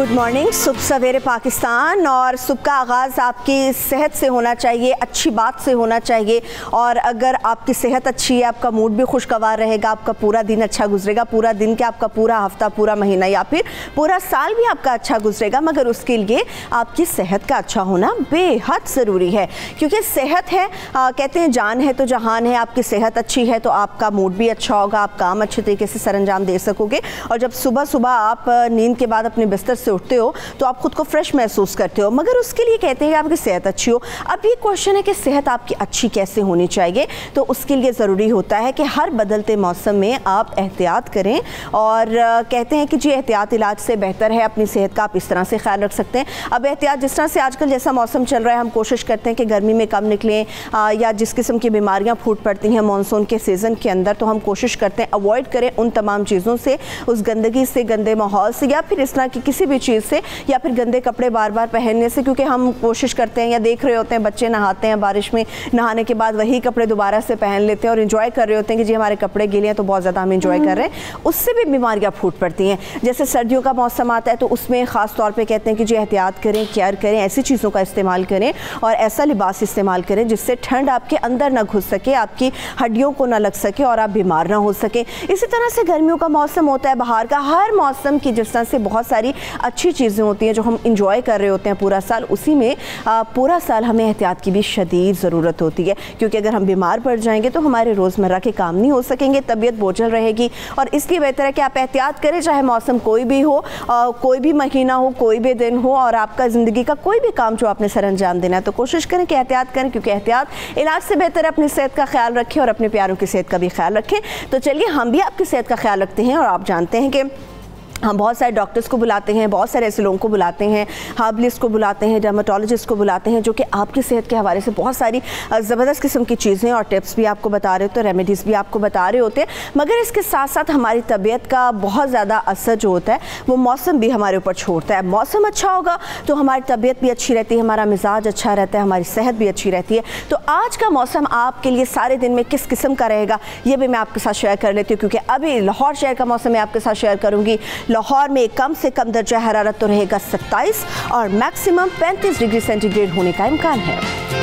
Good morning. सुबह सवेरे पाकिस्तान, और सुबह का आगाज़ आपकी सेहत से होना चाहिए, अच्छी बात से होना चाहिए। और अगर आपकी सेहत अच्छी है, आपका मूड भी खुशगवार रहेगा, आपका पूरा दिन अच्छा गुजरेगा। पूरा दिन क्या, आपका पूरा हफ्ता, पूरा महीना या फिर पूरा साल भी आपका अच्छा गुजरेगा। मगर उसके लिए आपकी सेहत का अच्छा होना बेहद ज़रूरी है, क्योंकि सेहत है, कहते हैं जान है तो जहान है। आपकी सेहत अच्छी है तो आपका मूड भी अच्छा होगा, आप काम अच्छे तरीके से सर अंजाम दे सकोगे। और जब सुबह सुबह आप नींद के बाद अपने बिस्तर से उठते हो तो आप खुद को फ्रेश महसूस करते हो। मगर उसके लिए कहते हैं कि आपकी सेहत अच्छी हो। अब ये क्वेश्चन है कि सेहत आपकी अच्छी कैसे होनी चाहिए, तो उसके लिए ज़रूरी होता है कि हर बदलते मौसम में आप एहतियात करें। और कहते हैं कि जी एहतियात इलाज से बेहतर है, अपनी सेहत का आप इस तरह से ख्याल रख सकते हैं। अब एहतियात जिस तरह से आजकल जैसा मौसम चल रहा है, हम कोशिश करते हैं कि गर्मी में कम निकलें, या जिस किस्म की बीमारियाँ फूट पड़ती हैं मानसून के सीज़न के अंदर, तो हम कोशिश करते हैं अवॉइड करें उन तमाम चीज़ों से, उस गंदगी से, गंदे माहौल से, या फिर इस तरह की किसी भी चीज़ से, या फिर गंदे कपड़े बार बार पहनने से। क्योंकि हम कोशिश करते हैं या देख रहे होते हैं बच्चे नहाते हैं बारिश में, नहाने के बाद वही कपड़े दोबारा से पहन लेते हैं और इन्जॉय कर रहे होते हैं कि जी हमारे कपड़े गीले हैं तो बहुत ज़्यादा हम इन्जॉय कर रहे हैं। उससे भी बीमारियाँ फूट पड़ती हैं। जैसे सर्दियों का मौसम आता है तो उसमें ख़ास तौर पर कहते हैं कि जी एहतियात करें, केयर करें, ऐसी चीज़ों का इस्तेमाल करें और ऐसा लिबास इस्तेमाल करें जिससे ठंड आपके अंदर ना घुस सके, आपकी हड्डियों को ना लग सके और आप बीमार ना हो सके। इसी तरह से गर्मियों का मौसम होता है, बाहर का हर मौसम की जिस तरह से बहुत सारी अच्छी चीज़ें होती हैं जो हम इंजॉय कर रहे होते हैं पूरा साल, उसी में पूरा साल हमें एहतियात की भी शदीद ज़रूरत होती है। क्योंकि अगर हम बीमार पड़ जाएंगे तो हमारे रोज़मर्रा के काम नहीं हो सकेंगे, तबीयत बोझल रहेगी। और इसलिए बेहतर है कि आप एहतियात करें, चाहे मौसम कोई भी हो, कोई भी महीना हो, कोई भी दिन हो, और आपका ज़िंदगी का कोई भी काम जो आपने सर अंजाम देना है तो कोशिश करें कि एहतियात करें। क्योंकि एहतियात इलाज से बेहतर है। अपनी सेहत का ख्याल रखें और अपने प्यारों की सेहत का भी ख्याल रखें। तो चलिए हम भी आपकी सेहत का ख्याल रखते हैं। और आप जानते हैं कि हम बहुत सारे डॉक्टर्स को बुलाते हैं, बहुत सारे ऐसे लोगों को बुलाते हैं, हर्बलिस्ट को बुलाते हैं, डर्माटोलॉजिस्ट को बुलाते हैं, जो कि आपकी सेहत के हवाले से बहुत सारी ज़बरदस्त किस्म की चीज़ें और टिप्स भी आपको बता रहे होते हैं, रेमेडीज़ भी आपको बता रहे होते हैं। मगर इसके साथ साथ हमारी तबीयत का बहुत ज़्यादा असर जो होता है वो मौसम भी हमारे ऊपर छोड़ता है। मौसम अच्छा होगा तो हमारी तबीयत भी अच्छी रहती है, हमारा मिजाज अच्छा रहता है, हमारी सेहत भी अच्छी रहती है। तो आज का मौसम आपके लिए सारे दिन में किस किस्म का रहेगा ये भी मैं आपके साथ शेयर कर लेती हूँ। क्योंकि अभी लाहौर शहर का मौसम मैं आपके साथ शेयर करूँगी। लाहौर में कम से कम दर्जा हरारत तो रहेगा 27 और मैक्सिमम 35 डिग्री सेंटीग्रेड होने का इम्कान है।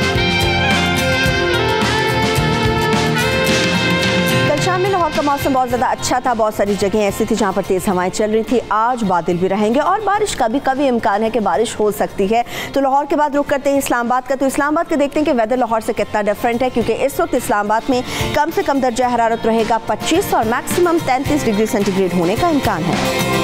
कल शाम में लाहौर का मौसम बहुत ज़्यादा अच्छा था। बहुत सारी जगह ऐसी थी जहाँ पर तेज़ हवाएं चल रही थी। आज बादल भी रहेंगे और बारिश का भी कभी इम्कान है कि बारिश हो सकती है। तो लाहौर के बाद रुक करते हैं इस्लामाबाद का। तो इस्लामाबाद के देखते हैं कि वेदर लाहौर से कितना डिफरेंट है। क्योंकि इस वक्त इस्लामाबाद में कम से कम दर्जा हरारत रहेगा 25 और मैक्सिमम 33 डिग्री सेंटीग्रेड होने का इम्कान है।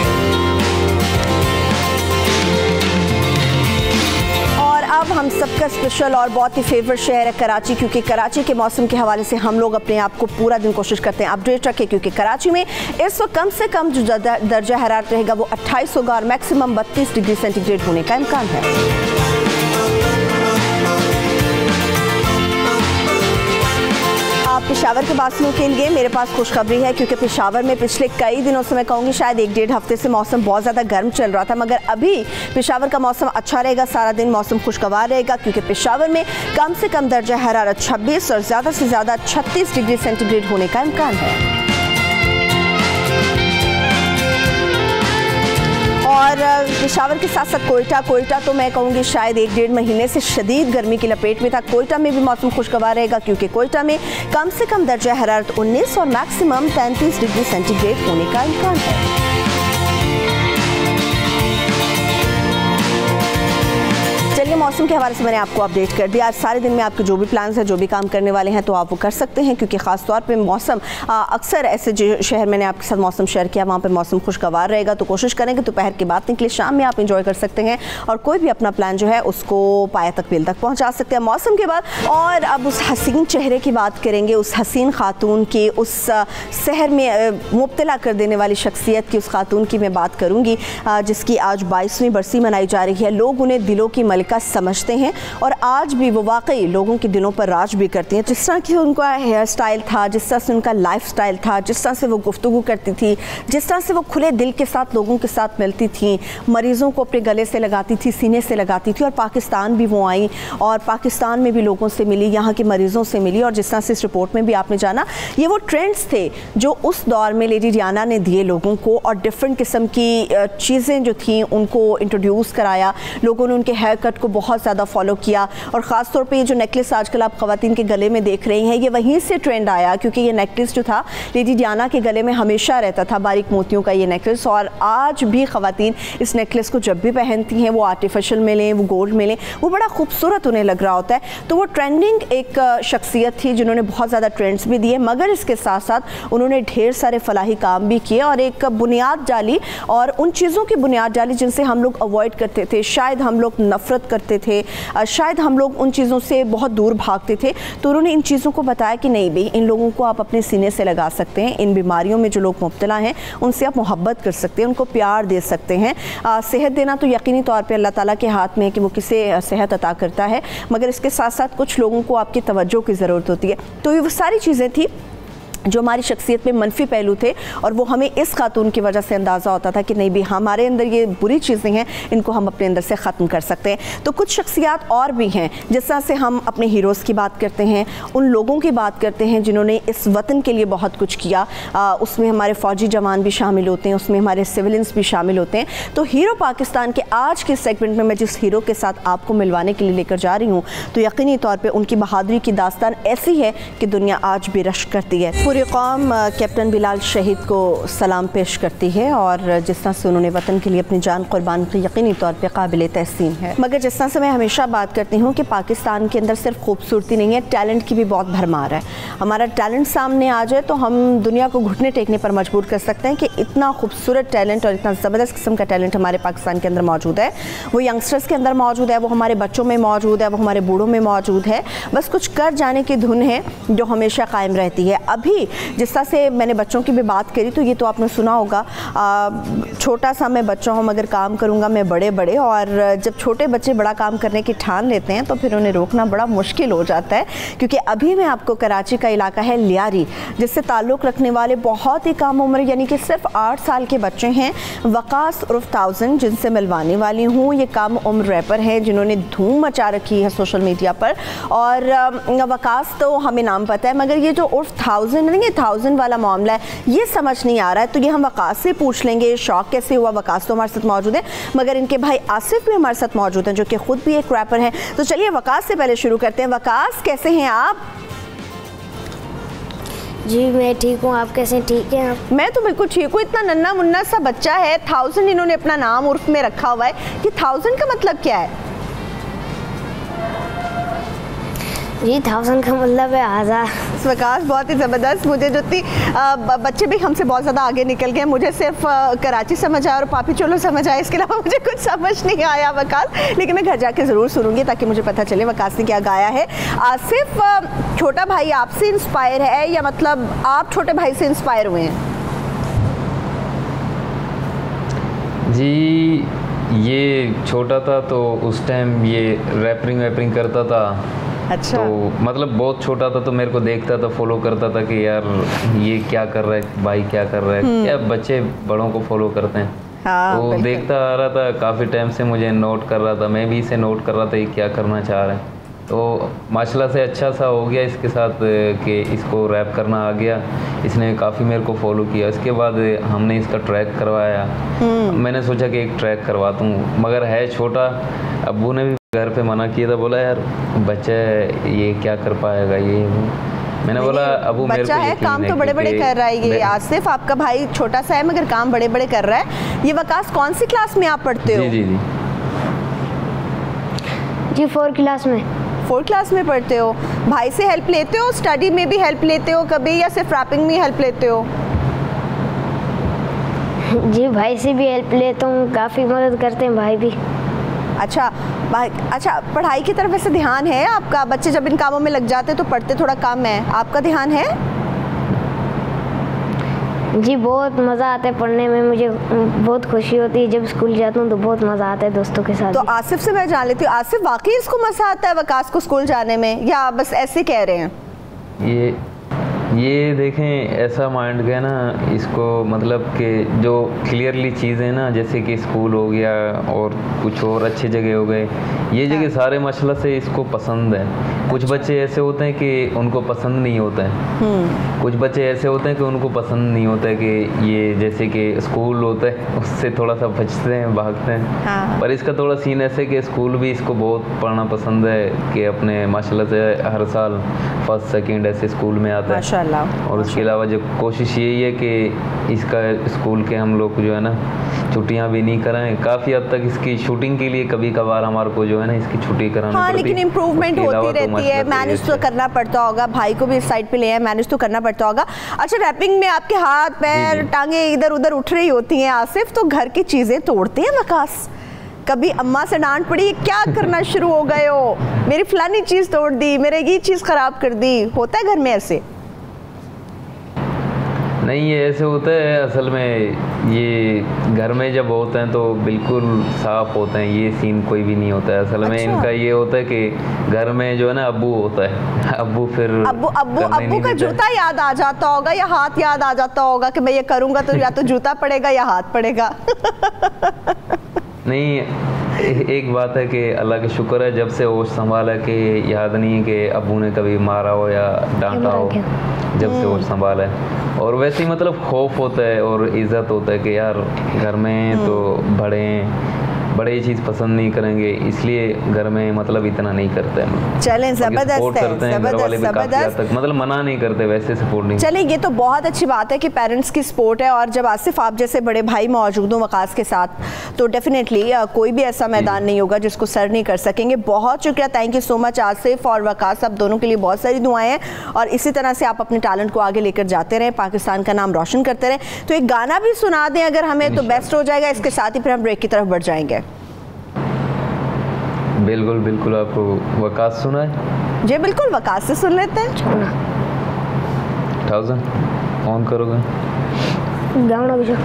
अब हम सबका स्पेशल और बहुत ही फेवरेट शहर है कराची। क्योंकि कराची के मौसम के हवाले से हम लोग अपने आप को पूरा दिन कोशिश करते हैं अपडेट रखें। क्योंकि कराची में इस वक्त कम से कम जो दर्जा हरारत रहेगा वो 28 होगा और मैक्सिमम 32 डिग्री सेंटीग्रेड होने का इम्कान है। पेशावर के वासियों के लिए मेरे पास खुशखबरी है। क्योंकि पेशावर में पिछले कई दिनों से, मैं कहूँगी शायद 1-1.5 हफ्ते से मौसम बहुत ज़्यादा गर्म चल रहा था। मगर अभी पेशावर का मौसम अच्छा रहेगा, सारा दिन मौसम खुशगवार रहेगा। क्योंकि पेशावर में कम से कम दर्जा हरारत 26 और ज़्यादा से ज़्यादा 36 डिग्री सेंटीग्रेड होने का इम्कान है। और पेशावर के साथ साथ कोयटा तो मैं कहूँगी शायद 1-1.5 महीने से शदीद गर्मी की लपेट में था। कोयटा में भी मौसम खुशगवार रहेगा। क्योंकि कोयटा में कम से कम दर्जा हरारत 19 और मैक्सिमम 33 डिग्री सेंटीग्रेड होने का इम्कान है। चलिए मौसम के हवाले से मैंने आपको अपडेट कर दिया। आज सारे दिन में आपके जो भी प्लान्स हैं, जो भी काम करने वाले हैं, तो आप वो कर सकते हैं। क्योंकि ख़ास तौर पे मौसम अक्सर ऐसे जो शहर मैंने आपके साथ मौसम शेयर किया वहाँ पे मौसम खुशगवार रहेगा। तो कोशिश करें कि दोपहर के बाद निकले, शाम में आप इंजॉय कर सकते हैं और कोई भी अपना प्लान जो है उसको पाया तक बेल तक पहुँचा सकते हैं मौसम के बाद। और अब उस हसीन चेहरे की बात करेंगे, उस हसीन खातून की, उस शहर में मुब्तला कर देने वाली शख्सियत की, उस खातून की मैं बात करूँगी जिसकी आज 22वीं बरसी मनाई जा रही है। लोग उन्हें दिलों की मलिका समझते हैं और आज भी वो वाकई लोगों के दिलों पर राज भी करती हैं। जिस तरह की उनका हेयर स्टाइल था, जिस तरह से उनका लाइफ स्टाइल था, जिस तरह से वो गुफ्तगू करती थी, जिस तरह से वो खुले दिल के साथ लोगों के साथ मिलती थी, मरीज़ों को अपने गले से लगाती थी, सीने से लगाती थी। और पाकिस्तान भी वो आई और पाकिस्तान में भी लोगों से मिली, यहाँ के मरीज़ों से मिली। और जिस तरह से इस रिपोर्ट में भी आपने जाना, ये वो ट्रेंड्स थे जो उस दौर में लेडी डियाना ने दिए लोगों को, और डिफरेंट किस्म की चीज़ें जो थी उनको इंट्रोड्यूस कराया। लोगों ने उनके हेयर कट को बहुत ज़्यादा फॉलो किया और ख़ास तौर पे ये जो नेकलेस आजकल आप ख़वातीन के गले में देख रही हैं, ये वहीं से ट्रेंड आया, क्योंकि ये नेकलेस जो था लेडी डियाना के गले में हमेशा रहता था, बारीक मोतियों का ये नेकलेस। और आज भी ख़वातीन इस नेकलेस को जब भी पहनती हैं, वो आर्टिफिशियल मिलें, वो गोल्ड मिलें, वो बड़ा खूबसूरत उन्हें लग रहा होता है। तो वो ट्रेंडिंग एक शख्सियत थी जिन्होंने बहुत ज़्यादा ट्रेंड्स भी दिए, मगर इसके साथ साथ उन्होंने ढेर सारे फलाही काम भी किए और एक बुनियाद डाली, और उन चीज़ों की बुनियाद डाली जिनसे हम लोग अवॉइड करते थे, शायद हम लोग नफ़रत करते थे, शायद हम लोग उन चीज़ों से बहुत दूर भागते थे। तो उन्होंने इन चीज़ों को बताया कि नहीं भाई, इन लोगों को आप अपने सीने से लगा सकते हैं, इन बीमारियों में जो लोग मुब्तला हैं उनसे आप मोहब्बत कर सकते हैं, उनको प्यार दे सकते हैं। सेहत देना तो यकीनी तौर पे अल्लाह ताला के हाथ में है कि वो किसे सेहत अता करता है, मगर इसके साथ साथ कुछ लोगों को आपकी तवज्जो की ज़रूरत होती है। तो ये वो सारी चीज़ें थी जो हमारी शख्सियत में मनफी पहलू थे, और वो हमें इस खातून की वजह से अंदाज़ा होता था कि नहीं भी हमारे अंदर ये बुरी चीज़ें हैं, इनको हम अपने अंदर से ख़त्म कर सकते हैं। तो कुछ शख्सियात और भी हैं, जिस तरह से हम अपने हीरोज़ की बात करते हैं, उन लोगों की बात करते हैं जिन्होंने इस वतन के लिए बहुत कुछ किया। उसमें हमारे फ़ौजी जवान भी शामिल होते हैं, उसमें हमारे सिविलियंस भी शामिल होते हैं। तो हीरो पाकिस्तान के आज के सेगमेंट में मैं जिस हीरो के साथ आपको मिलवाने के लिए लेकर जा रही हूँ, तो यकीनी तौर पर उनकी बहादुरी की दास्तान ऐसी है कि दुनिया आज भी रश्क करती है। पूरी कौम कैप्टन बिलाल शहीद को सलाम पेश करती है, और जिस तरह से उन्होंने वतन के लिए अपनी जान कुर्बान की, यकीनी तौर पे काबिल तहसीन है। मगर जिस तरह से मैं हमेशा बात करती हूँ कि पाकिस्तान के अंदर सिर्फ खूबसूरती नहीं है, टैलेंट की भी बहुत भरमार है। हमारा टैलेंट सामने आ जाए तो हम दुनिया को घुटने टेकने पर मजबूर कर सकते हैं कि इतना खूबसूरत टैलेंट और इतना ज़बरदस्त किस्म का टैलेंट हमारे पाकिस्तान के अंदर मौजूद है। वो यंगस्टर्स के अंदर मौजूद है, वो हमारे बच्चों में मौजूद है, वो हमारे बूढ़ों में मौजूद है। बस कुछ कर जाने की धुन है जो हमेशा कायम रहती है। अभी जिस तरह से मैंने बच्चों की भी बात करी, तो ये तो आपने सुना होगा, छोटा सा मैं बच्चा हूँ मगर काम करूँगा मैं बड़े बड़े। और जब छोटे बच्चे बड़ा काम करने की ठान लेते हैं तो फिर उन्हें रोकना बड़ा मुश्किल हो जाता है। क्योंकि अभी मैं आपको कराची का इलाका है लियारी, जिससे ताल्लुक़ रखने वाले बहुत ही कम उम्र यानी कि सिर्फ 8 साल के बच्चे हैं, वकास उर्फ 1000, जिनसे मिलवाने वाली हूँ। ये कम उम्र रैपर हैं जिन्होंने धूम मचा रखी है सोशल मीडिया पर। और वकास तो हमें नाम पता है, मगर ये जो उर्फ 1000 नहीं, 1000 वाला मामला है, ये समझ नहीं आ रहा है। तो ये हम वकास से पूछ लेंगे शौक कैसे हुआ। वकास तो हमारे साथ मौजूद है, मगर इनके भाई आसिफ भी हमारे साथ मौजूद हैं, जो कि खुद भी एक रैपर हैं। तो चलिए वकास से पहले शुरू करते हैं। वकास, कैसे हैं आप? जी मैं ठीक हूँ, आप कैसे? ठीक हैं आप? मैं तो बिल्कुल ठीक हूँ। इतना नन्ना मुन्ना सा बच्चा है, 1000 इन्होंने अपना नाम उर्फ में रखा हुआ है। कि 1000 का मतलब क्या है? जी 1000 का मतलब है 1000। वकास बहुत ही ज़बरदस्त। मुझे जो थी बच्चे भी हमसे बहुत ज़्यादा आगे निकल गए। मुझे सिर्फ कराची समझ आया और पापी चोलो समझ आया, इसके अलावा मुझे कुछ समझ नहीं आया वकास। लेकिन मैं घर जाके ज़रूर सुनूंगी ताकि मुझे पता चले वकास ने क्या गाया है। आसिफ, छोटा भाई आपसे इंस्पायर है या मतलब आप छोटे भाई से इंस्पायर हुए हैं? जी ये छोटा था तो उस टाइम ये रैपरिंग वैपरिंग करता था। अच्छा। तो मतलब बहुत छोटा था तो मेरे को देखता था, फॉलो करता था कि यार ये क्या कर रहा है, भाई क्या कर रहा है। क्या बच्चे बड़ों को फॉलो करते हैं। हाँ, तो देखता आ रहा था, काफ़ी टाइम से मुझे नोट कर रहा था, मैं भी इसे नोट कर रहा था ये क्या करना चाह रहा है। तो माशाल्लाह से अच्छा सा हो गया इसके साथ कि इसको रैप करना आ गया। इसने काफ़ी मेरे को फॉलो किया। इसके बाद हमने इसका ट्रैक करवाया। मैंने सोचा कि एक ट्रैक करवाता हूँ, मगर है छोटा। अब्बू ने भी घर पे मना किया था, बोला यार बच्चा ये क्या कर पाएगा ये। मैंने बोला अबू मेरे को बच्चा है, काम तो बड़े बड़े कर रहा है ये आसिफ। आपका भाई छोटा सा है मगर काम बड़े बड़े कर रहा है। ये वकास कौन सी क्लास में आप पढ़ते हो? जी जी जी जी 4 क्लास में। 4 क्लास में पढ़ते हो। भाई से हेल्प लेते हो, स्टडी में भी हेल्प लेते हो कभी, या सिर्फ रैपिंग में हेल्प लेते हो? जी भाई से भी हेल्प लेता हूँ, काफ़ी मदद करते हैं भाई भी। अच्छा भाई, अच्छा पढ़ाई की तरफ वैसे ध्यान है आपका? बच्चे जब इन कामों में लग जाते हैं तो पढ़ते थोड़ा कम है, आपका ध्यान है? जी बहुत मज़ा आता है पढ़ने में, मुझे बहुत खुशी होती है जब स्कूल जाता हूँ तो बहुत मज़ा आता है दोस्तों के साथ। तो आसिफ से मैं जान लेती हूँ, आसिफ वाकई इसको मज़ा आता है वकास को स्कूल जाने में या बस ऐसे कह रहे हैं? ये देखें, ऐसा माइंड का ना इसको, मतलब कि जो क्लियरली चीज़ें ना, जैसे कि स्कूल हो गया और कुछ और अच्छी जगह हो गए, ये जगह सारे माशाल्लाह से इसको पसंद है। कुछ बच्चे ऐसे होते हैं कि उनको पसंद नहीं होता है, कुछ बच्चे ऐसे होते हैं कि उनको पसंद नहीं होता है कि ये जैसे कि स्कूल होता है उससे थोड़ा सा बचते हैं, भागते हैं। हाँ। पर इसका थोड़ा सीन ऐसे कि स्कूल भी इसको बहुत पढ़ना पसंद है कि अपने माशाल्लाह से हर साल फर्स्ट सेकंड ऐसे स्कूल में आता है। और उसके अलावा जो कोशिश यही है कि इसका स्कूल के हम लोग जो है ना छुट्टियां भी नहीं कराएं। काफ़ी हद तक इसकी शूटिंग के लिए कभी कभार हमारे को जो है ना इसकी छुट्टी करानी पड़ती है। लेकिन इम्प्रूवमेंट होती रहती है, मैनेज तो करना पड़ता होगा। भाई को भी इस साइड पे ले आए, मैनेज तो करना पड़ता होगा। अच्छा, रैपिंग में आपके हाथ पैर टांगे इधर उधर उठ रही होती हैं आसिफ, तो घर की चीज़ें तोड़ते हैं वकास? कभी अम्मा से डांट पड़ी, क्या करना शुरू हो गए हो, मेरी फलानी चीज़ तोड़ दी, मेरे ये चीज़ ख़राब कर दी? होता है घर में ऐसे? नहीं, ये ऐसे होता है असल में। ये घर में जब होते हैं तो बिल्कुल साफ होते हैं, ये सीन कोई भी नहीं होता है असल में। इनका ये होता है कि घर में जो है ना अब्बू होता है, अब्बू फिर अब्बू का जूता याद आ जाता होगा या हाथ याद आ जाता होगा कि मैं ये करूँगा तो या तो जूता पड़ेगा या हाथ पड़ेगा। नहीं, एक बात है कि अल्लाह का शुक्र है जब से होश संभाला कि याद नहीं है कि अब्बू ने कभी मारा हो या डांटा हो, जब से होश संभाला है। और वैसे ही मतलब खौफ होता है और इज़्ज़त होता है कि यार घर में तो बड़े ये चीज़ पसंद नहीं करेंगे, इसलिए घर में मतलब इतना नहीं करते हैं। चलें, ज़बरदस्त है, ज़बरदस्त, मतलब मना नहीं करते, वैसे सपोर्ट नहीं। चलें, ये तो बहुत अच्छी बात है कि पेरेंट्स की सपोर्ट है। और जब आसिफ आप जैसे बड़े भाई मौजूद हों वकास के साथ, तो डेफिनेटली कोई भी ऐसा मैदान नहीं होगा जिसको सर नहीं कर सकेंगे। बहुत शुक्रिया, thank you so much Asif और वकास, आप दोनों के लिए बहुत सारी दुआएं हैं और इसी तरह से आप अपने टैलेंट को आगे लेकर जाते रहें, पाकिस्तान का नाम रोशन करते रहें। तो एक गाना भी सुना दें अगर हमें, तो बेस्ट हो जाएगा। इसके साथ ही फिर हम ब्रेक की तरफ बढ़ जाएंगे। बिल्कुल बिल्कुल, आपको वकास सुना है? जी बिल्कुल, वकास से सुन लेते हैं। 1000 ऑन करोगे? गाना बजा।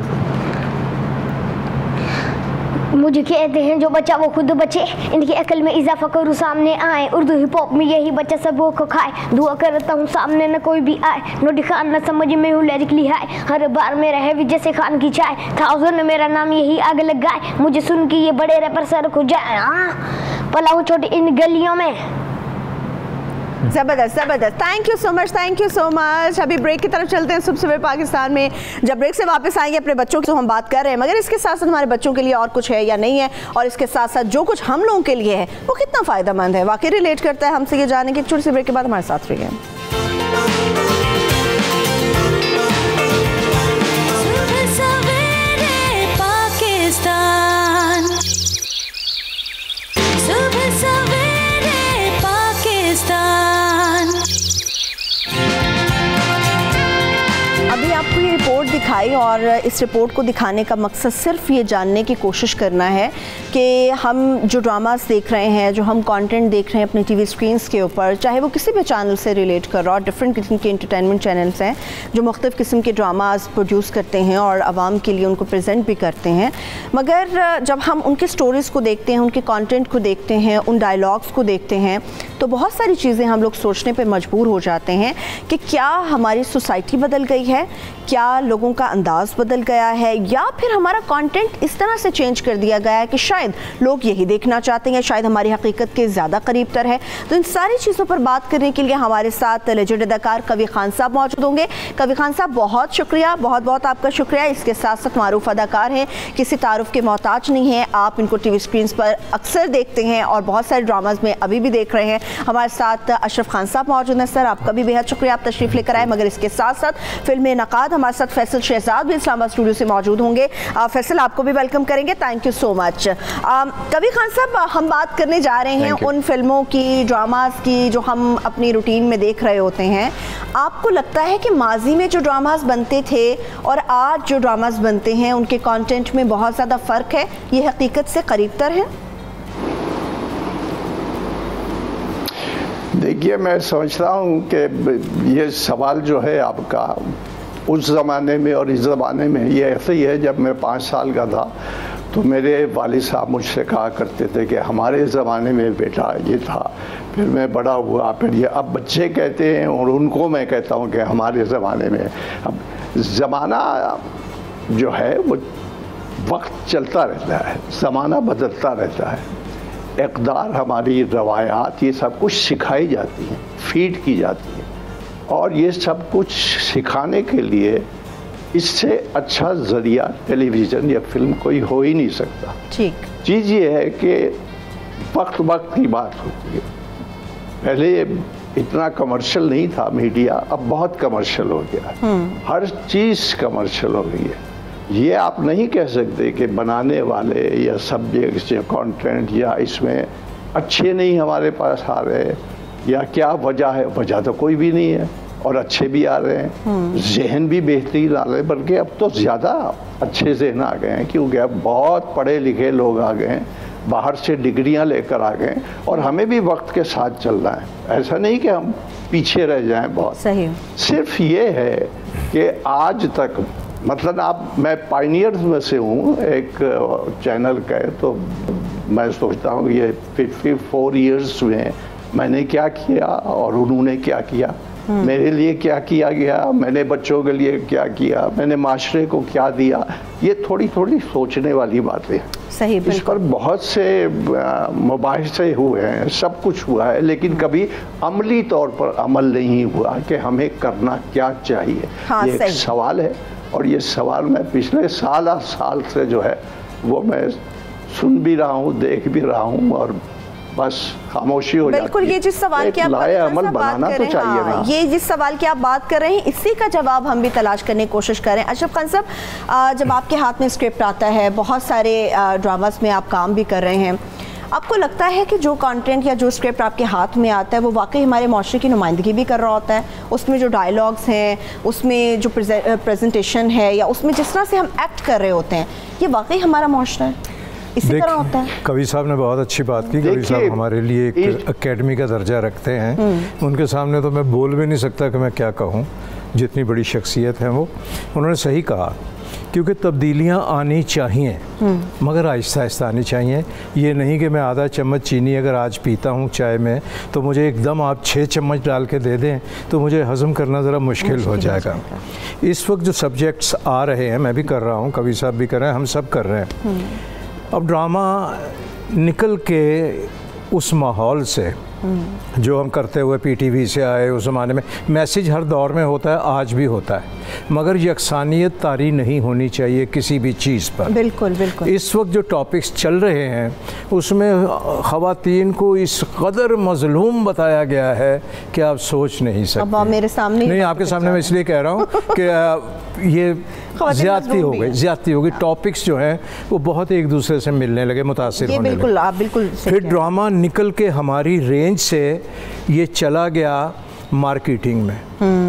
मुझे कहते हैं जो बच्चा वो खुद बचे, इनकी अकल में इजाफा करूँ सामने आए, उर्दू हिप हॉप में यही बच्चा सबको को खाए। दुआ करता हूँ सामने न कोई भी आए, नोटी खान न समझ में हूँ लिरिकली हाय, हर बार मेरा है जैसे खान की चाय, 1000 मेरा नाम यही आग लगाए, मुझे सुन के ये बड़े रैपर सर को जाए। पला हूँ छोटी इन गलियों में। ज़बरदस्त ज़बरदस्त, thank you so much, thank you so much. अभी ब्रेक की तरफ चलते हैं। सुबह पाकिस्तान में जब ब्रेक से वापस आएंगे अपने बच्चों की तो हम बात कर रहे हैं, मगर इसके साथ साथ हमारे बच्चों के लिए और कुछ है या नहीं है, और इसके साथ साथ जो कुछ हम लोगों के लिए है वो कितना फ़ायदेमंद है, वाकई रिलेट करता है हमसे, ये जाने की। छोटी सी ब्रेक के बाद हमारे साथ रहिए। अभी आपको ये रिपोर्ट दिखाई और इस रिपोर्ट को दिखाने का मकसद सिर्फ ये जानने की कोशिश करना है कि हम जो ड्रामास देख रहे हैं, जो हम कंटेंट देख रहे हैं अपने टीवी स्क्रीन्स के ऊपर, चाहे वो किसी भी चैनल से रिलेट कर रहा हो, डिफरेंट किस्म के इंटरटेनमेंट चैनल्स हैं जो मुख्तलिफ़ किस्म के ड्रामास प्रोड्यूस करते हैं और आवाम के लिए उनको प्रेजेंट भी करते हैं, मगर जब हम उनके स्टोरीज़ को देखते हैं, उनके कंटेंट को देखते हैं, उन डायलॉग्स को देखते हैं, तो बहुत सारी चीज़ें हम लोग सोचने पे मजबूर हो जाते हैं कि क्या हमारी सोसाइटी बदल गई है, क्या लोगों का अंदाज़ बदल गया है, या फिर हमारा कंटेंट इस तरह से चेंज कर दिया गया है कि शायद लोग यही देखना चाहते हैं, शायद हमारी हकीकत के ज़्यादा करीब तर है। तो इन सारी चीज़ों पर बात करने के लिए हमारे साथ लेजेंड अदाकार कवी खान साहब मौजूद होंगे। कवी खान साहब, बहुत शुक्रिया, बहुत बहुत आपका शुक्रिया। इसके साथ साथ मारूफ अदाकार हैं, किसी तारुफ के मोहताज नहीं हैं, आप इनको टीवी स्क्रीन पर अक्सर देखते हैं और बहुत सारे ड्रामाज में अभी भी देख रहे हैं। हमारे साथ अशरफ खान साहब मौजूद हैं। सर, आपका भी बेहद शुक्रिया, आप तशरीफ़ लेकर आए। मगर इसके साथ साथ फिल्म नकाद हमारे साथ फैसल शहजाद भी इस्लामाबाद स्टूडियो से मौजूद होंगे। फैसल, आपको भी वेलकम करेंगे, थैंक यू सो मच। कवी खान साहब, हम बात करने जा रहे हैं उन फिल्मों की, ड्रामास की जो हम अपनी रूटीन में देख रहे होते हैं। आपको लगता है कि माजी में जो ड्रामास बनते थे और आज जो ड्रामास बनते हैं उनके कंटेंट में बहुत ज़्यादा फ़र्क है, ये हकीकत से करीब तर है? देखिए, मैं समझता हूँ कि ये सवाल जो है आपका उस ज़माने में और इस ज़माने में ये ऐसे ही है। जब मैं 5 साल का था तो मेरे वालिद साहब मुझसे कहा करते थे कि हमारे ज़माने में बेटा ये था, फिर मैं बड़ा हुआ, फिर ये अब बच्चे कहते हैं और उनको मैं कहता हूँ कि हमारे ज़माने में। अब ज़माना जो है वो वक्त चलता रहता है, ज़माना बदलता रहता है, इक़दार, हमारी रवायात, ये सब कुछ सिखाई जाती हैं, फीड की जाती है, और ये सब कुछ सिखाने के लिए इससे अच्छा ज़रिया टेलीविज़न या फिल्म कोई हो ही नहीं सकता। ठीक। चीज़ ये है कि वक्त वक्त की बात होती है। पहले इतना कमर्शियल नहीं था मीडिया, अब बहुत कमर्शियल हो गया। हर चीज़ कमर्शियल हो गई है। ये आप नहीं कह सकते कि बनाने वाले या सब्जेक्ट्स या कंटेंट या इसमें अच्छे नहीं हमारे पास आ रहे, या क्या वजह है। वजह तो कोई भी नहीं है, और अच्छे भी आ रहे हैं, जहन भी बेहतरीन आ रहे हैं, बल्कि अब तो ज़्यादा अच्छे जहन आ गए हैं, क्योंकि अब बहुत पढ़े लिखे लोग आ गए हैं, बाहर से डिग्रियां लेकर आ गए, और हमें भी वक्त के साथ चलना है। ऐसा नहीं कि हम पीछे रह जाएं बहुत। सही। सिर्फ ये है कि आज तक मतलब मैं पायनियर्स में से हूँ एक चैनल का, तो मैं सोचता हूँ ये 54 ईयर्स में मैंने क्या किया और उन्होंने क्या किया, मेरे लिए क्या किया गया, मैंने बच्चों के लिए क्या किया, मैंने माशरे को क्या दिया। ये थोड़ी थोड़ी सोचने वाली बातें। सही। इस पर बहुत से मुबाहिसे हुए हैं, सब कुछ हुआ है, लेकिन कभी अमली तौर पर अमल नहीं हुआ कि हमें करना क्या चाहिए। हाँ, ये एक सवाल है, और ये सवाल मैं पिछले साल से जो है वो मैं सुन भी रहा हूँ, देख भी रहा हूँ, और बस खामोशी हो जाती है। बिल्कुल, ये जिस सवाल की आप अमल बनाना तो चाहिए ना। ये जिस सवाल की आप बात कर रहे हैं, इसी का जवाब हम भी तलाश करने की कोशिश करें। अशरफ खान साहब, जब आपके हाथ में स्क्रिप्ट आता है, बहुत सारे ड्रामास में आप काम भी कर रहे हैं, आपको लगता है कि जो कंटेंट या जो स्क्रिप्ट आपके हाथ में आता है वो वाकई हमारे माशरे की नुमाइंदगी भी कर रहा होता है? उसमें जो डायलॉग्स हैं, उसमें जो प्रेजेंटेशन है, या उसमें जिस तरह से हम एक्ट कर रहे होते हैं, ये वाकई हमारा माशरा है? इसी तरह होता है। कवि साहब ने बहुत अच्छी बात की। कवि साहब हमारे लिए एक एकेडमी का दर्जा रखते हैं। उनके सामने तो मैं बोल भी नहीं सकता कि मैं क्या कहूँ, जितनी बड़ी शख्सियत हैं वो। उन्होंने सही कहा, क्योंकि तब्दीलियाँ आनी चाहिए, मगर आहिस्ता आहिस्ता आनी चाहिए। ये नहीं कि मैं आधा चम्मच चीनी अगर आज पीता हूँ चाय में, तो मुझे एकदम आप 6 चम्मच डाल के दे दें तो मुझे हज़म करना ज़रा मुश्किल हो जाएगा। इस वक्त जो सब्जेक्ट्स आ रहे हैं, मैं भी कर रहा हूँ, कवि साहब भी कर रहे हैं, हम सब कर रहे हैं। अब ड्रामा निकल के उस माहौल से जो हम करते हुए पीटीवी से आए, उस ज़माने में मैसेज हर दौर में होता है, आज भी होता है, मगर यकसानियत तारी नहीं होनी चाहिए किसी भी चीज़ पर। बिल्कुल बिल्कुल। इस वक्त जो टॉपिक्स चल रहे हैं उसमें ख़वातीन को इस कदर मज़लूम बताया गया है कि आप सोच नहीं सकते। अब मेरे सामने नहीं, आपके सामने मैं इसलिए कह रहा हूँ कि ये ज़्यादती हो गई। टॉपिक्स जो हैं वो बहुत एक दूसरे से मिलने लगे, मुतासिर होने लगे। आप बिल्कुल। फिर ड्रामा निकल के हमारी रेंज से ये चला गया मार्केटिंग में।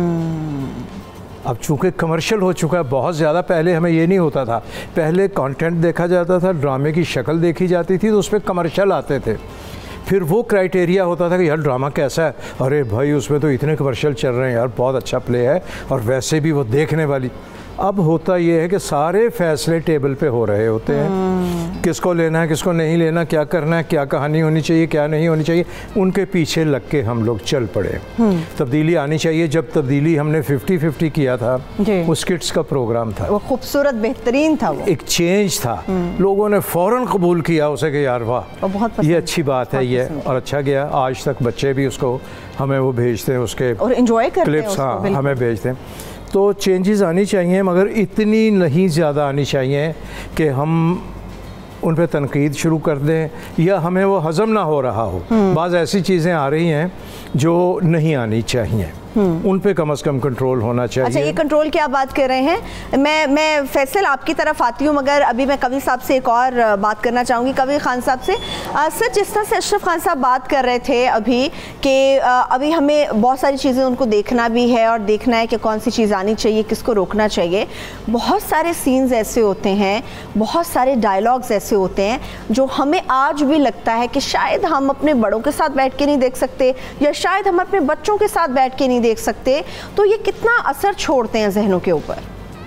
अब चूँकि कमर्शियल हो चुका है बहुत ज़्यादा, पहले हमें ये नहीं होता था। पहले कंटेंट देखा जाता था, ड्रामे की शक्ल देखी जाती थी, तो उस पर कमर्शियल आते थे। फिर वो क्राइटेरिया होता था कि यार ड्रामा कैसा है, अरे भाई उसमें तो इतने कमर्शियल चल रहे हैं यार, बहुत अच्छा प्ले है, और वैसे भी वो देखने वाली। अब होता ये है कि सारे फैसले टेबल पे हो रहे होते हैं, किसको लेना है, किसको नहीं लेना, क्या करना है, क्या कहानी होनी चाहिए, क्या नहीं होनी चाहिए, उनके पीछे लग के हम लोग चल पड़े। तब्दीली आनी चाहिए। जब तब्दीली हमने 50-50 किया था, वो स्किट्स का प्रोग्राम था, वो खूबसूरत बेहतरीन था, वो एक चेंज था, लोगों ने फ़ौरन कबूल किया उसे कि यार वाह ये अच्छी बात है ये, और अच्छा गया। आज तक बच्चे भी उसको हमें वो भेजते हैं, उसके और एंजॉय करते हैं, क्लिप्स हाँ हमें भेजते हैं। तो चेंजेस आनी चाहिए, मगर इतनी नहीं ज़्यादा आनी चाहिए कि हम उन पर तनकीद शुरू कर दें या हमें वो हज़म ना हो रहा हो। बाज़ ऐसी चीज़ें आ रही हैं जो नहीं आनी चाहिए, उन पे कम से कम कंट्रोल होना चाहिए। अच्छा, ये कंट्रोल की आप बात कर रहे हैं, मैं फैसल आपकी तरफ आती हूँ, मगर अभी मैं कवि साहब से एक और बात करना चाहूँगी, कवि खान साहब से। सर, जिस तरह से अशरफ खान साहब बात कर रहे थे अभी कि अभी हमें बहुत सारी चीज़ें उनको देखना भी है, और देखना है कि कौन सी चीज़ आनी चाहिए, किसको रोकना चाहिए। बहुत सारे सीन्स ऐसे होते हैं, बहुत सारे डायलॉग्स ऐसे होते हैं जो हमें आज भी लगता है कि शायद हम अपने बड़ों के साथ बैठ के नहीं देख सकते, या शायद हम अपने बच्चों के साथ बैठ के नहीं नहीं देख सकते, तो ये कितना असर छोड़ते हैं जहनों के ऊपर?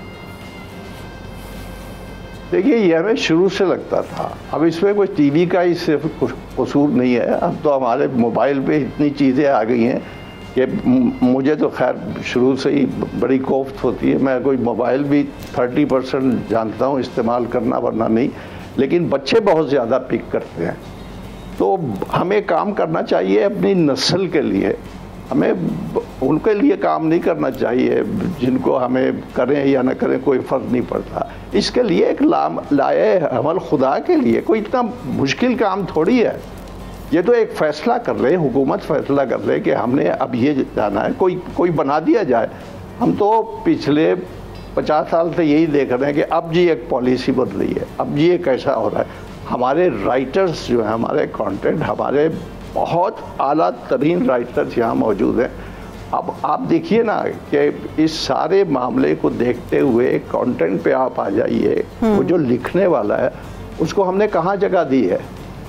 देखिए, ये हमें शुरू से लगता था, अब इसमें कोई टीवी का ही सिर्फ कसूर नहीं है, अब तो हमारे मोबाइल पे इतनी चीज़ें आ गई हैं कि मुझे तो खैर शुरू से ही बड़ी कोफ्त होती है। मैं कोई मोबाइल भी 30% जानता हूँ इस्तेमाल करना, वरना नहीं, लेकिन बच्चे बहुत ज़्यादा पिक करते हैं। तो हमें काम करना चाहिए अपनी नस्ल के लिए, हमें उनके लिए काम नहीं करना चाहिए जिनको हमें करें या न करें कोई फ़र्क नहीं पड़ता। इसके लिए एक लाए अमल खुदा के लिए कोई इतना मुश्किल काम थोड़ी है। ये तो एक फ़ैसला कर रहे हैं, हुकूमत फ़ैसला कर रहे हैं कि हमने अब ये जाना है, कोई बना दिया जाए। हम तो पिछले 50 साल से यही देख रहे हैं कि अब जी एक पॉलिसी बन रही है, अब जी ये कैसा हो रहा है। हमारे राइटर्स जो हैं, हमारे कंटेंट, हमारे बहुत आला तरीन राइटर्स यहाँ मौजूद हैं। अब आप देखिए ना कि इस सारे मामले को देखते हुए कंटेंट पे आप आ जाइए, वो जो लिखने वाला है उसको हमने कहाँ जगह दी है?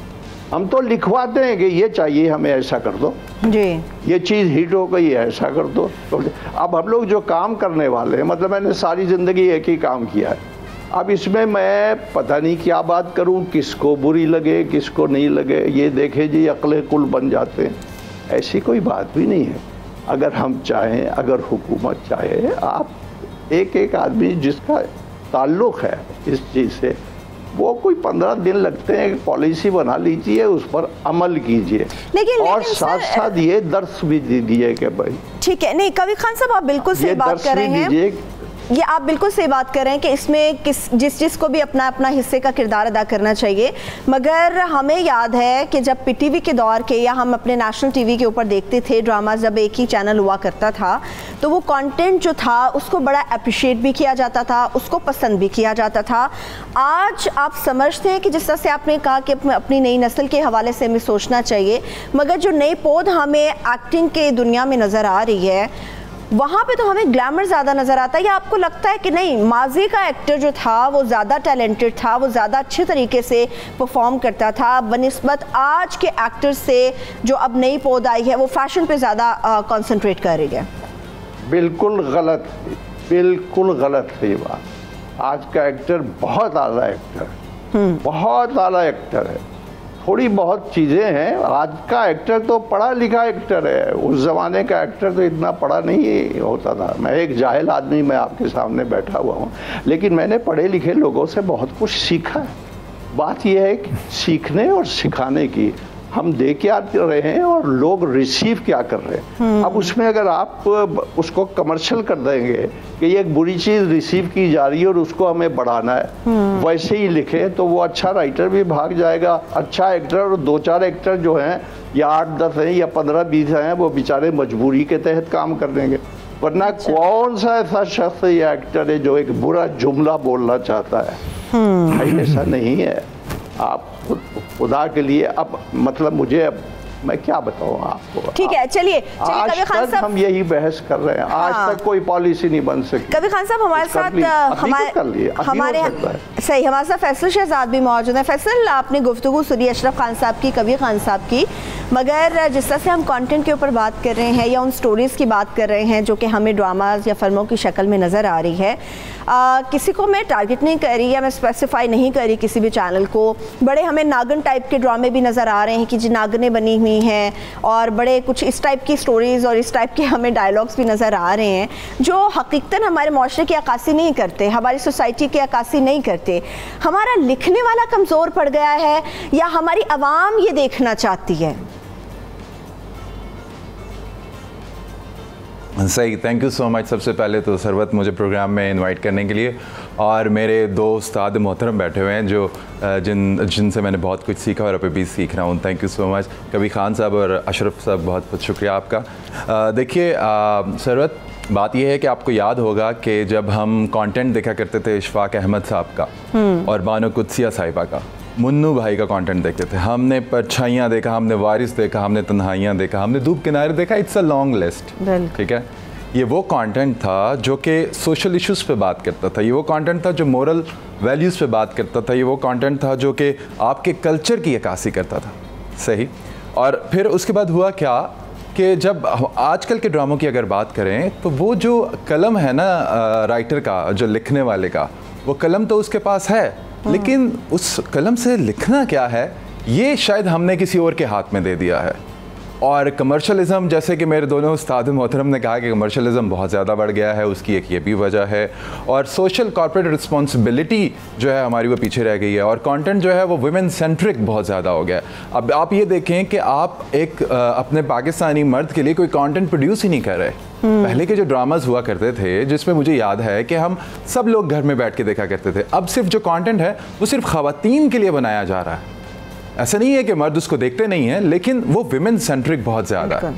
हम तो लिखवाते हैं कि ये चाहिए हमें, ऐसा कर दो जी, ये चीज़ हिट हो गई है, ऐसा कर दो। तो अब हम लोग जो काम करने वाले हैं, मतलब मैंने सारी ज़िंदगी एक ही काम किया है, अब इसमें मैं पता नहीं क्या बात करूं, किसको बुरी लगे किसको नहीं लगे। ये देखे जी अक्ले कुल बन जाते हैं, ऐसी कोई बात भी नहीं है। अगर हम चाहें, अगर हुकूमत चाहे, आप एक एक आदमी जिसका ताल्लुक़ है इस चीज़ से, वो कोई 15 दिन लगते हैं, पॉलिसी बना लीजिए, उस पर अमल कीजिए, और साथ साथ ये दर्स भी दीजिए कि भाई ठीक है। नहीं, कवी खान साहब, आप बिल्कुल सही बात कर रहे हैं, ये आप बिल्कुल सही बात कर रहे हैं कि इसमें जिस को भी अपना अपना हिस्से का किरदार अदा करना चाहिए। मगर हमें याद है कि जब पीटीवी के दौर के, या हम अपने नेशनल टीवी के ऊपर देखते थे ड्रामा, जब एक ही चैनल हुआ करता था, तो वो कंटेंट जो था उसको बड़ा अप्रिशिएट भी किया जाता था, उसको पसंद भी किया जाता था। आज आप समझते हैं कि जिस तरह से आपने कहा कि अपनी नई नस्ल के हवाले से हमें सोचना चाहिए, मगर जो नई पौध हमें एक्टिंग के दुनिया में नज़र आ रही है, वहाँ पे तो हमें ग्लैमर ज़्यादा नज़र आता है? या आपको लगता है कि नहीं, माजी का एक्टर जो था वो ज़्यादा टैलेंटेड था, वो ज़्यादा अच्छे तरीके से परफॉर्म करता था बनिस्बत आज के एक्टर से जो अब नई पौध आई है, वो फैशन पे ज़्यादा कंसंट्रेट कर रही है? बिल्कुल गलत, बिल्कुल गलत है ये बात। आज का एक्टर बहुत आला एक्टर है, बहुत आला एक्टर है। थोड़ी बहुत चीज़ें हैं, आज का एक्टर तो पढ़ा लिखा एक्टर है, उस ज़माने का एक्टर तो इतना पढ़ा नहीं होता था। मैं एक जाहिल आदमी, मैं आपके सामने बैठा हुआ हूँ, लेकिन मैंने पढ़े लिखे लोगों से बहुत कुछ सीखा है। बात यह है कि सीखने और सिखाने की, हम दे क्या रहे हैं और लोग रिसीव क्या कर रहे हैं। अब उसमें अगर आप उसको कमर्शियल कर देंगे कि ये एक बुरी चीज़ रिसीव की जा रही है और उसको हमें बढ़ाना है, वैसे ही लिखे, तो वो अच्छा राइटर भी भाग जाएगा, अच्छा एक्टर, और 2-4 एक्टर जो हैं, या 8-10 हैं या 15-20 हैं, वो बेचारे मजबूरी के तहत काम कर देंगे। वरना कौन सा ऐसा शख्स या एक्टर है जो एक बुरा जुमला बोलना चाहता है? भाई ऐसा नहीं है। आप खुदा के लिए, अब मतलब मुझे, अब मैं क्या बताऊँ आपको। ठीक है, चलिए आज तक हम यही बहस कर रहे हैं, आज तक कोई पॉलिसी नहीं बन सकी। कभी खान साहब हमारे साथ, हमारे सही, हमारे साथ फैसल शहजाद भी मौजूद है। फैसल, आपने गुफ्तगू सुनी अशरफ खान साहब की, कबीर खान साहब की, मगर जिस तरह से हम कंटेंट के ऊपर बात कर रहे हैं या उन स्टोरीज़ की बात कर रहे हैं जो कि हमें ड्रामाज या फिल्मों की शक्ल में नज़र आ रही है, किसी को मैं टारगेट नहीं कर रही या मैं स्पेसिफाई नहीं कर रही किसी भी चैनल को, बड़े हमें नागन टाइप के ड्रामे भी नज़र आ रहे हैं कि जी नागनें बनी हुई हैं, और बड़े कुछ इस टाइप की स्टोरीज़ और इस टाइप के हमें डायलॉग्स भी नज़र आ रहे हैं जो हकीकतन हमारे माशरे की अक्कासी नहीं करते, हमारी सोसाइटी की अक्कासी नहीं करते। हमारा लिखने वाला कमज़ोर पड़ गया है या हमारी आवाम ये देखना चाहती है? सही, थैंक यू सो मच। सबसे पहले तो सरवत, मुझे प्रोग्राम में इनवाइट करने के लिए, और मेरे दो उस्ताद मोहतरम बैठे हुए हैं जो जिनसे मैंने बहुत कुछ सीखा और अभी भी सीख रहा हूँ। Thank you so much Kabir Khan साहब और अशरफ साहब, बहुत बहुत शुक्रिया आपका। देखिए सरवत, बात यह है कि आपको याद होगा कि जब हम कंटेंट देखा करते थे इशफाक अहमद साहब का और बानो कुदसिया साहिबा का, मुन्नू भाई का कंटेंट देखते थे, हमने परछाइयाँ देखा, हमने वारिस देखा, हमने तन्हाइयाँ देखा, हमने धूप किनारे देखा, इट्स अ लॉन्ग लिस्ट। ठीक है, ये वो कंटेंट था जो कि सोशल इश्यूज़ पे बात करता था, ये वो कंटेंट था जो मोरल वैल्यूज़ पे बात करता था, ये वो कंटेंट था जो कि आपके कल्चर की अक्कासी करता था। सही। और फिर उसके बाद हुआ क्या कि जब आजकल के ड्रामों की अगर बात करें तो वो जो कलम है ना राइटर का, जो लिखने वाले का, वो कलम तो उसके पास है, लेकिन उस कलम से लिखना क्या है ये शायद हमने किसी और के हाथ में दे दिया है। और कमर्शलिज़म, जैसे कि मेरे दोनों उस्ताद मोहतरम ने कहा कि कमर्शलिज़म बहुत ज़्यादा बढ़ गया है, उसकी एक ये भी वजह है। और सोशल कॉर्पोरेट रिस्पॉन्सिबिलिटी जो है हमारी वो पीछे रह गई है, और कंटेंट जो है वो वुमेन सेंट्रिक बहुत ज़्यादा हो गया है। अब आप ये देखें कि आप एक अपने पाकिस्तानी मर्द के लिए कोई कंटेंट प्रोड्यूस ही नहीं कर रहे। पहले के जो ड्रामाज हुआ करते थे, जिसमें मुझे याद है कि हम सब लोग घर में बैठ के देखा करते थे, अब सिर्फ जो कंटेंट है वो सिर्फ ख़वातीन के लिए बनाया जा रहा है। ऐसा नहीं है कि मर्द उसको देखते नहीं हैं, लेकिन वो विमेन सेंट्रिक बहुत ज़्यादा है।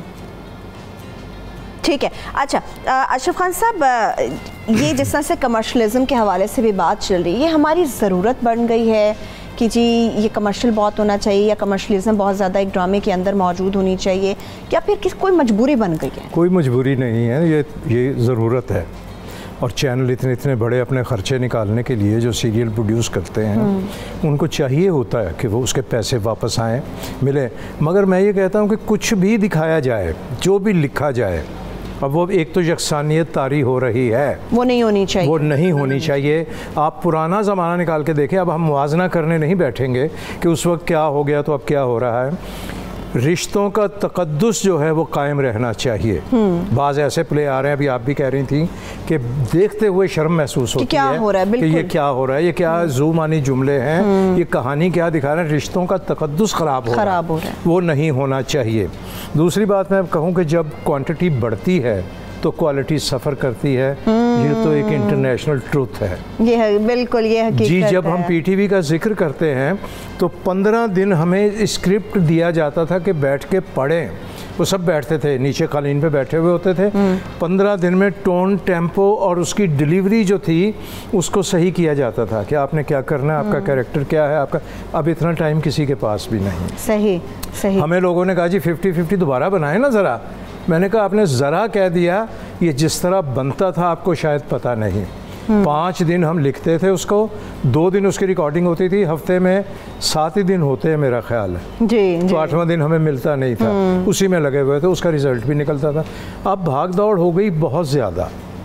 ठीक है। अच्छा अशरफ खान साहब, ये जिस तरह से कमर्शलिज्म के हवाले से भी बात चल रही है, ये हमारी ज़रूरत बन गई है कि जी ये कमर्शियल बहुत होना चाहिए, या कमर्शलिज्म बहुत ज़्यादा एक ड्रामे के अंदर मौजूद होनी चाहिए, या फिर कोई मजबूरी बन गई है? कोई मजबूरी नहीं है, ये ज़रूरत है। और चैनल इतने बड़े अपने ख़र्चे निकालने के लिए जो सीरियल प्रोड्यूस करते हैं, उनको चाहिए होता है कि वो उसके पैसे वापस आएँ, मिले। मगर मैं ये कहता हूँ कि कुछ भी दिखाया जाए, जो भी लिखा जाए, अब वो एक तो यकसानियत तारी हो रही है, वो नहीं होनी चाहिए, वो नहीं होनी चाहिए। आप पुराना ज़माना निकाल के देखें, अब हम मुआवजा करने नहीं बैठेंगे कि उस वक्त क्या हो गया तो अब क्या हो रहा है। रिश्तों का तकद्दुस जो है वो कायम रहना चाहिए। बाज़ ऐसे प्ले आ रहे हैं, अभी आप भी कह रही थी कि देखते हुए शर्म महसूस होती है हो रहा है, कि ये क्या हो रहा है, ये क्या ज़ुबानी जुमले हैं, ये कहानी क्या दिखा रहे हैं। रिश्तों का तकद्दुस ख़राब हो रहा है, वो नहीं होना चाहिए। दूसरी बात मैं कहूँ कि जब क्वांटिटी बढ़ती है तो क्वालिटी सफ़र करती है, ये तो एक इंटरनेशनल ट्रूथ है। ये है, बिल्कुल ये हकीकत जी। जब हम पीटीवी का जिक्र करते हैं तो 15 दिन हमें स्क्रिप्ट दिया जाता था कि बैठ के पढ़ें। वो सब बैठते थे, नीचे कालीन पे बैठे हुए होते थे। 15 दिन में टोन, टेम्पो और उसकी डिलीवरी जो थी उसको सही किया जाता था कि आपने क्या करना है, आपका कैरेक्टर क्या है, आपका। अब इतना टाइम किसी के पास भी नहीं। सही। हमें लोगों ने कहा जी 50-50 दोबारा बनाए ना ज़रा। मैंने कहा आपने ज़रा कह दिया, ये जिस तरह बनता था आपको शायद पता नहीं। 5 दिन हम लिखते थे उसको, 2 दिन उसकी रिकॉर्डिंग होती थी, हफ्ते में 7 ही दिन होते हैं मेरा ख्याल है जी। तो 8वां दिन हमें मिलता नहीं था, उसी में लगे हुए थे, उसका रिजल्ट भी निकलता था। अब भाग दौड़ हो गई बहुत ज़्यादा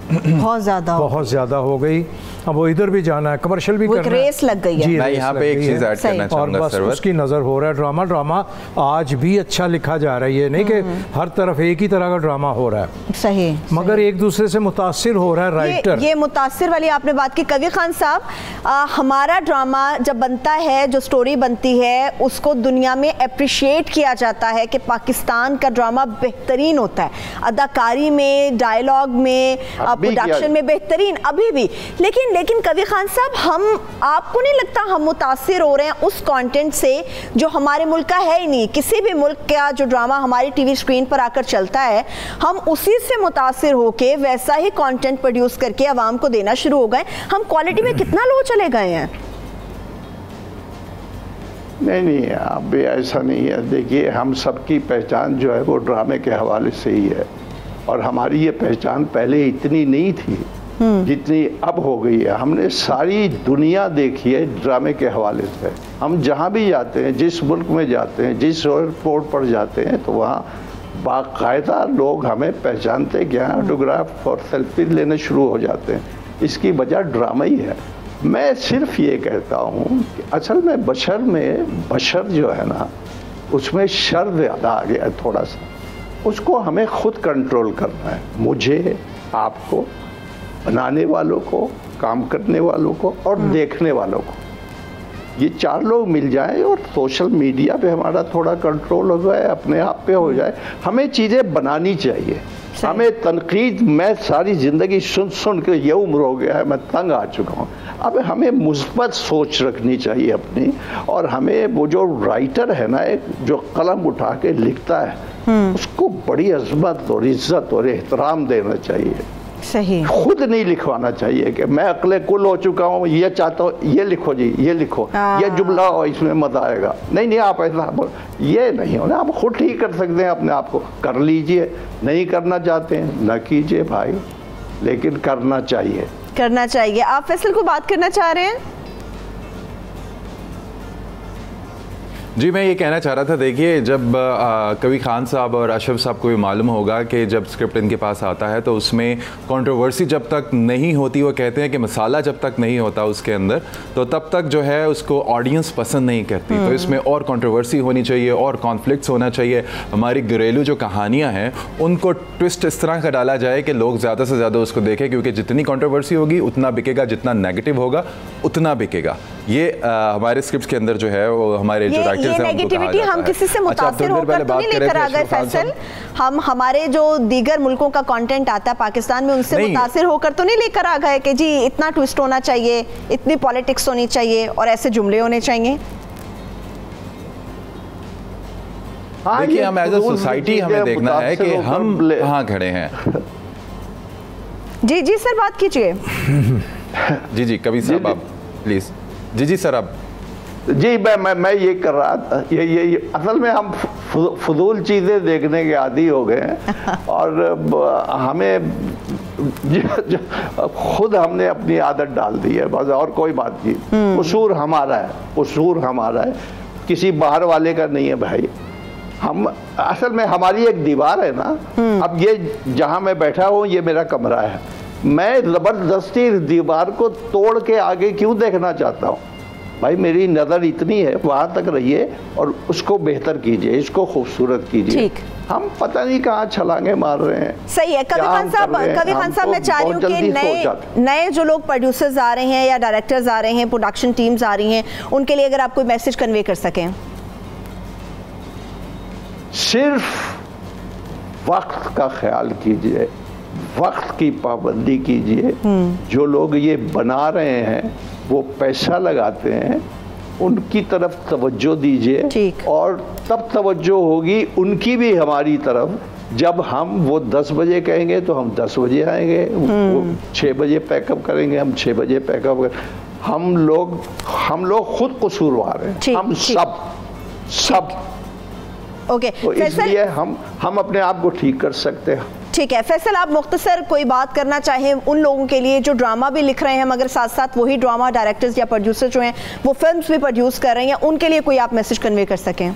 हो गई। अब वो इधर भी जाना है, कमर्शियल भी करना है, रेस लग गई है। मैं यहाँ पे एक चीज़ ऐड करना चाहूँगा, और बस उसकी नज़र हो रहा है। ड्रामा आज भी अच्छा लिखा जा रहा है, ये नहीं कि हर तरफ एक ही तरह का ड्रामा हो रहा है। सही। मगर एक दूसरे से मुतासिर हो रहा है राइटर। ये मुतासिर वाली आपने बात की। कवी खान साहब, हमारा ड्रामा जब बनता है, जो स्टोरी बनती है, उसको दुनिया में अप्रिशिएट किया जाता है कि पाकिस्तान का ड्रामा बेहतरीन होता है, अदाकारी में, डायलॉग में, प्रोडक्शन में बेहतरीन अभी भी। लेकिन कवी खान साहब, आपको नहीं लगता हम मुतासिर हो रहे हैं उस कंटेंट से जो हमारे मुल्क का है ही नहीं? किसी भी मुल्क का जो ड्रामा हमारी टीवी स्क्रीन पर आकर चलता है, हम उसी से मुतासिर होके वैसा ही कंटेंट प्रोड्यूस करके आवाम को देना शुरू हो गए। हम क्वालिटी में कितना लो चले गए हैं? नहीं, अब भी ऐसा नहीं है। देखिए, हम सबकी पहचान जो है वो ड्रामे के हवाले से ही है, और हमारी ये पहचान पहले इतनी नहीं थी जितनी अब हो गई है। हमने सारी दुनिया देखी है ड्रामे के हवाले से। हम जहाँ भी जाते हैं, जिस मुल्क में जाते हैं, जिस एयरपोर्ट पर जाते हैं, तो वहाँ बाकायदा लोग हमें पहचानते हैं, यहाँ ऑटोग्राफ और सेल्फी लेने शुरू हो जाते हैं। इसकी वजह ड्रामा ही है। मैं सिर्फ ये कहता हूँ कि असल में बशर जो है ना, उसमें शर ज़्यादा आ गया थोड़ा सा। उसको हमें खुद कंट्रोल करना है, मुझे, आपको, बनाने वालों को, काम करने वालों को और देखने वालों को। ये 4 लोग मिल जाएं और सोशल मीडिया पे हमारा थोड़ा कंट्रोल हो जाए, अपने आप पे हो जाए। हमें चीज़ें बनानी चाहिए। हमें तनकीद, मैं सारी ज़िंदगी सुन के ये उम्र हो गया है, मैं तंग आ चुका हूँ। अब हमें मुस्बत सोच रखनी चाहिए अपनी, और हमें वो जो राइटर है ना, एक जो कलम उठा के लिखता है, उसको बड़ी अज़मत और इज़्ज़त और एहतराम देना चाहिए। सही। खुद नहीं लिखवाना चाहिए कि मैं अकले कुल हो चुका हूँ, ये चाहता हूँ, ये लिखो जी, ये लिखो, ये जुमला हो, इसमें मज़ा आएगा। नहीं, आप ऐसा ये नहीं होना। आप खुद ठीक कर सकते हैं अपने आप को, कर लीजिए। नहीं करना चाहते हैं न कीजिए भाई, लेकिन करना चाहिए। आप फैसल को बात करना चाह रहे हैं? जी मैं ये कहना चाह रहा था, देखिए जब कभी खान साहब और अशरफ साहब को भी मालूम होगा कि जब स्क्रिप्ट इनके पास आता है तो उसमें कंट्रोवर्सी जब तक नहीं होती, वो कहते हैं कि मसाला जब तक नहीं होता उसके अंदर, तो तब तक जो है उसको ऑडियंस पसंद नहीं करती। तो इसमें और कंट्रोवर्सी होनी चाहिए और कॉन्फ्लिक्ट्स होना चाहिए। हमारी घरेलू जो कहानियाँ हैं उनको ट्विस्ट इस तरह का डाला जाए कि लोग ज़्यादा से ज़्यादा उसको देखें, क्योंकि जितनी कंट्रोवर्सी होगी उतना बिकेगा, जितना नेगेटिव होगा उतना बिकेगा। ये हमारे स्क्रिप्ट के अंदर जो है वो हमारे जो राइटर्स हैं नेगेटिविटी हम किसी से मुतासिर होकर तो नहीं लेकर आ गए फैसल, हम हमारे जो दीगर मुल्कों का कंटेंट आता है पाकिस्तान में उनसे मुतासिर होकर तो नहीं लेकर आ गए कि जी इतना ट्विस्ट होना चाहिए, इतनी पॉलिटिक्स होनी चाहिए और ऐसे जुमले होने चाहिए। देखिए हम एज अ सोसाइटी हमें देखना है कि हम कहाँ खड़े हैं। जी जी सर बात कीजिए। जी जी कवि साहब आप प्लीज। जी जी सर आप। जी मैं ये कर रहा था, ये असल में हम फजूल चीज़ें देखने के आदी हो गए हैं और हमें खुद हमने अपनी आदत डाल दी है बस, और कोई बात नहीं। कसूर हमारा है, कसूर हमारा है, किसी बाहर वाले का नहीं है भाई। हम असल में हमारी एक दीवार है ना, अब ये जहाँ मैं बैठा हूँ ये मेरा कमरा है, मैं ज़बरदस्ती इस दीवार को तोड़ के आगे क्यों देखना चाहता हूँ? भाई मेरी नज़र इतनी है, वहाँ तक रहिए और उसको बेहतर कीजिए, इसको खूबसूरत कीजिए। हम पता नहीं कहाँ छलांगे मार रहे हैं। सही है कवि खान साहब मैं चाह रही हूँ कि नए जो लोग प्रोड्यूसर्स आ रहे हैं या डायरेक्टर्स आ रहे हैं, प्रोडक्शन टीम्स आ रही हैं, उनके लिए अगर आप कोई मैसेज कन्वे कर सकें। सिर्फ वक्त का ख्याल कीजिए, वक्त की पाबंदी कीजिए। जो लोग ये बना रहे हैं वो पैसा लगाते हैं, उनकी तरफ तवज्जो दीजिए और तब तवज्जो होगी उनकी भी हमारी तरफ जब हम वो 10 बजे कहेंगे तो हम 10 बजे आएंगे, वो 6 बजे पैकअप करेंगे हम 6 बजे पैकअप करेंगे। हम लोग खुद कसूरवार हैं, हम सब ओके तो इसलिए हम अपने आप को ठीक कर सकते हैं। ठीक है फैसल, आप मुख्तसर कोई बात करना चाहें उन लोगों के लिए जो ड्रामा भी लिख रहे हैं मगर साथ साथ वही ड्रामा डायरेक्टर्स या प्रोड्यूसर जो हैं वो फिल्म्स भी प्रोड्यूस कर रहे हैं, उनके लिए कोई आप मैसेज कन्वे कर सकें?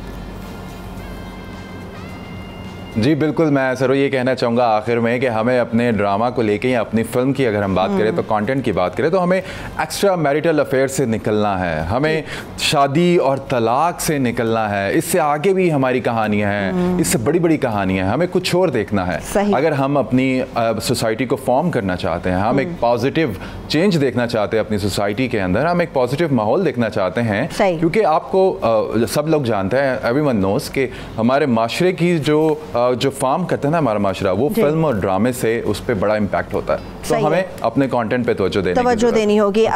जी बिल्कुल, मैं सर ये कहना चाहूँगा आखिर में कि हमें अपने ड्रामा को लेके या अपनी फिल्म की अगर हम बात करें तो कंटेंट की बात करें तो हमें एक्स्ट्रा मैरिटल अफेयर से निकलना है, हमें शादी और तलाक से निकलना है। इससे आगे भी हमारी कहानियाँ हैं, इससे बड़ी बड़ी कहानियाँ हैं, हमें कुछ और देखना है। अगर हम अपनी सोसाइटी को फॉर्म करना चाहते हैं, हम एक पॉजिटिव चेंज देखना चाहते हैं अपनी सोसाइटी के अंदर, हम एक पॉजिटिव माहौल देखना चाहते हैं, क्योंकि आपको सब लोग जानते हैं, एवरीवन नोस कि हमारे माशरे की जो फॉर्म करते हैं ना हमारा माशरा, वो फिल्म और ड्रामे से उस पर बड़ा इम्पैक्ट होता है। तो हमें अपने कंटेंट पे तवज्जो देनी होगी।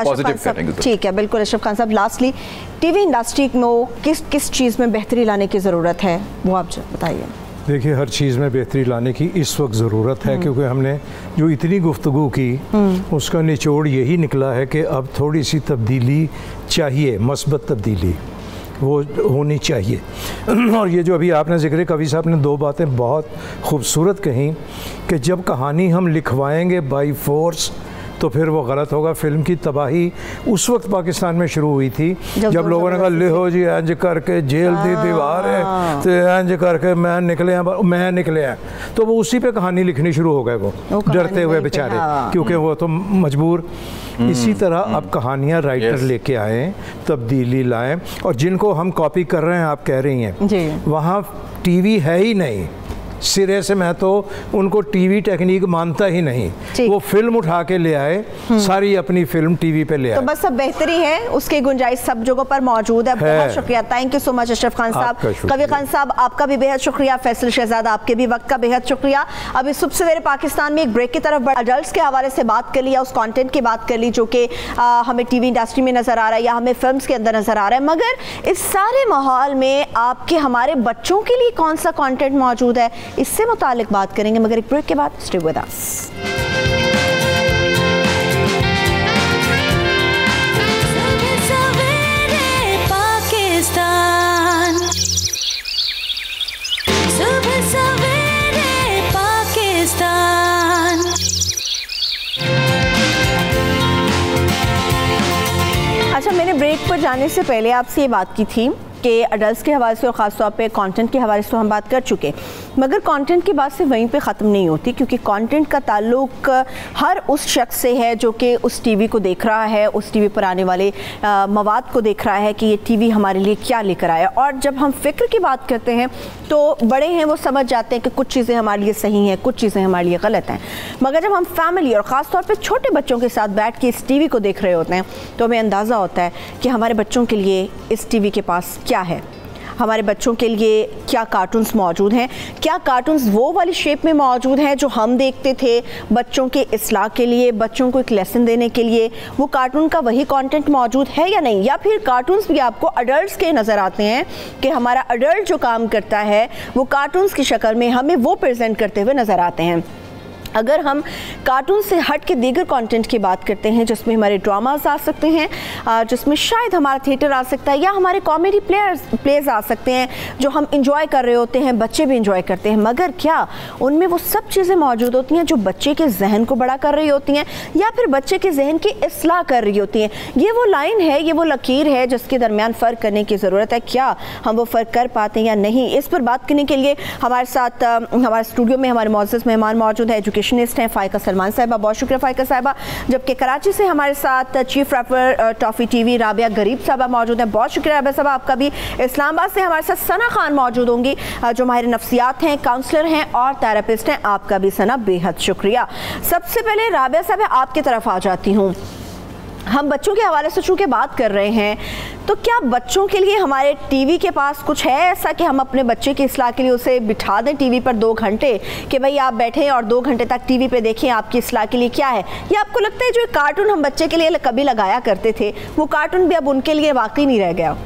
ठीक है बिल्कुल। अशरफ खान साहब लास्टली टीवी इंडस्ट्री में किस चीज़ में बेहतरी लाने की ज़रूरत है वो आप बताइए। देखिए हर चीज़ में बेहतरी लाने की इस वक्त ज़रूरत है क्योंकि हमने जो इतनी गुफ्तगू की उसका निचोड़ यही निकला है कि अब थोड़ी सी तब्दीली चाहिए, मस्बत तब्दीली वो होनी चाहिए। और ये जो अभी आपने जिक्र, कवि साहब ने 2 बातें बहुत खूबसूरत कहीं कि जब कहानी हम लिखवाएंगे बाई फोर्स तो फिर वो गलत होगा। फिल्म की तबाही उस वक्त पाकिस्तान में शुरू हुई थी जब लोगों ने कहा लिहो जी इंज करके जेल दी दीवार है तो इंज करके मैं निकले हैं, तो वो उसी पे कहानी लिखनी शुरू हो गए, वो डरते हुए बेचारे, क्योंकि वो तो मजबूर। इसी तरह अब कहानियाँ राइटर लेके आए, तब्दीली लाएं, और जिनको हम कॉपी कर रहे हैं आप कह रही हैं वहाँ टीवी है ही नहीं सिरे से, मैं तो उनको टीवी टेक्निक मानता ही नहीं। वो फिल्म उठा के ले आए, सारी अपनी फिल्म टीवी पे ले आए, तो बस सब बेहतरी है, उसकी गुंजाइश सब जगहों पर मौजूद है। बहुत शुक्रिया, thank you so much Ashraf Khan साहब। कवि खान साहब आपका भी बेहद शुक्रिया। फैसल शहजादा आपके भी वक्त का बेहद शुक्रिया। अभी सुबह सवेरे पाकिस्तान में एक ब्रेक की तरफ अडल्ट्स के हवाले से बात कर लिया, उस कंटेंट की बात कर ली जो कि हमें टीवी इंडस्ट्री में नजर आ रहा है या हमें फिल्म्स के अंदर नजर आ रहा है, मगर इस सारे माहौल में आपके हमारे बच्चों के लिए कौन सा कंटेंट मौजूद है इससे मुतालिक बात करेंगे, मगर एक ब्रेक के बाद। Stay with us. अच्छा, मैंने ब्रेक पर जाने से पहले आपसे ये बात की थी कि अडल्ट के हवाले से और ख़ास तौर पे कंटेंट के हवाले से तो हम बात कर चुके, मगर कंटेंट की बात से वहीं पे ख़त्म नहीं होती, क्योंकि कंटेंट का ताल्लुक हर उस शख्स से है जो कि उस टीवी को देख रहा है, उस टीवी पर आने वाले मवाद को देख रहा है कि ये टीवी हमारे लिए क्या लेकर आया। और जब हम फ़िक्र की बात करते हैं तो बड़े हैं वो समझ जाते हैं कि कुछ चीज़ें हमारे लिए सही हैं, कुछ चीज़ें हमारे लिए गलत हैं, मगर जब हम फैमिली और ख़ास तौर पे छोटे बच्चों के साथ बैठ के इस टीवी को देख रहे होते हैं तो हमें अंदाज़ा होता है कि हमारे बच्चों के लिए इस टीवी के पास क्या है, हमारे बच्चों के लिए क्या कार्टून्स मौजूद हैं, क्या कार्टून्स वो वाली शेप में मौजूद हैं जो हम देखते थे बच्चों के इस्लाह के लिए, बच्चों को एक लेसन देने के लिए। वो कार्टून का वही कंटेंट मौजूद है या नहीं, या फिर कार्टून्स भी आपको अडल्ट्स के नज़र आते हैं कि हमारा अडल्ट जो काम करता है वो कार्टून्स की शक्ल में हमें वो प्रेजेंट करते हुए नज़र आते हैं। अगर हम कार्टून से हट के दीगर कंटेंट की बात करते हैं जिसमें हमारे ड्रामास आ सकते हैं, जिसमें शायद हमारा थिएटर आ सकता है, या हमारे कॉमेडी प्लेज आ सकते हैं जो हम इंजॉय कर रहे होते हैं, बच्चे भी इंजॉय करते हैं, मगर क्या उनमें वो सब चीज़ें मौजूद होती हैं जो बच्चे के जहन को बड़ा कर रही होती हैं या फिर बच्चे के जहन की इस्लाह कर रही होती हैं? ये वो लाइन है, ये वो लकीर है जिसके दरमियान फ़र्क करने की ज़रूरत है। क्या हम वो फ़र्क कर पाते हैं या नहीं? इस पर बात करने के लिए हमारे साथ हमारे स्टूडियो में हमारे मुअज़्ज़ज़ मेहमान मौजूद है, एजुकेशनिस्ट हैं फ़ाइका सलमान साहिबा। बहुत शुक्रिया फ़ाइका साहिबा। जबकि कराची से हमारे साथ चीफ रैपर टॉफ़ी टीवी राबिया गरीब साहबा मौजूद हैं। बहुत शुक्रिया राबिया साहबा आपका भी। इस्लामाबाद से हमारे साथ सना खान मौजूद होंगी जो माहिर नफ्सियात हैं, काउंसलर हैं और थेरेपिस्ट हैं। आपका भी सना बेहद शुक्रिया। सबसे पहले राबिया साहब आपकी तरफ आ जाती हूँ। हम बच्चों के हवाले से चूँकि बात कर रहे हैं, तो क्या बच्चों के लिए हमारे टीवी के पास कुछ है ऐसा कि हम अपने बच्चे की इस्लाह के लिए उसे बिठा दें टीवी पर 2 घंटे कि भाई आप बैठें और 2 घंटे तक टीवी पे देखें, आपकी इस्लाह के लिए क्या है? या आपको लगता है जो कार्टून हम बच्चे के लिए कभी लगाया करते थे वो कार्टून भी अब उनके लिए वाकई नहीं रह गया?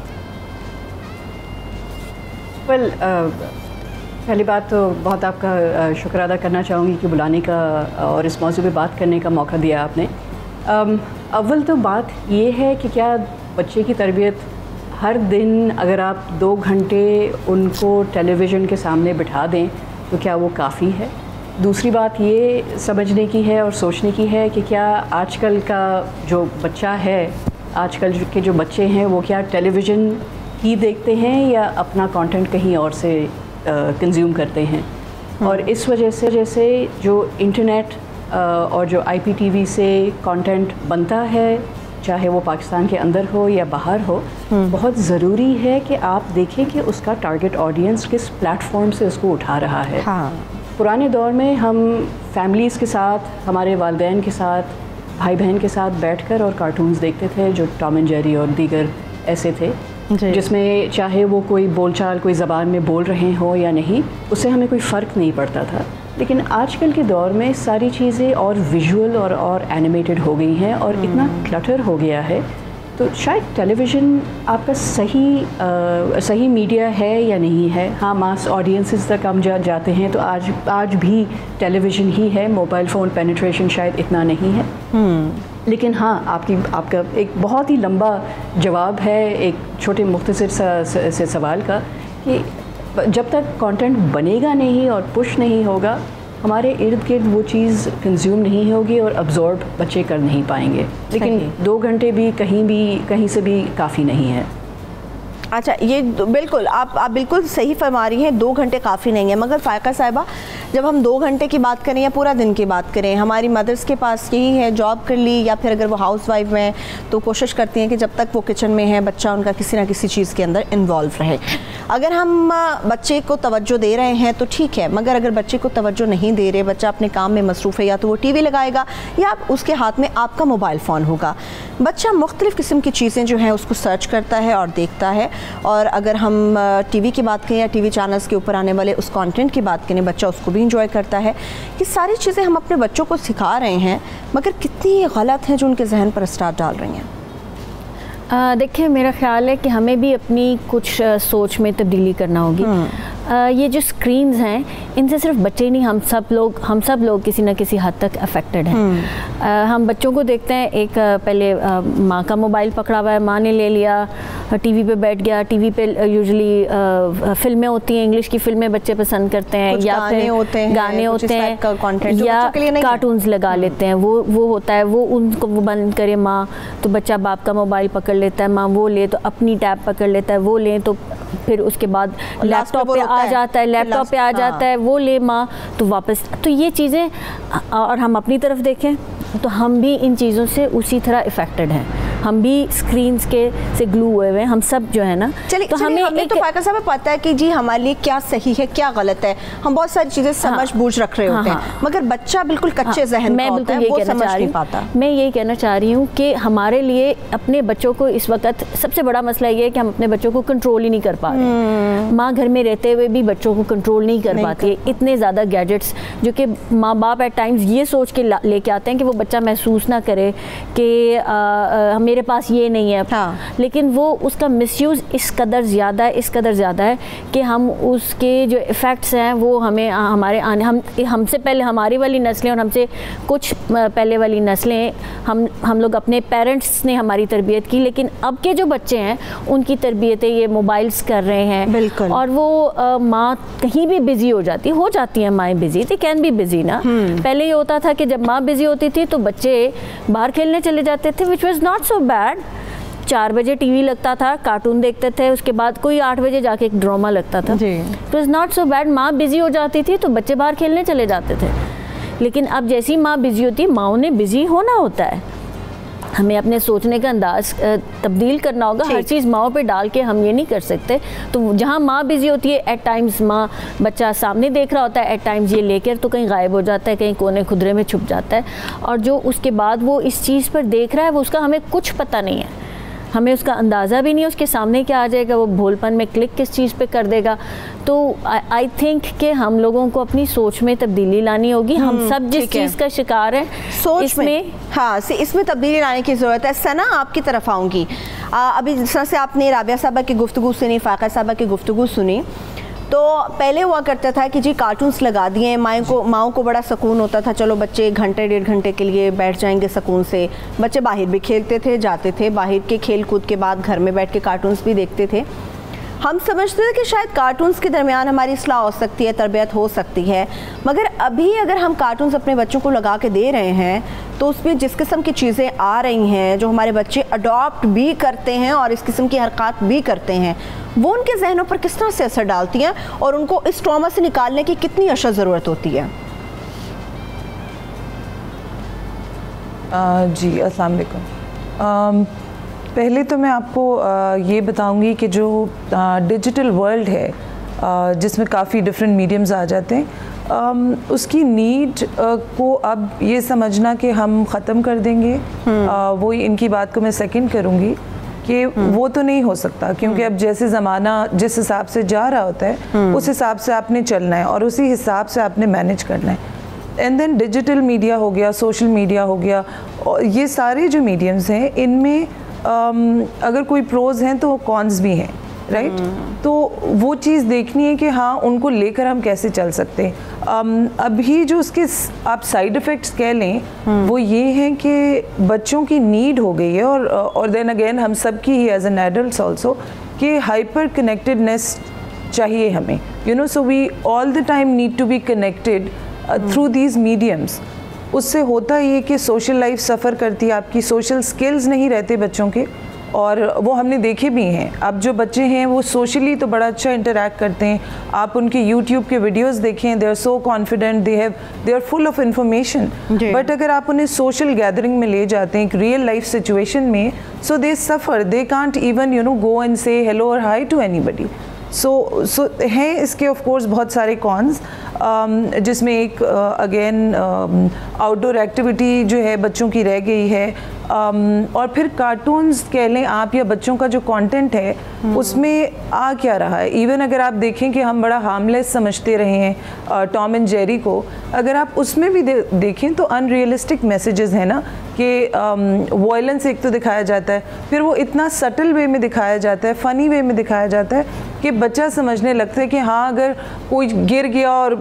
वेल, पहली बात तो बहुत आपका शुक्र अदा करना चाहूँगी कि बुलाने का और इस मौजू पे बात करने का मौका दिया आपने। अव्वल तो बात ये है कि क्या बच्चे की तरबियत हर दिन अगर आप 2 घंटे उनको टेलीविज़न के सामने बिठा दें तो क्या वो काफ़ी है? दूसरी बात ये समझने की है और सोचने की है कि क्या आजकल का जो बच्चा है, आजकल के जो बच्चे हैं वो क्या टेलीविज़न ही देखते हैं या अपना कंटेंट कहीं और से कंज्यूम करते हैं? और इस वजह से जैसे जो इंटरनेट और जो IPTV से कंटेंट बनता है, चाहे वो पाकिस्तान के अंदर हो या बाहर हो, बहुत ज़रूरी है कि आप देखें कि उसका टारगेट ऑडियंस किस प्लेटफॉर्म से उसको उठा रहा है। हाँ। पुराने दौर में हम फैमिलीज़ के साथ, हमारे वालिदैन के साथ, भाई बहन के साथ बैठकर और कार्टून्स देखते थे जो टॉम एंड जेरी और दीगर ऐसे थे, जिसमें चाहे वो कोई बोलचाल कोई ज़बान में बोल रहे हों या नहीं, उससे हमें कोई फ़र्क नहीं पड़ता था। लेकिन आजकल के दौर में सारी चीज़ें और विजुअल और एनिमेटेड हो गई हैं और इतना क्लटर हो गया है, तो शायद टेलीविज़न आपका सही मीडिया है या नहीं है। हाँ, मास ऑडियंसेस तक हम जाते हैं तो आज भी टेलीविज़न ही है, मोबाइल फ़ोन पेनिट्रेशन शायद इतना नहीं है। लेकिन हाँ, आपका एक बहुत ही लंबा जवाब है एक छोटे मुख्तसर से सवाल का कि जब तक कंटेंट बनेगा नहीं और पुश नहीं होगा, हमारे इर्द गिर्द वो चीज़ कंज्यूम नहीं होगी और अब्जॉर्ब बच्चे कर नहीं पाएंगे। लेकिन 2 घंटे भी कहीं से भी काफ़ी नहीं है। अच्छा, ये बिल्कुल आप बिल्कुल सही फरमा रही हैं, 2 घंटे काफ़ी नहीं है। मगर फ़ाइका साहिबा, जब हम 2 घंटे की बात करें या पूरा दिन की बात करें, हमारी मदर्स के पास यही है, जॉब कर ली या फिर अगर वो हाउस वाइफ हैं तो कोशिश करती हैं कि जब तक वो किचन में है बच्चा उनका किसी ना किसी चीज़ के अंदर इन्वॉल्व रहे। अगर हम बच्चे को तवज्जो दे रहे हैं तो ठीक है, मगर अगर बच्चे को तवज्जो नहीं दे रहे, बच्चा अपने काम में मसरूफ़ है, या तो वो टीवी लगाएगा या उसके हाथ में आपका मोबाइल फ़ोन होगा। बच्चा मुख्तलिफ़ किस्म की चीज़ें जो हैं उसको सर्च करता है और देखता है। और अगर हम टीवी की बात करें या टीवी चैनल्स के ऊपर आने वाले उस कंटेंट की बात करें, बच्चा उसको भी इंजॉय करता है। ये सारी चीज़ें हम अपने बच्चों को सिखा रहे हैं, मगर कितनी गलत हैं जो उनके जहन पर असर डाल रही हैं। देखिए, मेरा ख्याल है कि हमें भी अपनी कुछ सोच में तब्दीली करना होगी। ये जो स्क्रीन्स हैं इनसे सिर्फ बच्चे ही नहीं, हम सब लोग किसी न किसी हद तक अफेक्टेड हैं। हम बच्चों को देखते हैं, एक पहले माँ का मोबाइल पकड़ा हुआ है, माँ ने ले लिया, टीवी पे बैठ गया, टीवी पे यूजुअली फिल्में होती हैं, इंग्लिश की फिल्में बच्चे पसंद करते हैं, या गाने होते हैं या कार्टून्स लगा लेते हैं, वो होता है, वो उनको वो बंद करे माँ, तो बच्चा बाप का मोबाइल पकड़ लेता है, माँ वो ले तो अपनी टैब पकड़ लेता है, वो ले तो फिर उसके बाद लैपटॉप पे आ जाता है, वो ले माँ तो वापस। तो ये चीज़ें, और हम अपनी तरफ देखें तो हम भी इन चीज़ों से उसी तरह इफ़ेक्टेड हैं, हम भी स्क्रीन्स के से ग्लू हुए हुए हैं, हम सब जो है ना। तो हमें तो फायका साहब पता है कि जी हमारे लिए क्या सही है क्या गलत है, हम बहुत सारी चीज़ें समझ बूझ रख रहे होते हैं, मगर बच्चा बिल्कुल कच्चे जहन का होता है, वो समझ नहीं पाता। मैं यही कहना चाह रही हूँ कि हमारे लिए अपने बच्चों को इस वक्त सबसे बड़ा मसला ये है कि हम अपने बच्चों को कंट्रोल ही नहीं कर पा रहे। माँ घर में रहते हुए भी बच्चों को कंट्रोल नहीं कर पाती है, इतने ज़्यादा गैजेट्स जो कि माँ बाप एट टाइम्स ये सोच के लेके आते हैं कि वो बच्चा महसूस ना करे कि मेरे पास ये नहीं है। लेकिन वो उसका मिसयूज़ इस कदर ज़्यादा है कि हम उसके जो इफ़ेक्ट्स हैं वो हमें हमसे पहले हमारी वाली नस्लें और हमसे कुछ पहले वाली नस्लें, हम लोग अपने पेरेंट्स ने हमारी तरबियत की, लेकिन अब के जो बच्चे हैं उनकी तरबियतें ये मोबाइल्स कर रहे हैं। बिल्कुल। और वो माँ कहीं भी बिज़ी हो जाती हैं माएँ busy, they can be busy ना। पहले ये होता था कि जब माँ बिज़ी होती थी तो बच्चे बाहर खेलने चले जाते थे, which was not so bad. 4 बजे टीवी लगता था, कार्टून देखते थे, उसके बाद कोई 8 बजे जाके एक ड्रामा लगता था, it was not so bad. माँ बिज़ी हो जाती थी तो बच्चे बाहर खेलने चले जाते थे। लेकिन अब जैसी माँ बिज़ी होती है, माँओं ने बिज़ी होना होता है, हमें अपने सोचने का अंदाज तब्दील करना होगा, हर चीज़ माँ पे डाल के हम ये नहीं कर सकते। तो जहाँ माँ बिज़ी होती है, एट टाइम्स माँ बच्चा सामने देख रहा होता है, एट टाइम्स ये लेकर तो कहीं गायब हो जाता है, कहीं कोने खुदरे में छुप जाता है, और जो उसके बाद वो इस चीज़ पर देख रहा है वो उसका हमें कुछ पता नहीं है, हमें उसका अंदाज़ा भी नहीं है उसके सामने क्या आ जाएगा, वो भोलपन में क्लिक किस चीज़ पे कर देगा। तो आई थिंक कि हम लोगों को अपनी सोच में तब्दीली लानी होगी। हम सब जिस चीज़ का शिकार है सोच इसमें, हाँ इसमें तब्दीली लाने की ज़रूरत है। सना आपकी तरफ आऊँगी। अभी जिस तरह से आपने राबिया साहबा की गुफ्तगू सुनी, फ़ाक़ा साहबा की गुफ्तगू सुनी, तो पहले हुआ करता था कि जी कार्टून्स लगा दिए, माँओं को बड़ा सुकून होता था, चलो बच्चे घंटे 1.5 घंटे के लिए बैठ जाएंगे सुकून से। बच्चे बाहर भी खेलते थे, जाते थे, बाहर के खेल कूद के बाद घर में बैठ के कार्टून्स भी देखते थे। हम समझते थे कि शायद कार्टून्स के दरमियान हमारी इस्लाह हो सकती है, तरबियत हो सकती है, मगर अभी अगर हम कार्टून्स अपने बच्चों को लगा के दे रहे हैं तो उसमें जिस किस्म की चीज़ें आ रही हैं जो हमारे बच्चे अडॉप्ट भी करते हैं और इस किस्म की हरकत भी करते हैं, वो उनके जहनों पर किस तरह से असर डालती हैं और उनको इस ट्रॉमा से निकालने की कितनी अशद ज़रूरत होती है? जी अस्सलाम वालेकुम। पहले तो मैं आपको ये बताऊंगी कि जो डिजिटल वर्ल्ड है जिसमें काफ़ी डिफरेंट मीडियम्स आ जाते हैं, उसकी नीड को अब ये समझना कि हम ख़त्म कर देंगे, वो इनकी बात को मैं सेकंड करूँगी कि वो तो नहीं हो सकता, क्योंकि अब जैसे ज़माना जिस हिसाब से जा रहा होता है उस हिसाब से आपने चलना है और उसी हिसाब से आपने मैनेज करना है। एंड देन डिजिटल मीडिया हो गया, सोशल मीडिया हो गया, और ये सारे जो मीडियम्स हैं इनमें अगर कोई प्रोज हैं तो कॉन्स भी हैं, राइट? तो वो चीज़ देखनी है कि हाँ उनको लेकर हम कैसे चल सकते हैं। अभी जो उसके आप साइड इफ़ेक्ट्स कह लें वो ये हैं कि बच्चों की नीड हो गई है, और देन अगेन हम सब की ही एज एन एडल्ट्स ऑल्सो कि हाइपर कनेक्टेडनेस चाहिए हमें, you know, so we all the time need to be connected through these mediums. उससे होता ये कि सोशल लाइफ सफ़र करती है, आपकी सोशल स्किल्स नहीं रहते बच्चों के, और वो हमने देखे भी हैं। अब जो बच्चे हैं वो सोशली तो बड़ा अच्छा इंटरेक्ट करते हैं, आप उनके यूट्यूब के वीडियोस देखें, they are so confident, they are full of information, but अगर आप उन्हें सोशल गैदरिंग में ले जाते हैं एक रियल लाइफ सिचुएशन में, so they suffer, they can't even you know go and say hello और हाई टू एनीबडी। सो हैं इसके ऑफ कोर्स बहुत सारे कॉन्स, जिसमें एक अगेन आउटडोर एक्टिविटी जो है बच्चों की रह गई है, और फिर कार्टून्स कह लें आप या बच्चों का जो कंटेंट है उसमें आ क्या रहा है। इवन अगर आप देखें कि हम बड़ा हार्मलेस समझते रहे हैं टॉम एंड जेरी को, अगर आप उसमें भी देखें तो अनरियलिस्टिक मैसेजेस हैं ना, कि वायलेंस एक तो दिखाया जाता है, फिर वो इतना सटल वे में दिखाया जाता है, फ़नी वे में दिखाया जाता है कि बच्चा समझने लगता है कि हाँ अगर कोई गिर गया और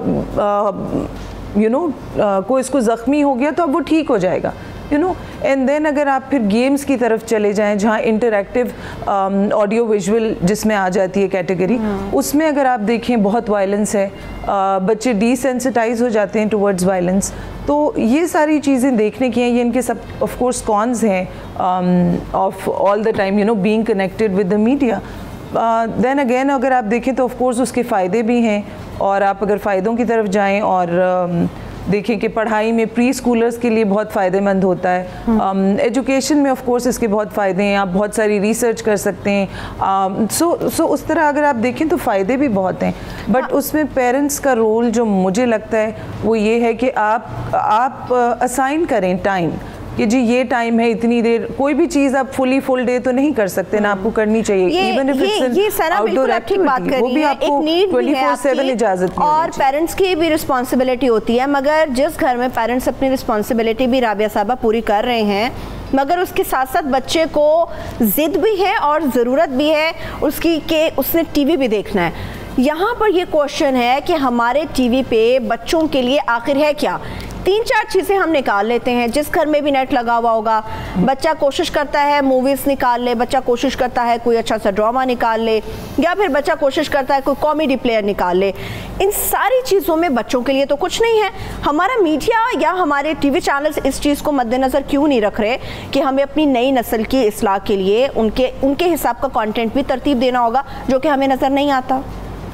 कोई इसको ज़ख्मी हो गया तो अब वो ठीक हो जाएगा, एंड देन अगर आप फिर गेम्स की तरफ चले जाएं जहाँ इंटरैक्टिव ऑडियो विजुअल जिसमें आ जाती है कैटेगरी, उसमें अगर आप देखें बहुत वायलेंस है, बच्चे डिसेंसिटाइज हो जाते हैं टुवर्ड्स वायलेंस। तो ये सारी चीज़ें देखने की हैं, ये इनके सब ऑफ कोर्स कॉन्स हैं of all the time being connected with the media. Then again अगर आप देखें तो ऑफ कोर्स उसके फ़ायदे भी हैं, और आप अगर फ़ायदों की तरफ जाएं और देखें कि पढ़ाई में प्री स्कूलर्स के लिए बहुत फ़ायदेमंद होता है, एजुकेशन में ऑफ कोर्स इसके बहुत फ़ायदे हैं, आप बहुत सारी रिसर्च कर सकते हैं। सो उस तरह अगर आप देखें तो फ़ायदे भी बहुत हैं, बट उसमें पेरेंट्स का रोल जो मुझे लगता है वो ये है कि आप असाइन करें टाइम कि जी ये टाइम है इतनी देर। कोई भी चीज़ आप फुल डे तो नहीं कर सकते ना, आपको करनी चाहिए even if it's an outdoor activity, वो भी आपको 24/7 इजाज़त नहीं और पेरेंट्स की भी रिस्पॉन्सिबिलिटी होती है। मगर जिस घर में पेरेंट्स अपनी रिस्पॉन्सिबिलिटी भी राबिया साहबा पूरी कर रहे हैं, मगर उसके साथ साथ बच्चे को ज़िद भी है और ज़रूरत भी है उसकी कि उसने टीवी भी देखना है। यहाँ पर ये क्वेश्चन है कि हमारे टीवी पे बच्चों के लिए आखिर है क्या? 3-4 चीज़ें हम निकाल लेते हैं। जिस घर में भी नेट लगा हुआ होगा, बच्चा कोशिश करता है मूवीज़ निकाल ले, बच्चा कोशिश करता है कोई अच्छा सा ड्रामा निकाल ले, या फिर बच्चा कोशिश करता है कोई कॉमेडी प्लेयर निकाल ले। इन सारी चीज़ों में बच्चों के लिए तो कुछ नहीं है। हमारा मीडिया या हमारे टीवी चैनल्स इस चीज़ को मद्देनज़र क्यों नहीं रख रहे कि हमें अपनी नई नस्ल की इस्लाह के लिए उनके हिसाब का कॉन्टेंट भी तरतीब देना होगा, जो कि हमें नज़र नहीं आता।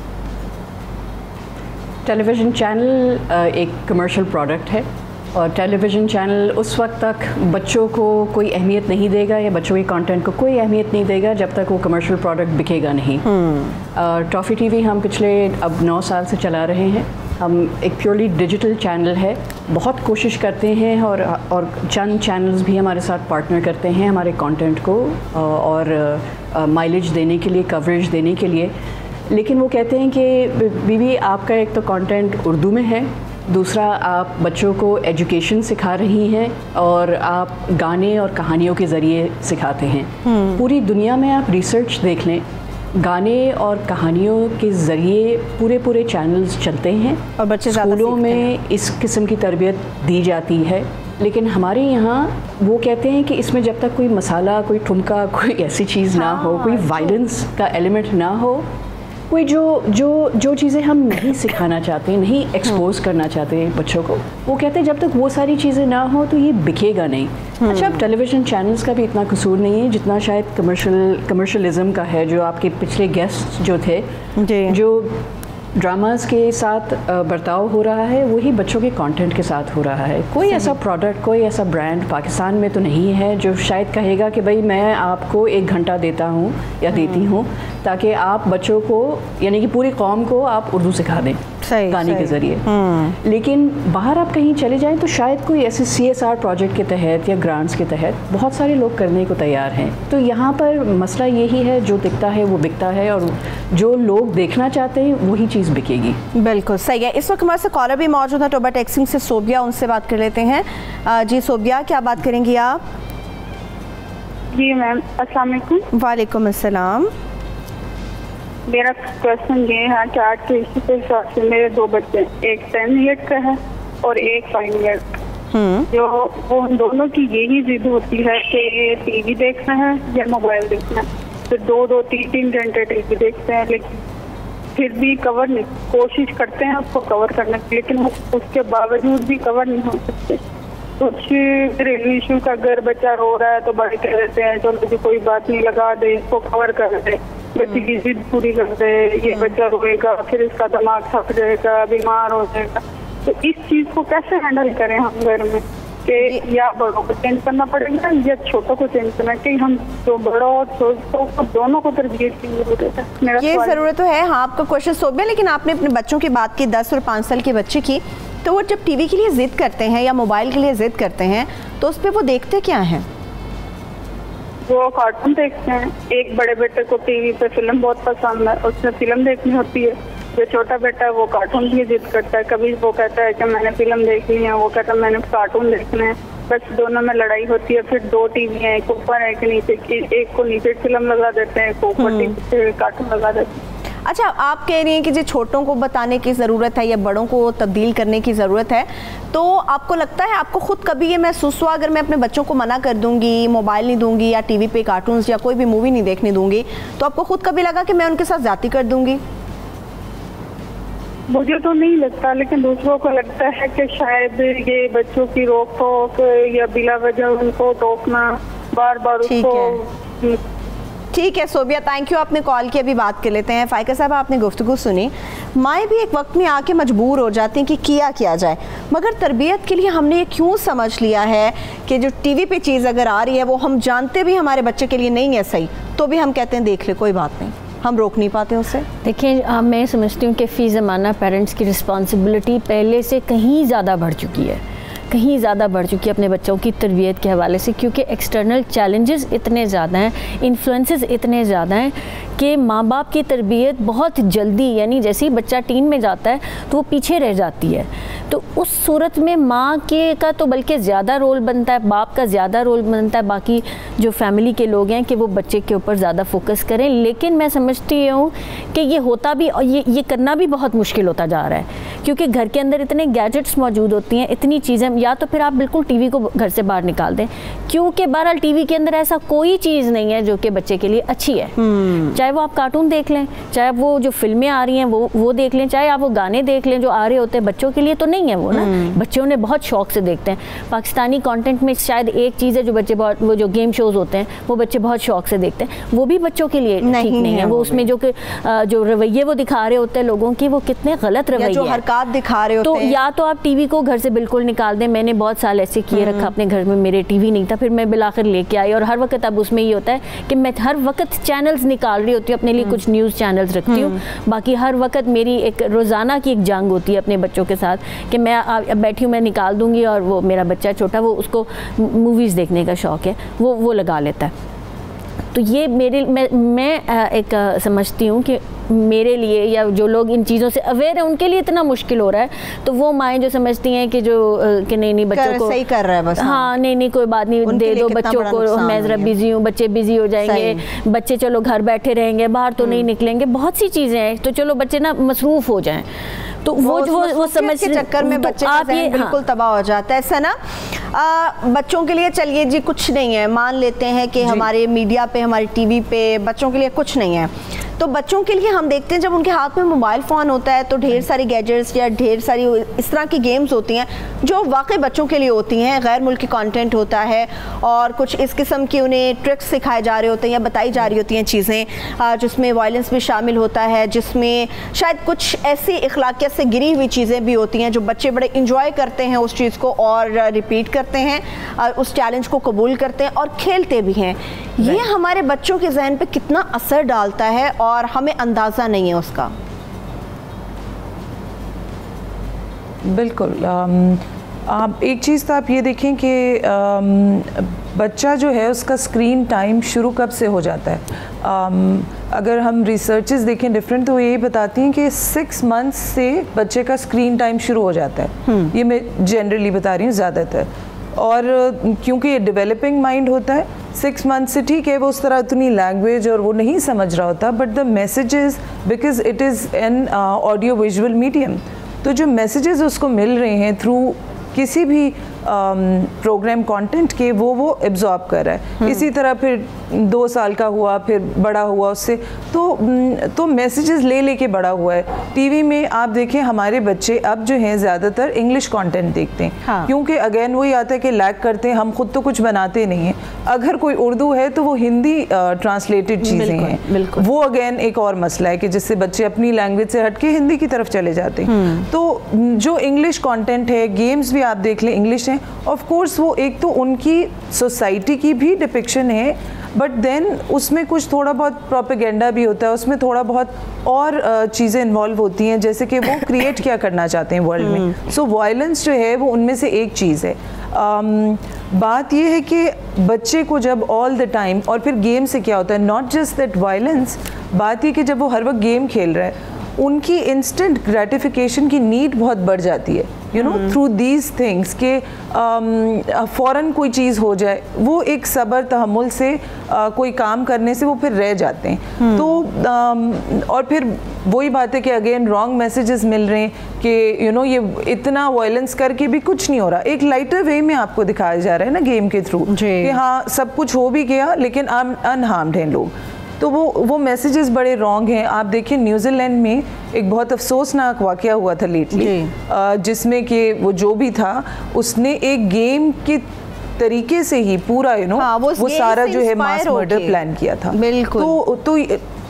टेलीविज़न चैनल एक कमर्शियल प्रोडक्ट है, और टेलीविज़न चैनल उस वक्त तक बच्चों को कोई अहमियत नहीं देगा या बच्चों के कंटेंट को कोई अहमियत नहीं देगा जब तक वो कमर्शियल प्रोडक्ट बिकेगा नहीं। टॉफ़ी टीवी हम पिछले अब 9 साल से चला रहे हैं। हम एक प्योरली डिजिटल चैनल है, बहुत कोशिश करते हैं और चंद चैनल्स भी हमारे साथ पार्टनर करते हैं हमारे कंटेंट को और माइलेज देने के लिए, कवरेज देने के लिए। लेकिन वो कहते हैं कि बीबी आपका एक तो कंटेंट उर्दू में है, दूसरा आप बच्चों को एजुकेशन सिखा रही हैं और आप गाने और कहानियों के ज़रिए सिखाते हैं। पूरी दुनिया में आप रिसर्च देख लें, गाने और कहानियों के ज़रिए पूरे चैनल्स चलते हैं और बच्चे स्कूलों में इस किस्म की तरबियत दी जाती है। लेकिन हमारे यहाँ वो कहते हैं कि इसमें जब तक कोई मसाला, कोई ठुमका, कोई ऐसी चीज़ ना हो, कोई वायलेंस का एलिमेंट ना हो, कोई जो चीज़ें हम नहीं सिखाना चाहते, नहीं एक्सपोज करना चाहते बच्चों को, वो कहते हैं जब तक वो सारी चीज़ें ना हो तो ये बिकेगा नहीं। अच्छा, अब टेलीविज़न चैनल्स का भी इतना कसूर नहीं है जितना शायद कमर्शलिज्म का है। जो आपके पिछले गेस्ट जो थे, जो ड्रामास के साथ बर्ताव हो रहा है, वही बच्चों के कंटेंट के साथ हो रहा है। कोई ऐसा प्रोडक्ट, कोई ऐसा ब्रांड पाकिस्तान में तो नहीं है जो शायद कहेगा कि भाई मैं आपको 1 घंटा देता हूँ या देती हूँ ताकि आप बच्चों को, यानी कि पूरी कौम को आप उर्दू सिखा दें गाने के ज़रिए। लेकिन बाहर आप कहीं चले जाएं तो शायद कोई ऐसे CSR प्रोजेक्ट के तहत या ग्रांट्स के तहत बहुत सारे लोग करने को तैयार हैं। तो यहाँ पर मसला यही है, जो दिखता है वो बिकता है और जो लोग देखना चाहते हैं वही चीज़ बिकेगी। बिल्कुल सही है। इस वक्त हमारे से कॉलर भी मौजूद है टोबा टेक्सिंग से, सोबिया, उनसे बात कर लेते हैं। जी सोबिया, क्या बात करेंगी आप? जी मैम, अस्सलाम वालेकुम। वालेकुम अस्सलाम। मेरा क्वेश्चन ये है कि आज के इसी के हिसाब से मेरे 2 बच्चे, एक 10 ईयर का है और एक 5 ईयर का। जो वो उन दोनों की यही जिद होती है कि टीवी देखना है या मोबाइल देखना है। तो 2-2, 3-3 घंटे टीवी देखते हैं, लेकिन फिर भी कवर नहीं, कोशिश करते हैं उसको कवर करने की, लेकिन उसके बावजूद भी कवर नहीं हो सकते। कुछ घरेलू इशू का, अगर बच्चा रो रहा है तो बड़े कह देते हैं चलो मुझे कोई बात नहीं, लगा दे, इसको कवर कर दे, बच्चे की जिद पूरी कर दे, ये बच्चा रोएगा, फिर इसका दिमाग थक जाएगा, बीमार हो जाएगा। तो इस चीज़ को कैसे हैंडल करें हम घर में कि या बड़ों को चेंज करना पड़ेगा या छोटों को चेंज करना, कि हम जो बड़ों और छोटों को दोनों को तरबियत की जरूरत है। ये ज़रूरत तो है। हाँ, आपका क्वेश्चन सोबिया, लेकिन आपने अपने बच्चों की बात की, 10 और 5 साल के बच्चे की, तो वो जब टीवी के लिए ज़िद करते हैं या मोबाइल के लिए ज़िद करते हैं तो उस पर वो देखते क्या हैं? वो कार्टून देखते हैं। एक बड़े बेटे को टीवी पे फिल्म बहुत पसंद है, उसमें फिल्म देखनी होती है। जो छोटा बेटा है वो कार्टून की जिद करता है, कभी वो कहता है कि मैंने फिल्म देखनी है, वो कहता है मैंने कार्टून देखना है। बस दोनों में लड़ाई होती है। फिर 2 टीवी हैं, एक ऊपर है, एक नीचे। एक को नीचे फिल्म लगा देते हैं, एक ऊपर कार्टून लगा देते हैं। अच्छा, आप कह रही हैं कि जो छोटों को बताने की ज़रूरत है या बड़ों को तब्दील करने की ज़रूरत है, तो आपको लगता है, आपको खुद कभी ये महसूस हुआ अगर मैं अपने बच्चों को मना कर दूंगी, मोबाइल नहीं दूंगी या टीवी पे कार्टून्स या कोई भी मूवी नहीं देखने दूंगी, तो आपको खुद कभी लगा कि मैं उनके साथ ज़्यादती कर दूंगी? मुझे तो नहीं लगता, लेकिन दूसरों को लगता है कि शायद ये बच्चों की रोक टोक या बिला वजह उनको टोकना, बार बार उसको। ठीक है सोबिया, थैंक यू, आपने कॉल की, अभी बात कर लेते हैं। फ़ाइका साहब, आपने गुफ्तगू सुनी, माएँ भी एक वक्त में आके मजबूर हो जाती हैं कि किया जाए, मगर तरबियत के लिए हमने ये क्यों समझ लिया है कि जो टीवी पे चीज़ अगर आ रही है वो हम जानते भी हमारे बच्चे के लिए नहीं है सही, तो भी हम कहते हैं देख ले कोई बात नहीं, हम रोक नहीं पाते उससे? देखिए, मैं समझती हूँ कि फ़ी ज़माना पेरेंट्स की रिस्पॉन्सिबिलिटी पहले से कहीं ज़्यादा बढ़ चुकी है, कहीं ज़्यादा बढ़ चुकी है अपने बच्चों की तरबियत के हवाले से, क्योंकि एक्सटर्नल चैलेंजेस इतने ज़्यादा हैं, इन्फ्लुएंसेस इतने ज़्यादा हैं कि माँ बाप की तरबियत बहुत जल्दी, यानी जैसे ही बच्चा टीन में जाता है तो वो पीछे रह जाती है। तो उस सूरत में माँ के का तो बल्कि ज़्यादा रोल बनता है, बाप का ज़्यादा रोल बनता है, बाकी जो फैमिली के लोग हैं कि वो बच्चे के ऊपर ज़्यादा फोकस करें। लेकिन मैं समझती हूँ कि ये होता भी, और ये करना भी बहुत मुश्किल होता जा रहा है, क्योंकि घर के अंदर इतने गैजेट्स मौजूद होती हैं, इतनी चीज़ें, या तो फिर आप बिल्कुल टीवी को घर से बाहर निकाल दें, क्योंकि बहरहाल टीवी के अंदर ऐसा कोई चीज़ नहीं है जो कि बच्चे के लिए अच्छी है। चाहे वो आप कार्टून देख लें, चाहे वो जो फिल्में आ रही हैं वो देख लें, चाहे आप वो गाने देख लें जो आ रहे होते हैं, बच्चों के लिए तो नहीं है वो ना, बच्चों ने बहुत शौक से देखते हैं। पाकिस्तानी कंटेंट में शायद एक चीज़ है जो बच्चे बहुत, वो जो गेम शोज़ होते हैं वो बच्चे बहुत शौक से देखते हैं, वो भी बच्चों के लिए ठीक नहीं है। वो उसमें जो रवैये वो दिखा रहे होते हैं लोगों की, वो कितने गलत रवैये, जो हरकत दिखा रहे होते हैं। तो या तो आप टीवी को घर से बिल्कुल निकाल दें, मैंने बहुत साल ऐसे किए रखा अपने घर में, मेरे टीवी नहीं था, फिर मैं बिलाखिर लेके आई, और हर वक्त अब उसमें ये होता है कि मैं हर वक्त चैनल्स निकाल रही होती हूँ अपने लिए, कुछ न्यूज़ चैनल्स रखती हूँ, बाकी हर वक्त मेरी एक रोज़ाना की एक जंग होती है अपने बच्चों के साथ कि मैं बैठी हूँ, मैं निकाल दूँगी, और वो मेरा बच्चा छोटा, वो उसको मूवीज़ देखने का शौक़ है, वो लगा लेता है। तो ये मैं एक समझती हूँ कि मेरे लिए या जो लोग इन चीज़ों से अवेयर हैं उनके लिए इतना मुश्किल हो रहा है, तो वो माएँ जो समझती हैं कि कि नहीं बच्चों को सही कर रहा है बस, हाँ नहीं कोई बात नहीं, दे दो बच्चों को, मैं ज़रा बिजी हूँ, बच्चे बिजी हो जाएंगे, बच्चे चलो घर बैठे रहेंगे, बाहर तो नहीं निकलेंगे, बहुत सी चीज़ें हैं, तो चलो बच्चे ना मसरूफ़ हो जाएं, तो वो समझ के चक्कर में बच्चे का ज़हन बिल्कुल तबाह हो जाता है, ऐसा ना। बच्चों के लिए चलिए जी कुछ नहीं है, मान लेते हैं कि हमारे मीडिया पे, हमारे टीवी पे बच्चों के लिए कुछ नहीं है, तो बच्चों के लिए हम देखते हैं जब उनके हाथ में मोबाइल फ़ोन होता है तो ढेर सारी गैजेट्स या ढेर सारी इस तरह की गेम्स होती हैं जो वाकई बच्चों के लिए होती हैं, गैर मुल्की कंटेंट होता है, और कुछ इस किस्म की उन्हें ट्रिक्स सिखाए जा रहे होते हैं या बताई जा रही होती हैं चीज़ें, जिसमें वायलेंस भी शामिल होता है, जिसमें शायद कुछ ऐसी इखलाकियत से गिरी हुई चीज़ें भी होती हैं जो बच्चे बड़े इंजॉय करते हैं उस चीज़ को और रिपीट करते हैं, उस चैलेंज को कबूल करते हैं और खेलते भी हैं। ये हमारे बच्चों के जहन पे कितना असर डालता है और हमें अंदाज़ा नहीं है उसका। बिल्कुल। आप एक चीज़ तो आप ये देखें कि बच्चा जो है उसका स्क्रीन टाइम शुरू कब से हो जाता है। अगर हम रिसर्चेस देखें डिफरेंट, तो यही बताती हैं कि 6 मंथ्स से बच्चे का स्क्रीन टाइम शुरू हो जाता है। ये मैं जनरली बता रही हूँ ज़्यादातर, और क्योंकि ये डेवलपिंग माइंड होता है, 6 मंथ से ठीक है वो उस तरह उतनी लैंग्वेज और वो नहीं समझ रहा होता, but the messages, because it is an audio visual medium, तो जो मैसेजेस उसको मिल रहे हैं थ्रू किसी भी प्रोग्राम कंटेंट के, वो एब्जॉर्ब कर रहा है। इसी तरह फिर 2 साल का हुआ, फिर बड़ा हुआ उससे, तो मैसेजेस ले के बड़ा हुआ है। टीवी में आप देखें हमारे बच्चे अब जो हैं ज़्यादातर इंग्लिश कंटेंट देखते हैं। हाँ। क्योंकि अगेन वही आता है कि लैग करते हैं, हम खुद तो कुछ बनाते नहीं हैं, अगर कोई उर्दू है तो वो हिंदी ट्रांसलेटेड चीज़ें हैं, वो अगेन एक और मसला है कि जिससे बच्चे अपनी लैंग्वेज से हट के हिंदी की तरफ चले जाते हैं। तो जो इंग्लिश कंटेंट है, गेम्स भी आप देख लें इंग्लिश हैं, ऑफ कोर्स वो एक तो उनकी सोसाइटी की भी डिपिक्शन है, बट देन उसमें कुछ थोड़ा बहुत प्रोपेगेंडा भी होता है, उसमें थोड़ा बहुत और चीज़ें इन्वॉल्व होती हैं, जैसे कि वो क्रिएट क्या करना चाहते हैं वर्ल्ड में। सो वायलेंस जो है वो उनमें से एक चीज़ है। बात ये है कि बच्चे को जब ऑल द टाइम, और फिर गेम से क्या होता है, नॉट जस्ट दैट वायलेंस, बात ये कि जब वो हर वक्त गेम खेल रहा है उनकी इंस्टेंट ग्रेटिफिकेशन की नीड बहुत बढ़ जाती है, you know, through these things के फ़ौरन कोई चीज़ हो जाए, वो एक सब्र तहम्मुल से कोई काम करने से वो फिर रह जाते हैं। तो और फिर वही बात है कि अगेन रॉन्ग मैसेजेस मिल रहे हैं कि यू नो ये इतना वायलेंस करके भी कुछ नहीं हो रहा। एक लाइटर वे में आपको दिखाया जा रहा है ना गेम के थ्रू कि हाँ सब कुछ हो भी गया लेकिन अनहार्म्ड हैं लोग। तो वो मैसेजेस बड़े रॉन्ग हैं। आप देखिए न्यूजीलैंड में एक बहुत अफसोसनाक वाक़या हुआ था लेटली, जिसमें कि वो जो भी था उसने एक गेम के तरीके से ही पूरा यू नो वो सारा जो है मास मर्डर प्लान किया था। बिल्कुल। तो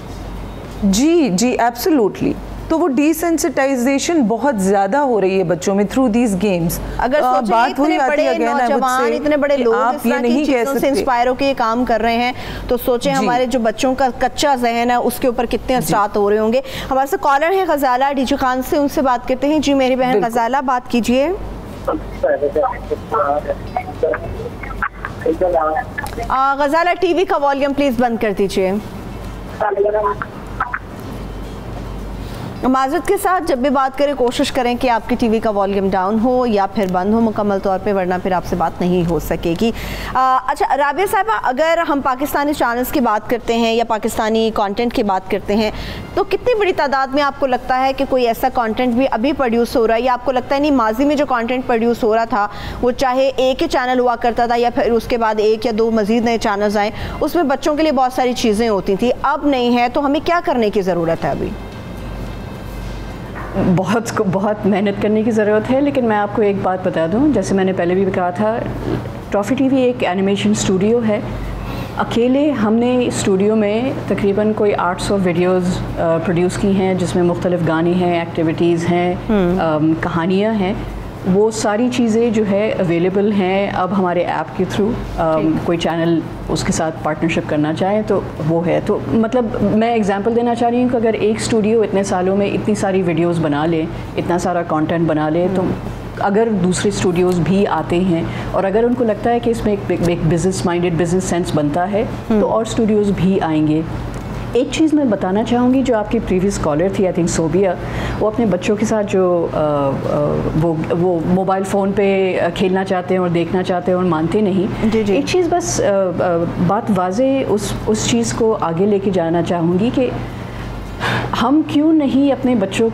जी एब्सोल्युटली। तो वो डिसेंसिटाइजेशन बहुत ज़्यादा हो रही है बच्चों में थ्रू दीज गेम्स। अगर बात वही आती है नौजवान इतने बड़े लोग इस तरह की चीज़ों से इंस्पायर होकर ये काम कर रहे हैं, तो सोचें हमारे जो बच्चों का कच्चा जहन है उसके ऊपर कितने असरात हो रहे होंगे। हमारे से कॉलर है गजाला डीजी खान से, उनसे बात करते हैं। जी मेरी बहन गजाला, बात कीजिए। गजाला टीवी का वॉल्यूम प्लीज बंद कर दीजिए। माजरत के साथ जब भी बात करें कोशिश करें कि आपकी टीवी का वॉल्यूम डाउन हो या फिर बंद हो मुकम्मल तौर पे, वरना फिर आपसे बात नहीं हो सकेगी। अच्छा राबिया साहिबा, अगर हम पाकिस्तानी चैनल्स की बात करते हैं या पाकिस्तानी कंटेंट की बात करते हैं तो कितनी बड़ी तादाद में आपको लगता है कि कोई ऐसा कंटेंट भी अभी प्रोड्यूस हो रहा है, या आपको लगता है नहीं माजी में जो कंटेंट प्रोड्यूस हो रहा था वो चाहे एक ही चैनल हुआ करता था या फिर उसके बाद एक या दो मजीद नए चैनल्स आए, उसमें बच्चों के लिए बहुत सारी चीज़ें होती थी, अब नहीं है, तो हमें क्या करने की ज़रूरत है? अभी बहुत मेहनत करने की ज़रूरत है। लेकिन मैं आपको एक बात बता दूं, जैसे मैंने पहले भी कहा था, ट्रॉफ़ी टीवी एक एनिमेशन स्टूडियो है। अकेले हमने स्टूडियो में तकरीबन कोई 800 वीडियोस प्रोड्यूस की हैं, जिसमें मुख्तलिफ गाने हैं, एक्टिविटीज़ हैं, कहानियाँ हैं। वो सारी चीज़ें जो है अवेलेबल हैं अब हमारे ऐप के थ्रू। कोई चैनल उसके साथ पार्टनरशिप करना चाहे तो वो है। तो मतलब मैं एग्जांपल देना चाह रही हूँ कि अगर एक स्टूडियो इतने सालों में इतनी सारी वीडियोस बना ले, इतना सारा कंटेंट बना ले, तो अगर दूसरे स्टूडियोज़ भी आते हैं और अगर उनको लगता है कि इसमें एक बिज़नेस माइंडेड बिज़नेस सेंस बनता है तो और स्टूडियोज़ भी आएंगे। एक चीज़ मैं बताना चाहूँगी, जो आपकी प्रीवियस कॉलर थी आई थिंक सोबिया, वो अपने बच्चों के साथ जो वो मोबाइल फ़ोन पे खेलना चाहते हैं और देखना चाहते हैं और मानते नहीं। एक चीज़ बस बात वाज़े उस चीज़ को आगे लेके जाना चाहूँगी कि हम क्यों नहीं अपने बच्चों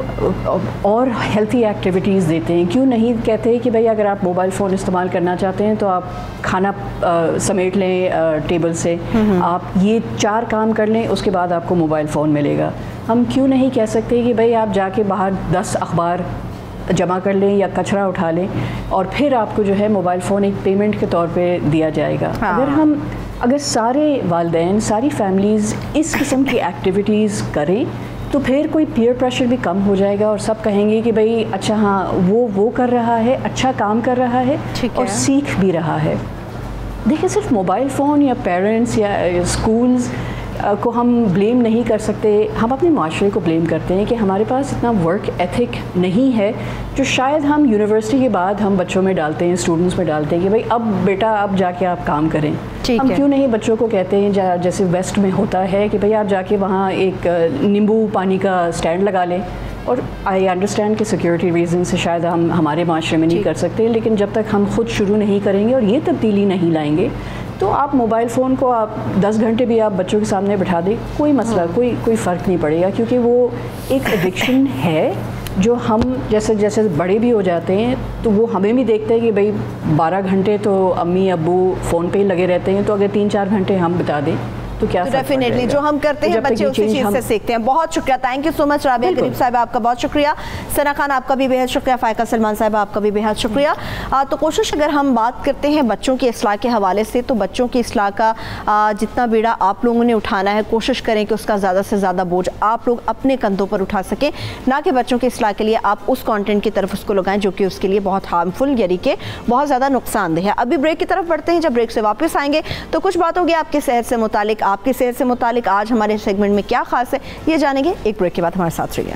को और हेल्थी एक्टिविटीज़ देते हैं। क्यों नहीं कहते हैं कि भाई अगर आप मोबाइल फ़ोन इस्तेमाल करना चाहते हैं तो आप खाना समेट लें टेबल से, आप ये 4 काम कर लें, उसके बाद आपको मोबाइल फ़ोन मिलेगा। हम क्यों नहीं कह सकते कि भाई आप जाके बाहर 10 अखबार जमा कर लें या कचरा उठा लें और फिर आपको जो है मोबाइल फ़ोन एक पेमेंट के तौर पे दिया जाएगा। अगर सारे वालिदैन, सारी फैमिलीज़ इस किस्म की एक्टिविटीज़ करें तो फिर कोई पीयर प्रेशर भी कम हो जाएगा और सब कहेंगे कि भाई अच्छा हाँ वो कर रहा है, अच्छा काम कर रहा है और सीख भी रहा है। देखिए सिर्फ मोबाइल फ़ोन या पेरेंट्स या स्कूल्स को हम ब्लेम नहीं कर सकते, हम अपने माशरे को ब्लेम करते हैं कि हमारे पास इतना वर्क एथिक नहीं है जो शायद हम यूनिवर्सिटी के बाद हम बच्चों में डालते हैं, स्टूडेंट्स में डालते हैं कि भाई अब बेटा अब जाके आप काम करें। हम क्यों नहीं बच्चों को कहते हैं जैसे वेस्ट में होता है कि भाई आप जाके वहाँ एक नींबू पानी का स्टैंड लगा लें। और आई अंडरस्टैंड कि सिक्योरिटी रीज़न से शायद हम हमारे माशरे में नहीं कर सकते, लेकिन जब तक हम खुद शुरू नहीं करेंगे और ये तब्दीली नहीं लाएंगे तो आप मोबाइल फ़ोन को आप 10 घंटे भी आप बच्चों के सामने बिठा दें, कोई मसला कोई फ़र्क नहीं पड़ेगा, क्योंकि वो एक एडिक्शन है जो हम जैसे जैसे बड़े भी हो जाते हैं तो वो हमें भी देखते हैं कि भाई 12 घंटे तो अम्मी अब्बू फ़ोन पे ही लगे रहते हैं, तो अगर 3-4 घंटे हम बिता दें तो क्या डेफिनेटली जो हम करते हैं बच्चे उसी चीज़ से सीखते हैं। बहुत शुक्रिया, thank you so much Rabia Gharib साहिबा, आपका बहुत शुक्रिया। सना खान आपका भी बेहद शुक्रिया। फ़ायका सलमान साहिबा आपका भी बेहद शुक्रिया। तो कोशिश अगर हम बात करते हैं बच्चों की इस्लाह के हवाले से, तो बच्चों की इस्लाह का जितना बीड़ा आप लोगों ने उठाना है, कोशिश करें कि उसका ज़्यादा से ज़्यादा बोझ आप लोग अपने कंधों पर उठा सकें, ना कि बच्चों की इस्लाह के लिए आप उस कॉन्टेंट की तरफ उसको लगाएं जो कि उसके लिए बहुत हार्मफुल यानी कि बहुत ज़्यादा नुकसानदेह है। अभी ब्रेक की तरफ बढ़ते हैं। जब ब्रेक से वापस आएंगे तो कुछ बात होगी आपकी सेहत से मुतालिक, आपकी सेहत से मुतालिक आज हमारे सेगमेंट में क्या खास है ये जानेंगे। एक ब्रेक के बाद हमारे साथ रहिए।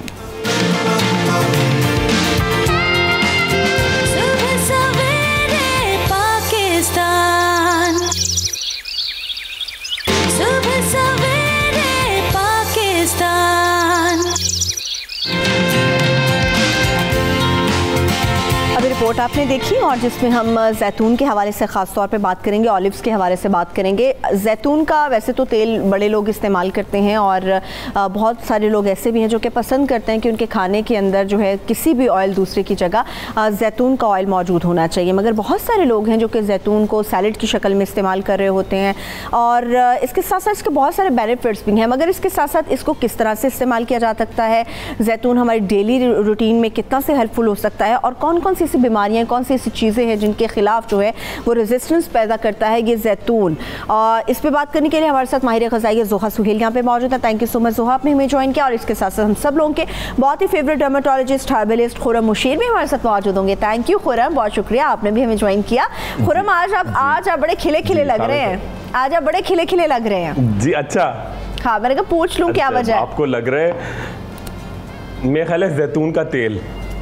रिपोर्ट आपने देखी और जिसमें हम जैतून के हवाले से ख़ास तौर पे बात करेंगे, ऑलिव्स के हवाले से बात करेंगे। जैतून का वैसे तो तेल बड़े लोग इस्तेमाल करते हैं और बहुत सारे लोग ऐसे भी हैं जो कि पसंद करते हैं कि उनके खाने के अंदर जो है किसी भी ऑयल दूसरे की जगह जैतून का ऑयल मौजूद होना चाहिए। मगर बहुत सारे लोग हैं जो कि जैतून को सैलड की शक्ल में इस्तेमाल कर रहे होते हैं और इसके साथ साथ इसके बहुत सारे बेनिफिट्स भी हैं। मगर इसके साथ साथ इसको किस तरह से इस्तेमाल किया जा सकता है, जैतून हमारी डेली रूटीन में कितना से हेल्पफुल हो सकता है और कौन कौन सी ऐसी बीमारियाँ, कौन सी ऐसी चीज़ें हैं जिनके खिलाफ जो है वो रेजिस्टेंस पैदा करता है ये जैतून। और इस पर बात करने के लिए हमारे साथ माहिर ग़िज़ाई ज़ोहा सुहेल यहाँ पे मौजूद है। Thank you so much Zoha, आपने हमें ज्वाइन किया। और इसके साथ साथ हम सब लोगों के बहुत ही favourite dermatologist herbalist Khurram Mushir भी हमारे साथ मौजूद होंगे। थैंक यू खुरम, बहुत शुक्रिया, आपने भी हमें ज्वाइन किया। खुरम, आज आप बड़े खिले खिले लग रहे हैं, आज आप बड़े खिले खिले लग रहे हैं जी। अच्छा, हाँ, मैंने कहा पूछ लूँ क्या वजह है आपको लग रहा है? मेरा ख्याल है जैतून का तेल।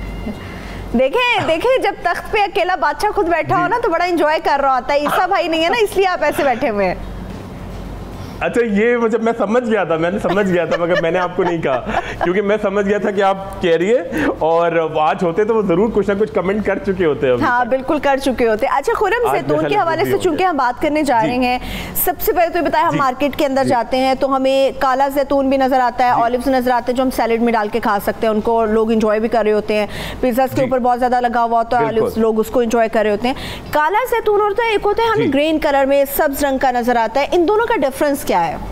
देखें जब तख्त पे अकेला बादशाह खुद बैठा हो ना तो बड़ा एंजॉय कर रहा होता है। ईसा भाई नहीं है ना, इसलिए आप ऐसे बैठे हुए हैं। अच्छा, ये मुझे मैं समझ गया था, मगर मैंने आपको नहीं कहा क्योंकि मैं समझ गया था कि आप कह रही है और आज होते तो वो जरूर कुछ ना कुछ कमेंट कर चुके होते हैं। हाँ, बिल्कुल कर चुके होते हैं। अच्छा खुरम, जैतून के हवाले से चूंकि हम बात करने जा रहे हैं, सबसे पहले तो ये बताएं, हम मार्केट के अंदर जाते हैं तो हमें काला जैतून भी नजर आता है, ऑलिव्स नजर आते हैं जो हम सैलेड में डाल के खा सकते हैं, उनको लोग इंजॉय भी कर रहे होते हैं। पिज्जा के ऊपर बहुत ज्यादा लगा हुआ होता है ऑलिव्स, लोग उसको इंजॉय कर रहे होते हैं। काला जैतून होता है, एक होता है हमें ग्रीन कलर में सब्ज रंग का नजर आता है, इन दोनों का डिफरेंस क्या है?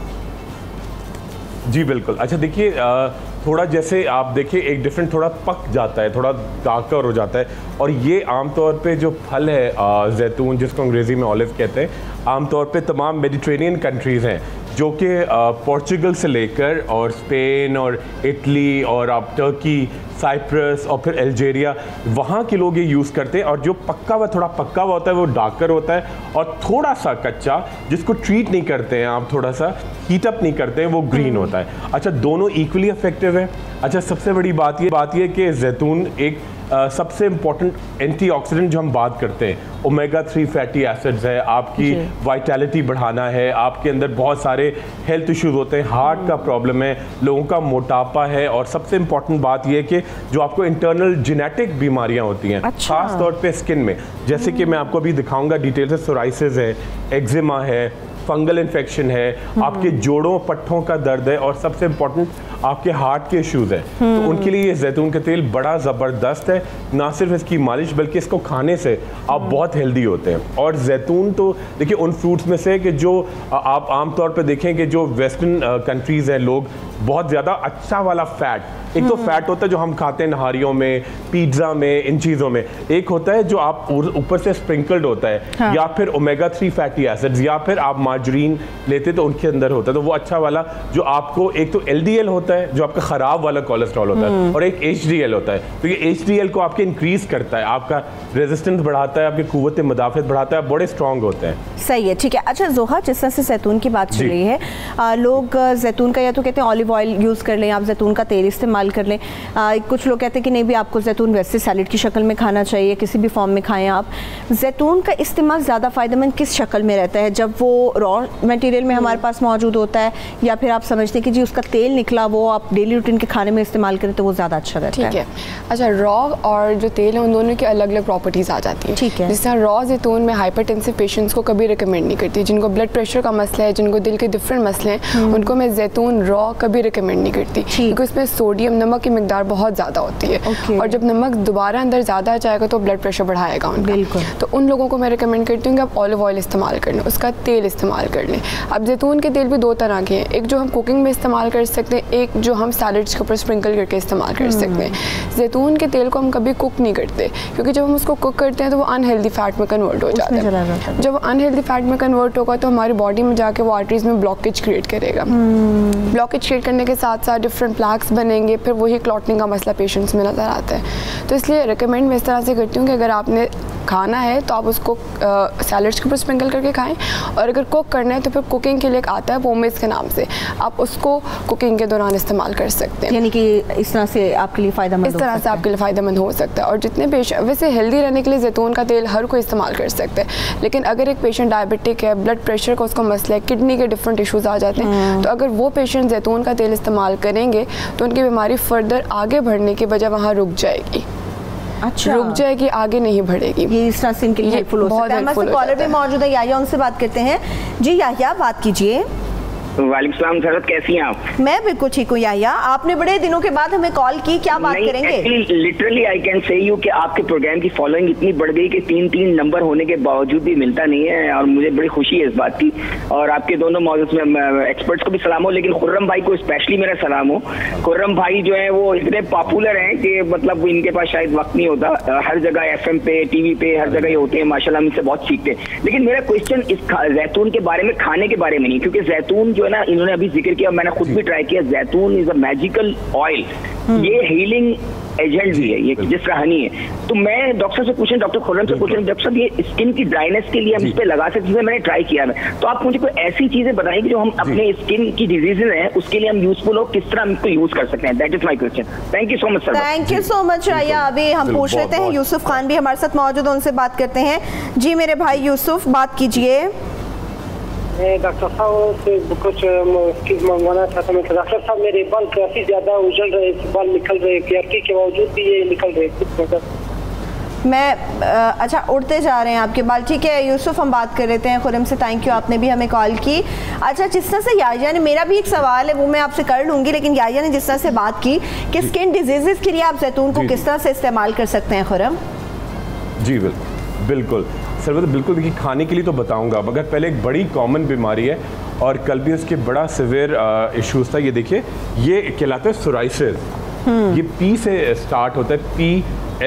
जी बिल्कुल। अच्छा देखिए, थोड़ा जैसे आप देखिए एक डिफरेंट थोड़ा पक जाता है, थोड़ा डार्कर हो जाता है और ये आमतौर पे जो फल है जैतून, जिसको अंग्रेज़ी में ऑलिव कहते हैं, आमतौर पे तमाम मेडिटेरेनियन कंट्रीज़ हैं जो कि पोर्चुगल से लेकर और स्पेन और इटली और आप टर्की, साइप्रस और फिर अल्जीरिया, वहाँ के लोग ये यूज़ करते हैं। और जो पक्का हुआ, थोड़ा पक्का हुआ होता है वो डार्कर होता है और थोड़ा सा कच्चा जिसको ट्रीट नहीं करते हैं आप, थोड़ा सा हीट अप नहीं करते हैं, वो ग्रीन होता है। अच्छा, दोनों इक्वली इफेक्टिव है। अच्छा, सबसे बड़ी बात ये कि जैतून एक सबसे इम्पॉर्टेंट एंटीऑक्सीडेंट जो हम बात करते हैं, ओमेगा 3 फैटी एसिड्स है, आपकी वाइटैलिटी बढ़ाना है, आपके अंदर बहुत सारे हेल्थ इश्यूज होते हैं, हार्ट का प्रॉब्लम है, लोगों का मोटापा है और सबसे इम्पॉर्टेंट बात यह है कि जो आपको इंटरनल जेनेटिक बीमारियां होती हैं, खास तौर पे स्किन में, जैसे कि मैं आपको अभी दिखाऊंगा डिटेल से, सोराइसिस है, एक्जिमा है, फंगल इन्फेक्शन है, आपके जोड़ों पट्ठों का दर्द है और सबसे इम्पोर्टेंट आपके हार्ट के इश्यूज हैं, तो उनके लिए ये जैतून का तेल बड़ा ज़बरदस्त है। ना सिर्फ इसकी मालिश बल्कि इसको खाने से आप बहुत हेल्दी होते हैं। और जैतून तो देखिए उन फ्रूट्स में से कि जो आप आमतौर पे देखें कि जो वेस्टर्न कंट्रीज़ हैं, लोग बहुत ज़्यादा अच्छा वाला फ़ैट, एक तो फैट होता है जो हम खाते हैं नहारियों में, पिज्ज़ा में, इन चीज़ों में, एक होता है जो आप ऊपर से स्प्रिंकल्ड होता है, हाँ। या फिर ओमेगा 3 फैटी एसिड्स, या फिर आप मार्जरीन लेते तो उनके अंदर होता है, तो वो अच्छा वाला जो आपको, एक तो LDL होता है जो आपका ख़राब वाला कोलेस्ट्रॉल होता है और एक HDL होता है, तो ये HDL को आपके इंक्रीज़ करता है, आपका रेजिस्टेंस बढ़ाता है, आपकी क़ुव्वत मुदाफ़त बढ़ाता है, बड़े स्ट्रॉन्ग होते हैं। सही है, ठीक है। अच्छा ज़ोहा, जिस तरह से जैतून की बात चल रही है, लोग जैतून का या तो कहते हैं ऑलिव ऑयल यूज़ कर लें, आप जैतून का तेल इस्तेमाल कर लें, कुछ लोग कहते हैं कि नहीं भी आपको जैतून वैसे सैलेड की शक्ल में खाना चाहिए, किसी भी फॉर्म में खाएं आप। जैतून का इस्तेमाल ज़्यादा फ़ायदेमंद किस शक्ल में रहता है, जब वो रॉ मटेरियल में हमारे पास मौजूद होता है, या फिर आप समझते हैं कि जी उसका तेल निकला वो आप डेली रूटीन के खाने में इस्तेमाल करें तो वो ज़्यादा अच्छा रहता है? ठीक है। अच्छा, रॉ और जो तेल है उन दोनों की अलग अलग प्रॉपर्टीज़ आ जाती हैं। ठीक है। जिस तरह रॉ जैतून में हाइपरटेंसिव पेशेंट्स को कभी रिकमेंड नहीं करती, जिनको ब्लड प्रेशर का मसला है, जिनको दिल के डिफरेंट मसले हैं, उनको मैं जैतून रॉ कभी रिकमेंड नहीं करती, क्योंकि उसमें सोडियम, नमक की मिकदार बहुत ज़्यादा होती है और जब नमक दोबारा अंदर ज़्यादा जाएगा तो ब्लड प्रेशर बढ़ाएगा उनका। बिल्कुल। तो उन लोगों को मैं रिकमेंड करती हूँ कि आप ऑलिव ऑयल इस्तेमाल कर लें, उसका तेल इस्तेमाल कर लें। अब जैतून के तेल भी दो तरह के हैं, एक जो हम कुकिंग में इस्तेमाल कर सकते हैं, एक जो हम सैलड्स के ऊपर स्प्रिंकल करके इस्तेमाल कर सकते हैं। जैतून के तेल को हम कभी कुक नहीं करते, क्योंकि जब हम उसको कुक करते हैं तो वो अनहेल्दी फैट में कन्वर्ट हो जाता है। जब अनहेल्दी फैट में कन्वर्ट होगा तो हमारी बॉडी में जाके वो आर्टरीज में ब्लॉकेज क्रिएट करेगा। ब्लॉकेज क्रिएट करने के साथ साथ डिफरेंट प्लैक्स बनेंगे, फिर वही क्लॉटिंग का मसला पेशेंट्स में नज़र आता है। तो इसलिए रिकमेंड मैं इस तरह से करती हूँ कि अगर आपने खाना है तो आप उसको सैलड्स के ऊपर स्प्रिंकल करके खाएं, और अगर कुक करना है तो फिर कुकिंग के लिए एक आता है पोमेस के नाम से, आप उसको कुकिंग के दौरान इस्तेमाल कर सकते हैं। यानी कि इस तरह से आपके लिए फ़ायदेमंद, इस तरह से आपके लिए फ़ायदेमंद हो सकता है। और जितने पेशेंट, वैसे हेल्दी रहने के लिए जैतून का तेल हर कोई इस्तेमाल कर सकते हैं, लेकिन अगर एक पेशेंट डायबिटिक है, ब्लड प्रेशर का उसका मसला है, किडनी के डिफरेंट इशूज़ आ जाते हैं, तो अगर वो पेशेंट जैतून का तेल इस्तेमाल करेंगे तो उनकी बीमारी फर्दर आगे बढ़ने की वजह वहाँ रुक जाएगी। रुक जाएगी, आगे नहीं बढ़ेगी। ये इस तरह से इनके लिए हेल्पफुल हो सकता है। हमारे कॉलर भी मौजूद है याहिया, उनसे बात करते हैं। जी याहिया, बात कीजिए। वालेकुम सलाम सरवत, कैसी हैं आप? मैं बिल्कुल ठीक हूँ याहिया, आपने बड़े दिनों के बाद हमें कॉल की, क्या बात करेंगे? Literally I can say you कि आपके प्रोग्राम की फॉलोइंग इतनी बढ़ गई कि 3 नंबर होने के बावजूद भी मिलता नहीं है, और मुझे बड़ी खुशी है इस बात की। और आपके दोनों मौजूद में एक्सपर्ट्स को भी सलाम हो, लेकिन खुर्रम भाई को स्पेशली मेरा सलाम हो। खुर्रम भाई जो है वो इतने पॉपुलर हैं कि मतलब इनके पास शायद वक्त नहीं होता, हर जगह FM पे, TV पे, हर जगह ये होते हैं, माशाल्लाह इनसे बहुत सीखते हैं। लेकिन मेरा क्वेश्चन इस जैतून के बारे में, खाने के बारे में नहीं, क्योंकि जैतून जो है ना, इन्होंने अभी जिक्र किया, मैंने खुद भी ट्राई किया, जैतून इज अ मैजिकल ऑयल, ये हीलिंग एजेंट भी है, ये जिस तरह हनी है। तो मैं डॉक्टर से पूछें, डॉक्टर खुर्रम से पूछें, डॉक्टर साहब ये स्किन की ड्राइनेस के लिए हम इस पे लगा सकते हैं, मैंने ट्राई किया है, तो आप मुझे कोई ऐसी चीजें बताएंगे जो हम अपने स्किन की डिजीजेज हैं उसके लिए हम यूजफुल हो, किस तरह हम इसको यूज कर सकते हैं? That is my question. Thank you so much sir. Thank you so much Yahya. अभी हम पूछ लेते हैं, यूसुफ खान भी हमारे साथ मौजूद है, उनसे बात करते हैं। जी मेरे भाई यूसुफ, बात कीजिए। डॉक्टर साहब से कुछ मंगवाना चाहता हूँ। डॉक्टर साहब मेरे बाल काफी ज्यादा उजड़ रहे, बाल निकल रहे, केयर के बावजूद भी ये निकल रहे। मैं अच्छा, उड़ते जा रहे हैं आपके बाल, ठीक है यूसुफ, हम बात कर लेते हैं खुर्रम से। थैंक यू, आपने भी हमें कॉल की। अच्छा, जिस तरह से याहिया ने, मेरा भी एक सवाल है वो मैं आपसे कर लूँगी, लेकिन याहिया ने जिस तरह से बात की कि स्किन डिजीजेस के लिए आप जैतून को किस तरह से इस्तेमाल कर सकते हैं, खुर्रम? जी बिल्कुल सरवत, बिल्कुल। देखिए खाने के लिए तो बताऊंगा, मगर पहले एक बड़ी कॉमन बीमारी है और कल भी उसके बड़ा सिवियर इश्यूज था। ये देखिए, ये कहलाता है सोराइसिस। ये P से स्टार्ट होता है,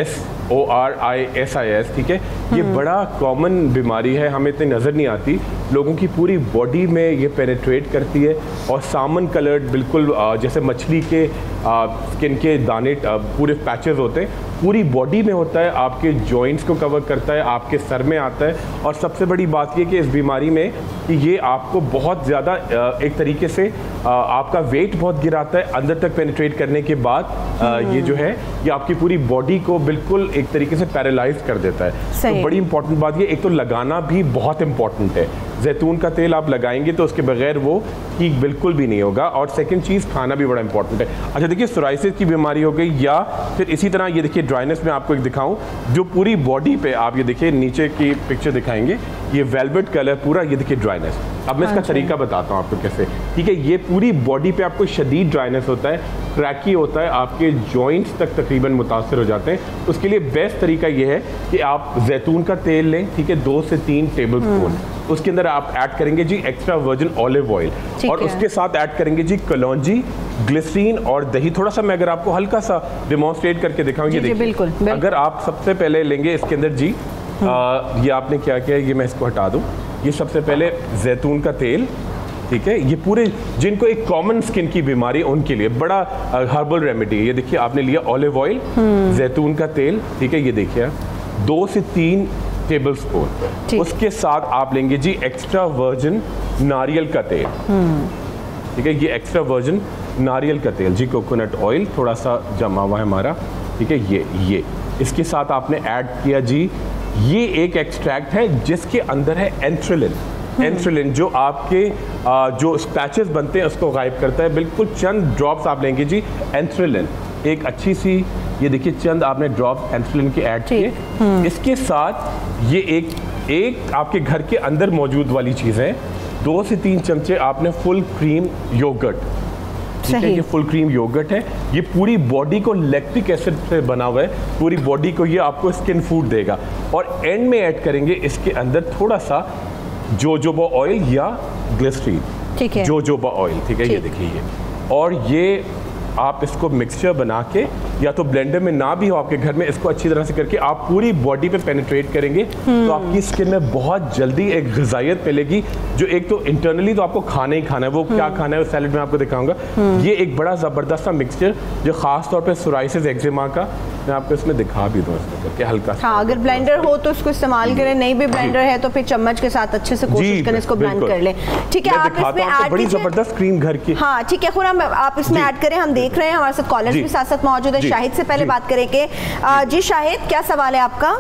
PSORISIS, ठीक है। ये बड़ा कॉमन बीमारी है, हमें इतनी नज़र नहीं आती, लोगों की पूरी बॉडी में ये पेनिट्रेट करती है और सामन कलर्ड, बिल्कुल जैसे मछली के स्किन के दाने पूरे पैचेस होते हैं, पूरी बॉडी में होता है, आपके जॉइंट्स को कवर करता है, आपके सर में आता है। और सबसे बड़ी बात ये कि इस बीमारी में कि ये आपको बहुत ज़्यादा एक तरीके से आपका वेट बहुत गिराता है, अंदर तक पेनिट्रेट करने के बाद ये जो है ये आपकी पूरी बॉडी को बिल्कुल एक तरीके से पैरालाइज कर देता है। तो बड़ी इंपॉर्टेंट बात ये, एक तो लगाना भी बहुत इंपॉर्टेंट है, जैतून का तेल आप लगाएंगे तो उसके बगैर वो ठीक बिल्कुल भी नहीं होगा। और सेकंड चीज़, खाना भी बड़ा इंपॉर्टेंट है। अच्छा देखिए, सोराइसिस की बीमारी हो गई, या फिर इसी तरह ये देखिए ड्राइनेस में आपको एक दिखाऊं, जो पूरी बॉडी पे आप ये देखिए, नीचे की पिक्चर दिखाएंगे, ये वेलवेट कलर पूरा, ये देखिए ड्राइनेस। अब मैं इसका तरीका बताता हूँ आपको कैसे, ठीक है। ये पूरी बॉडी पे आपको शदीद ड्राइनेस होता है, क्रैकी होता है, आपके जॉइंट्स तक तकरीबन मुतासर हो जाते हैं। उसके लिए बेस्ट तरीका ये है कि आप जैतून का तेल लें, ठीक है, 2 से 3 टेबल स्पून, उसके अंदर आप ऐड करेंगे जी एक्स्ट्रा वर्जिन ऑलिव ऑयल, और उसके साथ ऐड करेंगे जी कलौंजी, ग्लिसरीन और दही थोड़ा सा। मैं अगर आपको हल्का सा डिमॉन्स्ट्रेट करके दिखाऊंगी, देखिए बिल्कुल। अगर आप सबसे पहले लेंगे इसके अंदर जी, ये आपने क्या किया, ये मैं इसको हटा दूं, ये सबसे पहले जैतून का तेल, ठीक है। ये पूरे जिनको एक कॉमन स्किन की बीमारी है उनके लिए बड़ा हर्बल रेमेडी है। ये देखिए आपने लिया ऑलिव ऑयल, जैतून का तेल, ठीक है, ये देखिए 2 से 3 टेबल स्पून। उसके साथ आप लेंगे जी एक्स्ट्रा वर्जिन नारियल का तेल, ठीक है, ये एक्स्ट्रा वर्जिन नारियल का तेल जी, कोकोनट ऑयल थोड़ा सा जमा हुआ है हमारा, ठीक है। ये इसके साथ आपने ऐड किया जी, ये एक एक्सट्रैक्ट है जिसके अंदर है एंथ्रेलिन, जो आपके जो स्पैचेस बनते हैं उसको गायब करता है। बिल्कुल चंद ड्रॉप्स आप लेंगे जी एंथ्रेलिन, एक अच्छी सी, ये देखिए चंद आपने ड्रॉप एंथ्रेलिन के ऐड किए। इसके साथ ये एक आपके घर के अंदर मौजूद वाली चीज़ है, 2 से 3 चमचे आपने फुल क्रीम योगर्ट, ठीक है, ये फुल क्रीम योगर्ट है, ये पूरी बॉडी को लैक्टिक एसिड से बना हुआ है, पूरी बॉडी को ये आपको स्किन फूड देगा। और एंड में ऐड करेंगे इसके अंदर थोड़ा सा जोजोबा ऑयल या ग्लिसरीन, ठीक है, जोजोबा ऑयल, ठीक है, ये देखिए ये। और ये आप इसको मिक्सचर बना के, या तो ब्लेंडर में ना भी हो आपके घर में, इसको अच्छी तरह से करके आप पूरी बॉडी पे पेनिट्रेट करेंगे तो आपकी स्किन में बहुत जल्दी एक ग़िज़ाइयत मिलेगी, जो एक तो इंटरनली तो आपको खाना ही खाना है, वो क्या खाना है वो सैलेड में आपको दिखाऊंगा। ये एक बड़ा ज़बरदस्त मिक्सचर जो ख़ास तौर पे सोराइसिस एक्जिमा का, मैं आपको इसमें दिखा भी दूँ इसमें करके हल्का सा। हाँ, अगर ब्लेंडर हो तो इसको इस्तेमाल करें, नहीं भी ब्लेंडर है तो फिर चम्मच के साथ अच्छे से कोशिश करें इसको ब्लेंड कर लें, ठीक है। आप इसमें ऐड बड़ी ज़बरदस्त क्रीम घर की, हाँ ठीक है खुर्रम, आप इसमें ऐड करें। हम देख रहे हैं हमारे साथ कॉलर्स भी साथ साथ मौजूद है। शाहिद से पहले बात करेंगे। जी शाहिद, क्या सवाल है आपका?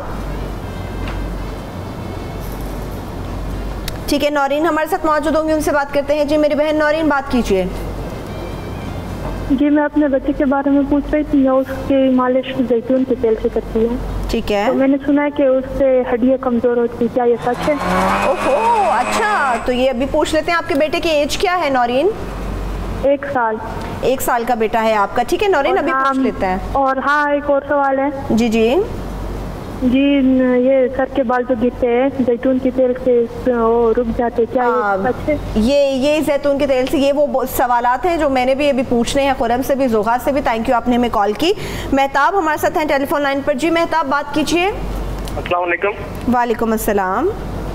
ठीक है, नौरीन हमारे साथ मौजूद होंगी, उनसे बात करते हैं। जी मेरी बहन नौरीन, बात कीजिए। जी मैं अपने बच्चे के बारे में पूछ रही थी, उसकी मालिश जैतून के तेल से करती है। ठीक है। तो मैंने सुना है कि उससे हड्डियाँ कमजोर होती, क्या ये सच है? ओहो अच्छा, तो ये अभी पूछ लेते हैं, आपके बेटे की एज क्या है नौरीन? 1 साल। 1 साल का बेटा है आपका, ठीक है नौरीन, अभी पूछ लेते हैं। और हाँ एक और सवाल है। जी जी जी, ये सर के बाल जो गिरते हैं जैतून के तेल से वो रुक जाते, क्या ये सच है? ये जैतून के तेल से, ये वो सवालात हैं जो मैंने भी अभी पूछने हैं खुरम से भी, जोहा से भी। थैंक यू, आपने हमें कॉल की। मेहताब हमारे साथ हैं टेलीफोन लाइन पर। जी मेहताब, बात कीजिए। अस्सलाम वालेकुम। वालेकुम अस्सलाम।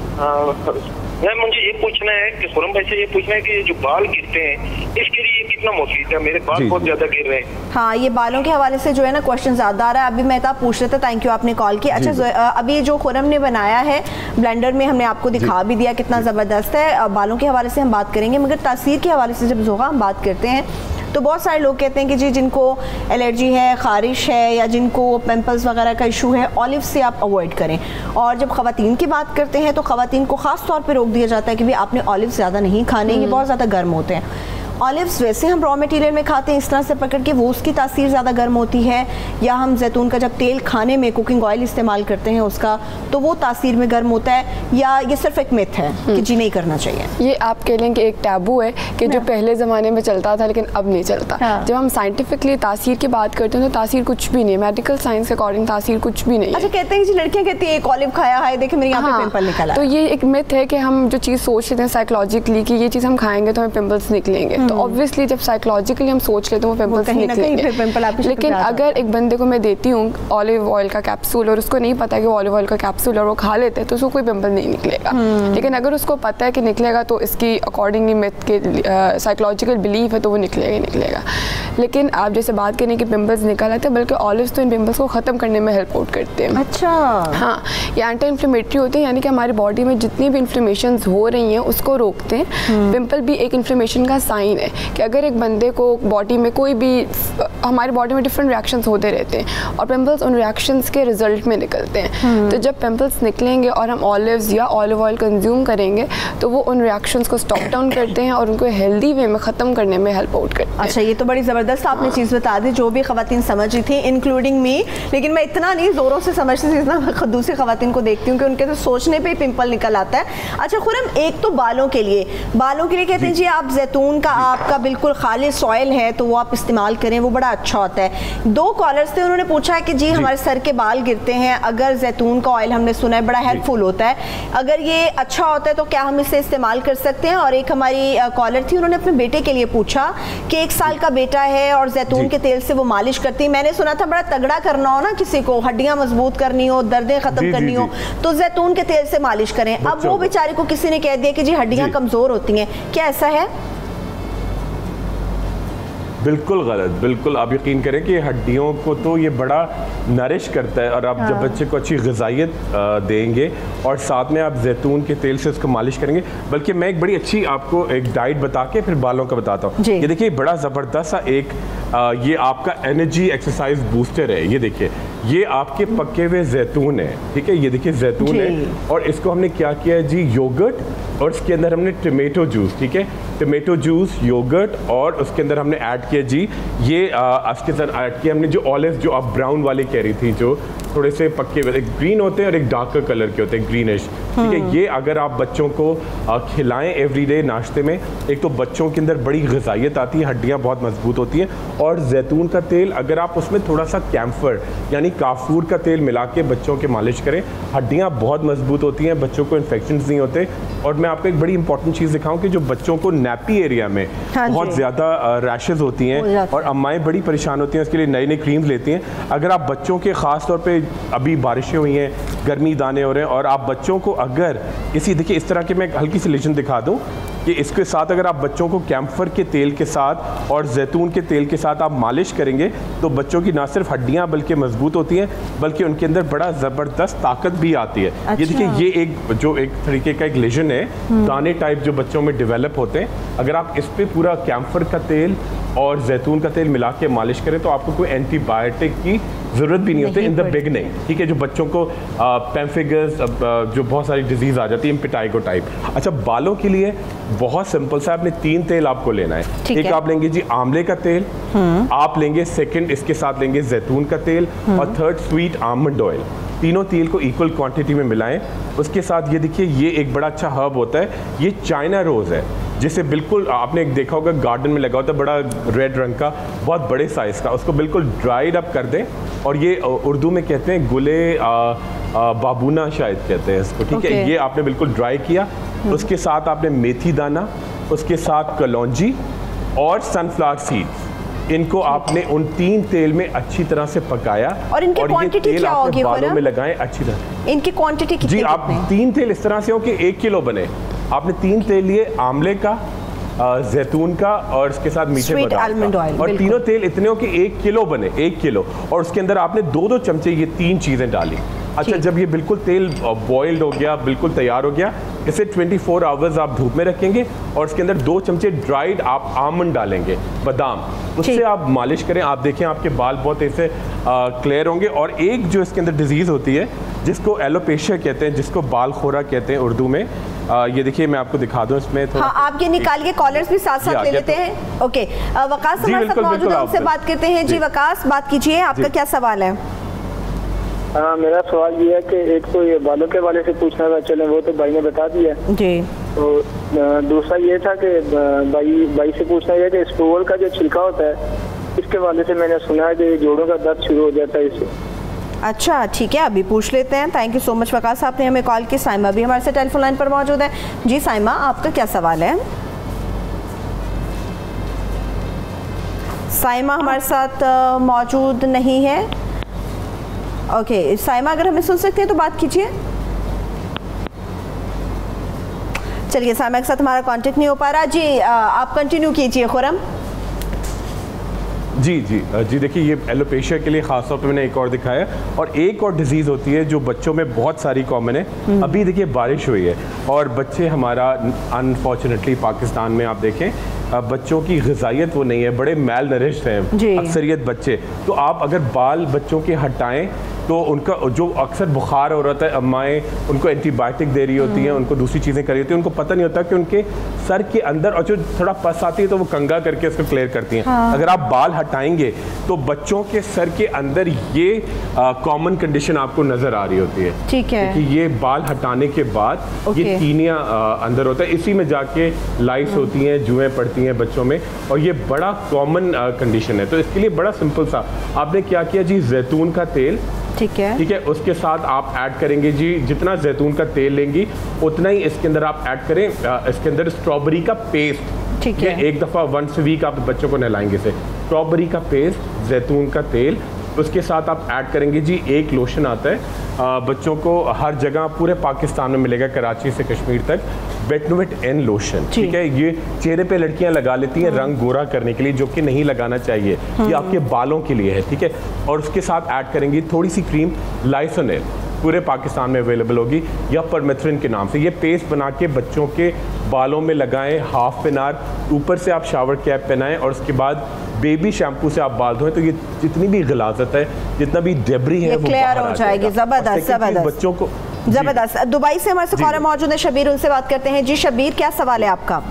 मैम मुझे ये पूछना है कि खुरम भाई से ये पूछना है कि ये जो बाल गिरते हैं इसके लिए कितना मुफीद है? मेरे बाल बहुत ज्यादा गिर रहे हैं। हाँ, ये बालों के हवाले से जो है ना क्वेश्चन ज्यादा आ रहा है। अभी मेहताब पूछ रहे थे, थैंक यू आपने कॉल की। अच्छा, अभी जो खुरम ने बनाया है ब्लेंडर में, हमने आपको दिखा भी दिया कितना ज़बरदस्त है। बालों के हवाले से हम बात करेंगे, मगर तासीर के हवाले से जब जोगा हम बात करते हैं तो बहुत सारे लोग कहते हैं कि जी जिनको एलर्जी है, ख़ारिश है या जिनको पिंपल्स वगैरह का इशू है, ऑलिव से आप अवॉइड करें। और जब ख़वातीन की बात करते हैं तो ख़वातीन को ख़ास तौर पे रोक दिया जाता है कि भाई आपने ऑलिव ज़्यादा नहीं खाने, ये बहुत ज़्यादा गर्म होते हैं। ऑलिव्स वैसे हम रॉ मटेरियल में खाते हैं इस तरह से पकड़ के, वो उसकी तासीर ज़्यादा गर्म होती है, या हम जैतून का जब तेल खाने में कुकिंग ऑयल इस्तेमाल करते हैं उसका, तो वो तासीर में गर्म होता है, या ये सिर्फ एक मिथ है कि जी नहीं करना चाहिए? ये आप कह लें कि एक टैबू है कि जो पहले ज़माने में चलता था लेकिन अब नहीं चलता। जब हम साइंटिफिकली तासीर की बात करते हैं तो तासीर कुछ भी नहीं है, मेडिकल साइंस के अकॉर्डिंग तासीर कुछ भी नहीं है। अच्छा, कहते हैं जी लड़कियाँ कहती है एक ऑलिव खाया है, देखे मेरे यहाँ पे पिंपल निकला। तो ये एक मिथ है कि हम जो चीज़ सोच लेते हैं साइकोलॉजिकली कि ये चीज़ हम खाएंगे तो हमें पिंपल्स निकलेंगे, तो ऑब्वियसली जब साइकोलॉजिकली हम सोच लेते हैं वो पिंपल्स निकलेंगे। लेकिन अगर एक बंदे को मैं देती हूँ ऑलिव ऑयल का कैप्सूल और उसको नहीं पता कि वो ऑलिव ऑयल का कैप्सूल और वो खा लेते हैं तो उसको कोई पिंपल नहीं निकलेगा। लेकिन अगर उसको पता है कि निकलेगा तो इसकी अकॉर्डिंगली मिथ के साइकोलॉजिकल बिलीफ है तो वो निकलेगा ही निकलेगा। लेकिन आप जैसे बात करें कि पिंपल्स निकल आते हैं, बल्कि ऑलिव्स तो इन पिंपल्स को ख़त्म करने में हेल्प आउट करते हैं। अच्छा। हाँ, ये एंटी इन्फ्लेमेटरी होते हैं, यानी कि हमारी बॉडी में जितनी भी इन्फ्लेमेशन हो रही हैं उसको रोकते हैं। पिंपल भी एक इन्फ्लेमेशन का साइन है कि अगर एक बंदे को बॉडी में कोई भी, हमारी बॉडी में डिफरेंट रिएक्शंस होते रहते हैं और पिंपल्स उन रिएक्शंस के रिजल्ट में निकलते हैं। तो जब पिंपल्स निकलेंगे और हम ऑलिव्स या ऑलिव ऑयल कंज्यूम करेंगे तो वो उन रिएक्शंस को स्टॉप डाउन करते हैं और उनको हेल्दी वे में ख़त्म करने में हेल्प आउट करते हैं। अच्छा, ये तो बड़ी ज़बरदस्त आपने चीज़ बता दी जो भी ख़वातीन समझ रही थी, इंक्लूडिंग मी। लेकिन मैं इतना नहीं ज़ोरों से समझती थी जितना दूसरी ख़वातीन को देखती हूँ कि उनके तो सोचने पे ही पिंपल निकल आता है। अच्छा खुरम, एक तो बालों के लिए कहते हैं जी आप जैतून का आपका बिल्कुल खालिस ऑयल है तो वो आप इस्तेमाल करें, वो बड़ा अच्छा होता है। 2 कॉलर्स थे, उन्होंने पूछा है कि जी हमारे सर के बाल गिरते हैं, अगर जैतून का ऑयल हमने सुना है बड़ा हेल्पफुल होता है, अगर ये अच्छा होता है तो क्या हम इसे इस्तेमाल कर सकते हैं? और एक हमारी कॉलर थी, उन्होंने अपने बेटे के लिए पूछा कि 1 साल का बेटा है और जैतून के तेल से वो मालिश करती है। मैंने सुना था बड़ा तगड़ा करना हो ना, किसी को हड्डियां मजबूत करनी हो, दर्दें खत्म करनी हो तो जैतून के तेल से मालिश करें। अब वो बेचारी को किसी ने कह दिया कि जी हड्डियां कमजोर होती हैं, क्या ऐसा है? बिल्कुल गलत, बिल्कुल। आप यकीन करें कि हड्डियों को तो ये बड़ा नरिश करता है, और आप जब बच्चे को अच्छी ग़िज़ाइयत देंगे और साथ में आप जैतून के तेल से उसको मालिश करेंगे, बल्कि मैं एक बड़ी अच्छी आपको एक डाइट बता के फिर बालों का बताता हूँ। ये देखिए बड़ा ज़बरदस्त सा एक ये आपका एनर्जी एक्सरसाइज बूस्टर है। ये देखिए, ये आपके पके हुए जैतून है, ठीक है, ये देखिए जैतून है, और इसको हमने क्या किया है जी, योगर्ट और इसके अंदर हमने टमेटो जूस, ठीक है, टमेटो जूस, योगर्ट, और उसके अंदर हमने ऐड किया जी ये उसके साथ ऐड किया हमने जो ऑलिव, जो आप ब्राउन वाले कह रही थी, जो थोड़े से पक्के हुए, एक ग्रीन होते हैं और एक डार्कर कलर के होते हैं, ग्रीनिश, ठीक है। ये अगर आप बच्चों को खिलाएं एवरीडे नाश्ते में, एक तो बच्चों के अंदर बड़ी ग़िज़ाइयत आती है, हड्डियाँ बहुत मजबूत होती हैं। और जैतून का तेल अगर आप उसमें थोड़ा सा कैम्फर यानी काफूर का तेल मिला के बच्चों के मालिश करें, हड्डियाँ बहुत मजबूत होती हैं, बच्चों को इन्फेक्शंस नहीं होते। और मैं आपको एक बड़ी इंपॉर्टेंट चीज़ दिखाऊं कि जो बच्चों को नैपी एरिया में बहुत ज़्यादा रैशेज़ होती हैं और अम्माएँ बड़ी परेशान होती हैं, उसके लिए नई नई क्रीम्स लेती हैं। अगर आप बच्चों के ख़ास तौर पे अभी बारिशें हुई हैं, गर्मी दाने हो रहे हैं, और आप बच्चों को अगर किसी, देखिए इस तरह के मैं हल्की सी लेशन दिखा दूँ कि इसके साथ अगर आप बच्चों को कैम्फर के तेल के साथ और जैतून के तेल के साथ आप मालिश करेंगे तो बच्चों की ना सिर्फ हड्डियां बल्कि मजबूत होती हैं, बल्कि उनके अंदर बड़ा ज़बरदस्त ताकत भी आती है। अच्छा। ये देखिए, ये एक जो एक तरीके का एक लेजन है, दाने टाइप जो बच्चों में डेवलप होते हैं, अगर आप इस पर पूरा कैम्फर का तेल और जैतून का तेल मिला के मालिश करें तो आपको कोई एंटीबायोटिक की ज़रूरत भी नहीं होती इन द बिगनिंग, ठीक है। जो बच्चों को पेम्फिगस जो बहुत सारी डिजीज़ आ जाती है, इम्पिटाइगो टाइप। अच्छा, बालों के लिए बहुत सिंपल सा, आपने 3 तेल आपको लेना है। एक आप लेंगे जी आंवले का तेल, आप लेंगे सेकंड इसके साथ लेंगे जैतून का तेल, और थर्ड स्वीट आलमंड ऑयल। तीनों तेल को इक्वल क्वांटिटी में मिलाएं। उसके साथ ये देखिए, ये एक बड़ा अच्छा हर्ब होता है, ये चाइना रोज़ है, जिसे बिल्कुल आपने देखा होगा गार्डन में लगा होता है, बड़ा रेड रंग का, बहुत बड़े साइज़ का। उसको बिल्कुल ड्राइड अप कर दें, और ये उर्दू में कहते हैं गुले बाबूना शायद कहते हैं इसको, ठीक है। ये आपने बिल्कुल ड्राई किया। उसके साथ आपने मेथी दाना, उसके साथ कलौंजी और सनफ्लावर सीड्स, इनको आपने उन 3 तेल में अच्छी तरह से पकाया। और इनकी क्वांटिटी क्या होगी? बालों में लगाएं अच्छी तरह। इनकी क्वांटिटी कितनी? जी, आप 3 तेल इस तरह से हो कि 1 किलो बने। आपने 3 तेल लिए, आंवले का, जैतून का, और इसके साथ मीठे बादाम का, और तीनों तेल इतने हो कि 1 किलो बने, 1 किलो। और उसके अंदर आपने 2-2 चमचे ये 3 चीज़ें डाली। अच्छा, जब ये बिल्कुल तेल बॉइल्ड हो गया, बिल्कुल तैयार हो गया, इसे 24 आवर्स आप धूप में रखेंगे, और इसके अंदर 2 चमचे ड्राइड आप आमंड डालेंगे, बादाम, उससे आप मालिश करें। आप देखें आपके बाल बहुत ऐसे क्लियर होंगे। और एक जो इसके अंदर डिजीज़ होती है जिसको एलोपेशिया कहते हैं, जिसको बाल खोरा कहते हैं उर्दू में, ये देखिए मैं आपको दिखा दूं इसमें थोड़ा। हाँ, आप ये निकालिए, कॉलर्स भी साथ साथ ले लेते हैं। ओके, वकास हमारे साथ मौजूद है, उनसे बात करते हैं। जी वकास, बात कीजिए, आपका क्या सवाल है? हाँ, मेरा सवाल ये है कि एक तो ये बालों के वाले से पूछना था, चले वो तो भाई ने बता दिया जी। तो दूसरा ये था कि भाई से पूछना ये कि स्टोवर का जो छिलका होता है, इसके वाले से मैंने सुना है कि जोड़ों का दर्द शुरू हो जाता है इससे। अच्छा, ठीक है, अभी पूछ लेते हैं। Thank you so much Waqas, आपने हमें कॉल की। साइमा भी हमारे साथ टेलीफोन लाइन पर मौजूद है। जी साइमा, आपका क्या सवाल है? साइमा हमारे साथ मौजूद नहीं है। ओके, साइमा अगर हमें सुन सकते हैं तो बात कीजिए। चलिए, साइमा के साथ हमारा कांटेक्ट नहीं हो पा रहा। जी आप कंटिन्यू कीजिए खुरम। जी जी जी, देखिए ये एलोपेशिया के लिए ख़ास तौर पे मैंने एक और दिखाया, और एक और डिज़ीज़ होती है जो बच्चों में बहुत सारी कॉमन है। अभी देखिए बारिश हुई है और बच्चे हमारा अनफॉर्चुनेटली पाकिस्तान में आप देखें बच्चों की ग़िज़ाइयत वो नहीं है, बड़े मैल नरिश्ड हैं अक्सरियत बच्चे। तो आप अगर बाल बच्चों के हटाएं तो उनका जो अक्सर बुखार हो रहा है, अम्माएँ उनको एंटीबायोटिक दे रही होती हैं, उनको दूसरी चीज़ें कर रही होती हैं, उनको पता नहीं होता कि उनके सर के अंदर और जो थोड़ा पस आती है तो वो कंगा करके उसको क्लियर करती हैं। अगर आप बाल हटाएंगे तो बच्चों के सर के अंदर ये कॉमन कंडीशन आपको नज़र आ रही होती है। ठीक है, कि ये बाल हटाने के बाद ये कीनिया अंदर होता है, इसी में जाके लाइट्स होती हैं, जुएँ पड़ती हैं बच्चों में, और ये बड़ा कॉमन कंडीशन है। तो इसके लिए बड़ा सिंपल सा आपने क्या किया जी, जैतून का तेल, ठीक है, उसके साथ आप ऐड करेंगे जी, जितना जैतून का तेल लेंगी उतना ही इसके अंदर आप ऐड करें इसके अंदर स्ट्रॉबेरी का पेस्ट। ठीक है, एक दफ़ा वंस वीक आप बच्चों को नहलाएंगे से स्ट्रॉबेरी का पेस्ट, जैतून का तेल, उसके साथ आप ऐड करेंगे जी एक लोशन आता है बच्चों को हर जगह पूरे पाकिस्तान में मिलेगा, कराची से कश्मीर तक, बेटनोवेट एन लोशन। ठीक है, ये चेहरे पे लड़कियां लगा लेती हैं रंग गोरा करने के लिए, जो कि नहीं लगाना चाहिए, ये आपके बालों के लिए है। ठीक है, और उसके साथ ऐड करेंगी थोड़ी सी क्रीम लाइसोनेल, पूरे पाकिस्तान में अवेलेबल होगी, या परमेथ्रिन के नाम से। ये पेस्ट बना के बच्चों के बालों में लगाएं हाफ एन आवर, ऊपर से आप शावर कैप पहनाएं, और उसके बाद बेबी शैम्पू से आप बाल धोएं, तो ये जितनी भी गिलाजत है, जितना भी डेब्री है, वो क्लियर हो जाएगी। जबरदस्त जबरदस्त बच्चों को जबरदस्त। दुबई से हमारे से कॉलर मौजूद है शबीर, उनसे बात करते हैं। जी शबीर, क्या सवाल है आपका?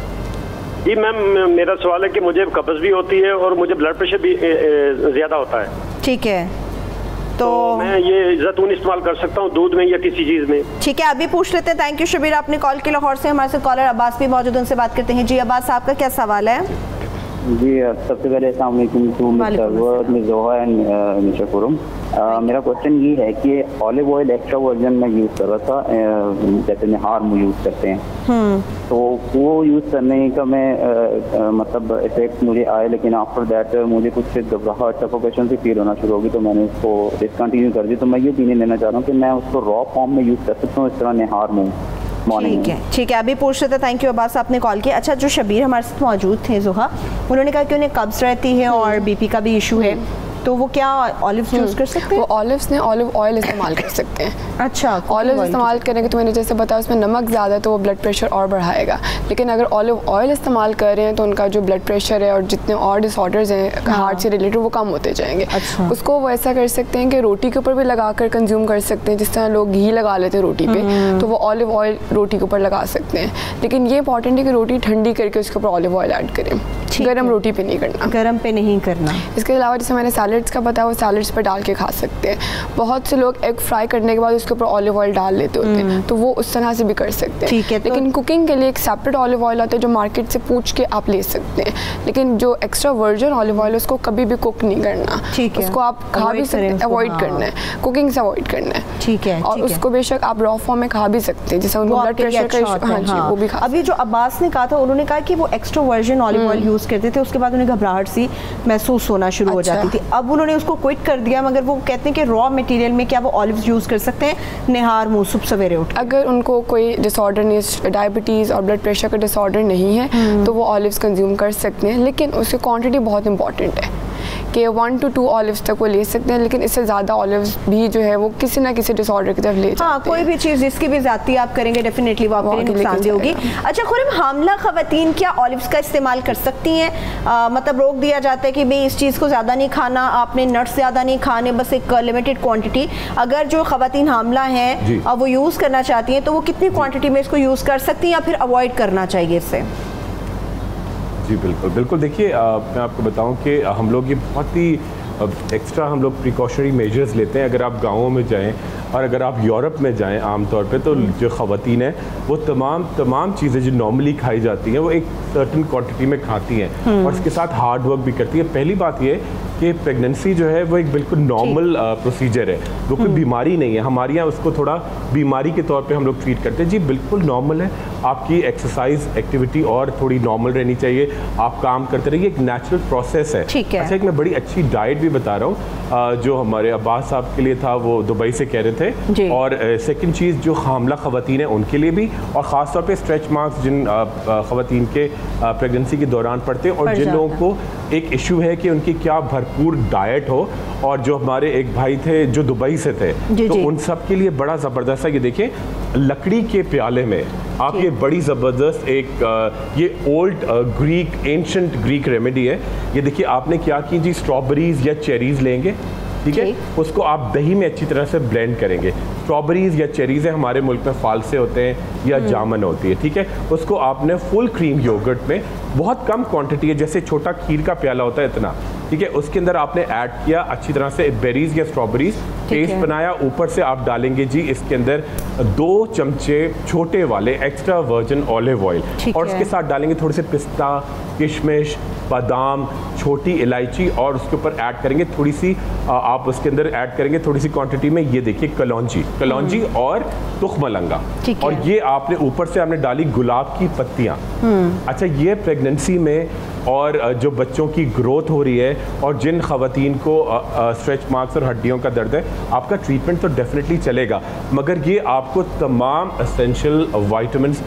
जी मैम, मेरा सवाल है कि मुझे कब्ज भी होती है और मुझे ब्लड प्रेशर भी ज्यादा होता है। ठीक है, तो मैं ये जैतून इस्तेमाल कर सकता हूँ दूध में या किसी चीज़ में? ठीक है, अभी पूछ लेते हैं। थैंक यू शबीर, आपने कॉल की। लाहौर से हमारे साथ कॉलर अब्बास भी मौजूद, उनसे बात करते हैं। जी अब्बास, आपका क्या सवाल है? जी सबसे पहले अस्सलाम वालेकुम to mister Zoha and mister Khurram. मेरा क्वेश्चन ये है कि ऑलिव ऑयल एक्स्ट्रा वर्जन में यूज़ कर रहा था, जैसे निहार में यूज़ करते हैं, तो वो यूज़ करने का मैं मतलब इफेक्ट मुझे आए, लेकिन आफ्टर दैट मुझे कुछ घबराहट सफोकेशन से फील होना शुरू होगी, तो मैंने उसको डिसकंटिन्यू कर दी। तो मैं ये ओपिनियन लेना चाह रहा हूँ कि मैं उसको रॉ फॉर्म में यूज़ कर सकता हूँ इस तरह निहार में? ठीक है, ठीक है, अभी पूछ रहे थे। थैंक यू अब्बास, आपने कॉल किया। अच्छा, जो शबीर हमारे साथ मौजूद थे जोहा, उन्होंने कहा कि उन्हें कब्ज़ रहती है और बीपी का भी इशू है, तो वो क्या ऑलिव्स यूज कर सकते हैं? वो ऑलिव्स ने ऑलिव ऑयल इस्तेमाल कर सकते हैं। अच्छा, ऑलिव इस्तेमाल करेंगे तो मैंने जैसे बताया उसमें नमक ज़्यादा है तो वो ब्लड प्रेशर और बढ़ाएगा, लेकिन अगर ऑलिव ऑयल इस्तेमाल कर रहे हैं तो उनका जो ब्लड प्रेशर है और जितने और डिसऑर्डर्स हैं हार्ट से रिलेटेड वो कम होते जाएंगे। अच्छा। उसको वो ऐसा कर सकते हैं कि रोटी के ऊपर भी लगा कर कंज्यूम कर सकते हैं, जिस तरह लोग घी लगा लेते हैं रोटी पे, तो वो ऑलिव ऑयल रोटी के ऊपर लगा सकते हैं। लेकिन ये इंपॉर्टेंट है कि रोटी ठंडी करके उसके ऊपर ऑलिव ऑयल ऐड करें, गरम रोटी पे नहीं करना, गरम पे नहीं करना। इसके अलावा जैसे मैंने सैलड्स का बताया वो सैलड्स पे डाल के खा सकते हैं। बहुत से लोग एग फ्राई करने के बाद उसके ऊपर ऑलिव ऑयल डाल लेते होते हैं, तो वो उस तरह से भी कर सकते हैं। ठीक है, लेकिन कुकिंग के लिए एक सेपरेट ऑलिव ऑयल आता है जो मार्केट से पूछ के आप ले सकते हैं, लेकिन जो एक्स्ट्रा वर्जिन ऑलिव ऑयल है उसको कभी भी कुक नहीं करना। ठीक है, उसको आप खा भी सकते हैं, अवॉइड करना है, कुकिंग से अवॉइड करना है। ठीक है, और उसको बेशक आप रॉ फॉर्म में खा भी सकते हैं, जैसे उनको ब्लड प्रेशर का इशू, हाँ जी वो भी खा। अभी जो अब्बास ने कहा था, उन्होंने कहा कि वो extra virgin olive oil use करते थे, उसके बाद उन्हें घबराहट सी महसूस होना शुरू हो जाती थी। अब उन्होंने उसको क्विट कर दिया, मगर वो कहते हैं कि रॉ मटेरियल में क्या वो ऑलिव्स यूज कर सकते हैं निहार मुंह सुबह सवेरे उठ? अगर उनको कोई डिसऑर्डर नहीं, डायबिटीज़ और ब्लड प्रेशर का डिसऑर्डर नहीं है तो वो ऑलिव्स कंज्यूम कर सकते हैं, लेकिन उसकी क्वांटिटी बहुत इंपॉर्टेंट है कि 1 to 2 ऑलिव्स तक वो ले सकते हैं, लेकिन इससे ज़्यादा ऑलिव्स भी जो है वो किसी ना किसी डिसऑर्डर की तरफ ले जाते हैं। कोई भी चीज़ जिसकी भी ज़्यादती आप करेंगे डेफिनेटली वो आपके लिए नुकसानदेह होगी। अच्छा खुर्रम, हामला ख़वातीन क्या ऑलिव्स का इस्तेमाल कर सकती हैं? मतलब रोक दिया जाता है कि भाई इस चीज़ को ज़्यादा नहीं खाना, आपने नट्स ज़्यादा नहीं खाने, बस एक लिमिटेड क्वान्टिटी। अगर जो ख़वातीन हामला हैं वो यूज़ करना चाहती हैं तो वो कितनी क्वान्टिटी में इसको यूज़ कर सकती हैं या फिर अवॉइड करना चाहिए इससे? जी बिल्कुल बिल्कुल, देखिए मैं आपको बताऊं कि हम लोग ये बहुत ही एक्स्ट्रा हम लोग प्रिकॉशनरी मेजर्स लेते हैं। अगर आप गाँवों में जाएं और अगर आप यूरोप में जाएं आमतौर पे, तो जो ख़वातीन हैं वो तमाम चीज़ें जो नॉर्मली खाई जाती हैं वो एक सर्टन क्वांटिटी में खाती हैं और इसके साथ हार्ड वर्क भी करती है। पहली बात ये कि प्रेगनेंसी जो है वो एक बिल्कुल नॉर्मल प्रोसीजर है, वो कोई बीमारी नहीं है। हमारे यहाँ उसको थोड़ा बीमारी के तौर पे हम लोग ट्रीट करते हैं। जी बिल्कुल नॉर्मल है, आपकी एक्सरसाइज एक्टिविटी और थोड़ी नॉर्मल रहनी चाहिए, आप काम करते रहिए, एक नेचुरल प्रोसेस है। अच्छा, एक मैं बड़ी अच्छी डाइट भी बता रहा हूँ जो हमारे अब्बास साहब के लिए था, वो दुबई से कह रहे थे। और सेकंड चीज़ जो हामला ख़वातीन है उनके लिए भी, और ख़ास तौर पे स्ट्रेच मार्क्स जिन ख़वातीन के प्रेगनेंसी के दौरान पड़ते हैं और जिन लोगों को एक इशू है कि उनकी क्या भरपूर डाइट हो, और जो हमारे एक भाई थे जो दुबई से थे, तो उन सब के लिए बड़ा ज़बरदस्त है। ये देखिए लकड़ी के प्याले में आप ये बड़ी ज़बरदस्त एक ये old Greek ancient Greek remedy है। ये देखिए आपने क्या की जी, स्ट्रॉबेरीज या चेरीज लेंगे, ठीक है, उसको आप दही में अच्छी तरह से ब्लेंड करेंगे। स्ट्रॉबेरीज या चेरीज़ हमारे मुल्क में फालसे होते हैं या जामन होती है, ठीक है, उसको आपने फुल क्रीम योगर्ट में बहुत कम क्वांटिटी है, जैसे छोटा खीर का प्याला होता है इतना, ठीक है, उसके अंदर आपने ऐड किया अच्छी तरह से बेरीज या स्ट्रॉबेरीज, पेस्ट बनाया, ऊपर से आप डालेंगे जी इसके अंदर 2 चमचे छोटे वाले एक्स्ट्रा वर्जिन ऑलिव ऑयल, और उसके साथ डालेंगे थोड़े से पिस्ता, किशमिश, बादाम, छोटी इलायची, और उसके ऊपर ऐड करेंगे थोड़ी सी आप उसके अंदर ऐड करेंगे थोड़ी सी क्वांटिटी में, ये देखिए कलौंजी और तुखमलंगा, और ये आपने ऊपर से आपने डाली गुलाब की पत्तियां। अच्छा, ये प्रेगनेंसी में और जो बच्चों की ग्रोथ हो रही है और जिन ख़वातीन को स्ट्रेच मार्क्स और हड्डियों का दर्द है, आपका ट्रीटमेंट तो डेफिनेटली चलेगा, मगर ये आपको तमाम एसेंशियल विटामिन्स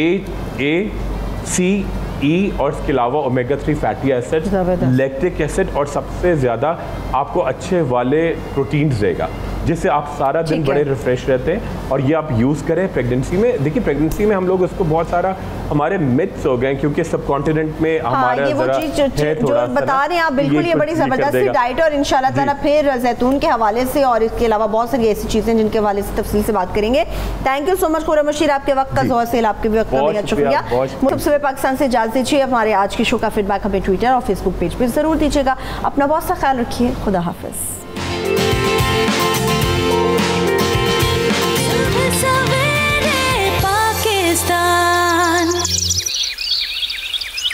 ए, सी, ई और इसके अलावा omega 3 fatty acid, lactic acid और सबसे ज़्यादा आपको अच्छे वाले प्रोटीन्स देगा, जिससे आप सारा दिन बड़े रिफ्रेश रहते हैं। और ये आप यूज़ करें प्रेगनेंसी में। देखिए प्रेगनेंसी में हम लोग उसको बहुत सारा हमारे मिथ्स हो गए क्योंकि सब कॉन्टिनेंट में हमारा ये वो चीज़ जो बता रहे हैं आप, बिल्कुल ये बड़ी ज़बरदस्त डाइट, और इंशाल्लाह ताला फिर जैतून के हवाले से और इसके अलावा बहुत सारी ऐसी चीज़ें जिनके हवाले से तफसील से बात करेंगे। Thank you so much Khurram Bashir, आपके वक्त का ज़ोहर सेल, आपके भी वक्त का बेहद शुक्रिया। सबसे पाकिस्तान से इजाज़त दीजिए। हमारे आज की शो का फीडबैक हमें ट्विटर और फेसबुक पेज पर ज़रूर दीजिएगा। अपना बहुत सा ख्याल रखिए। खुदा हाफिज़।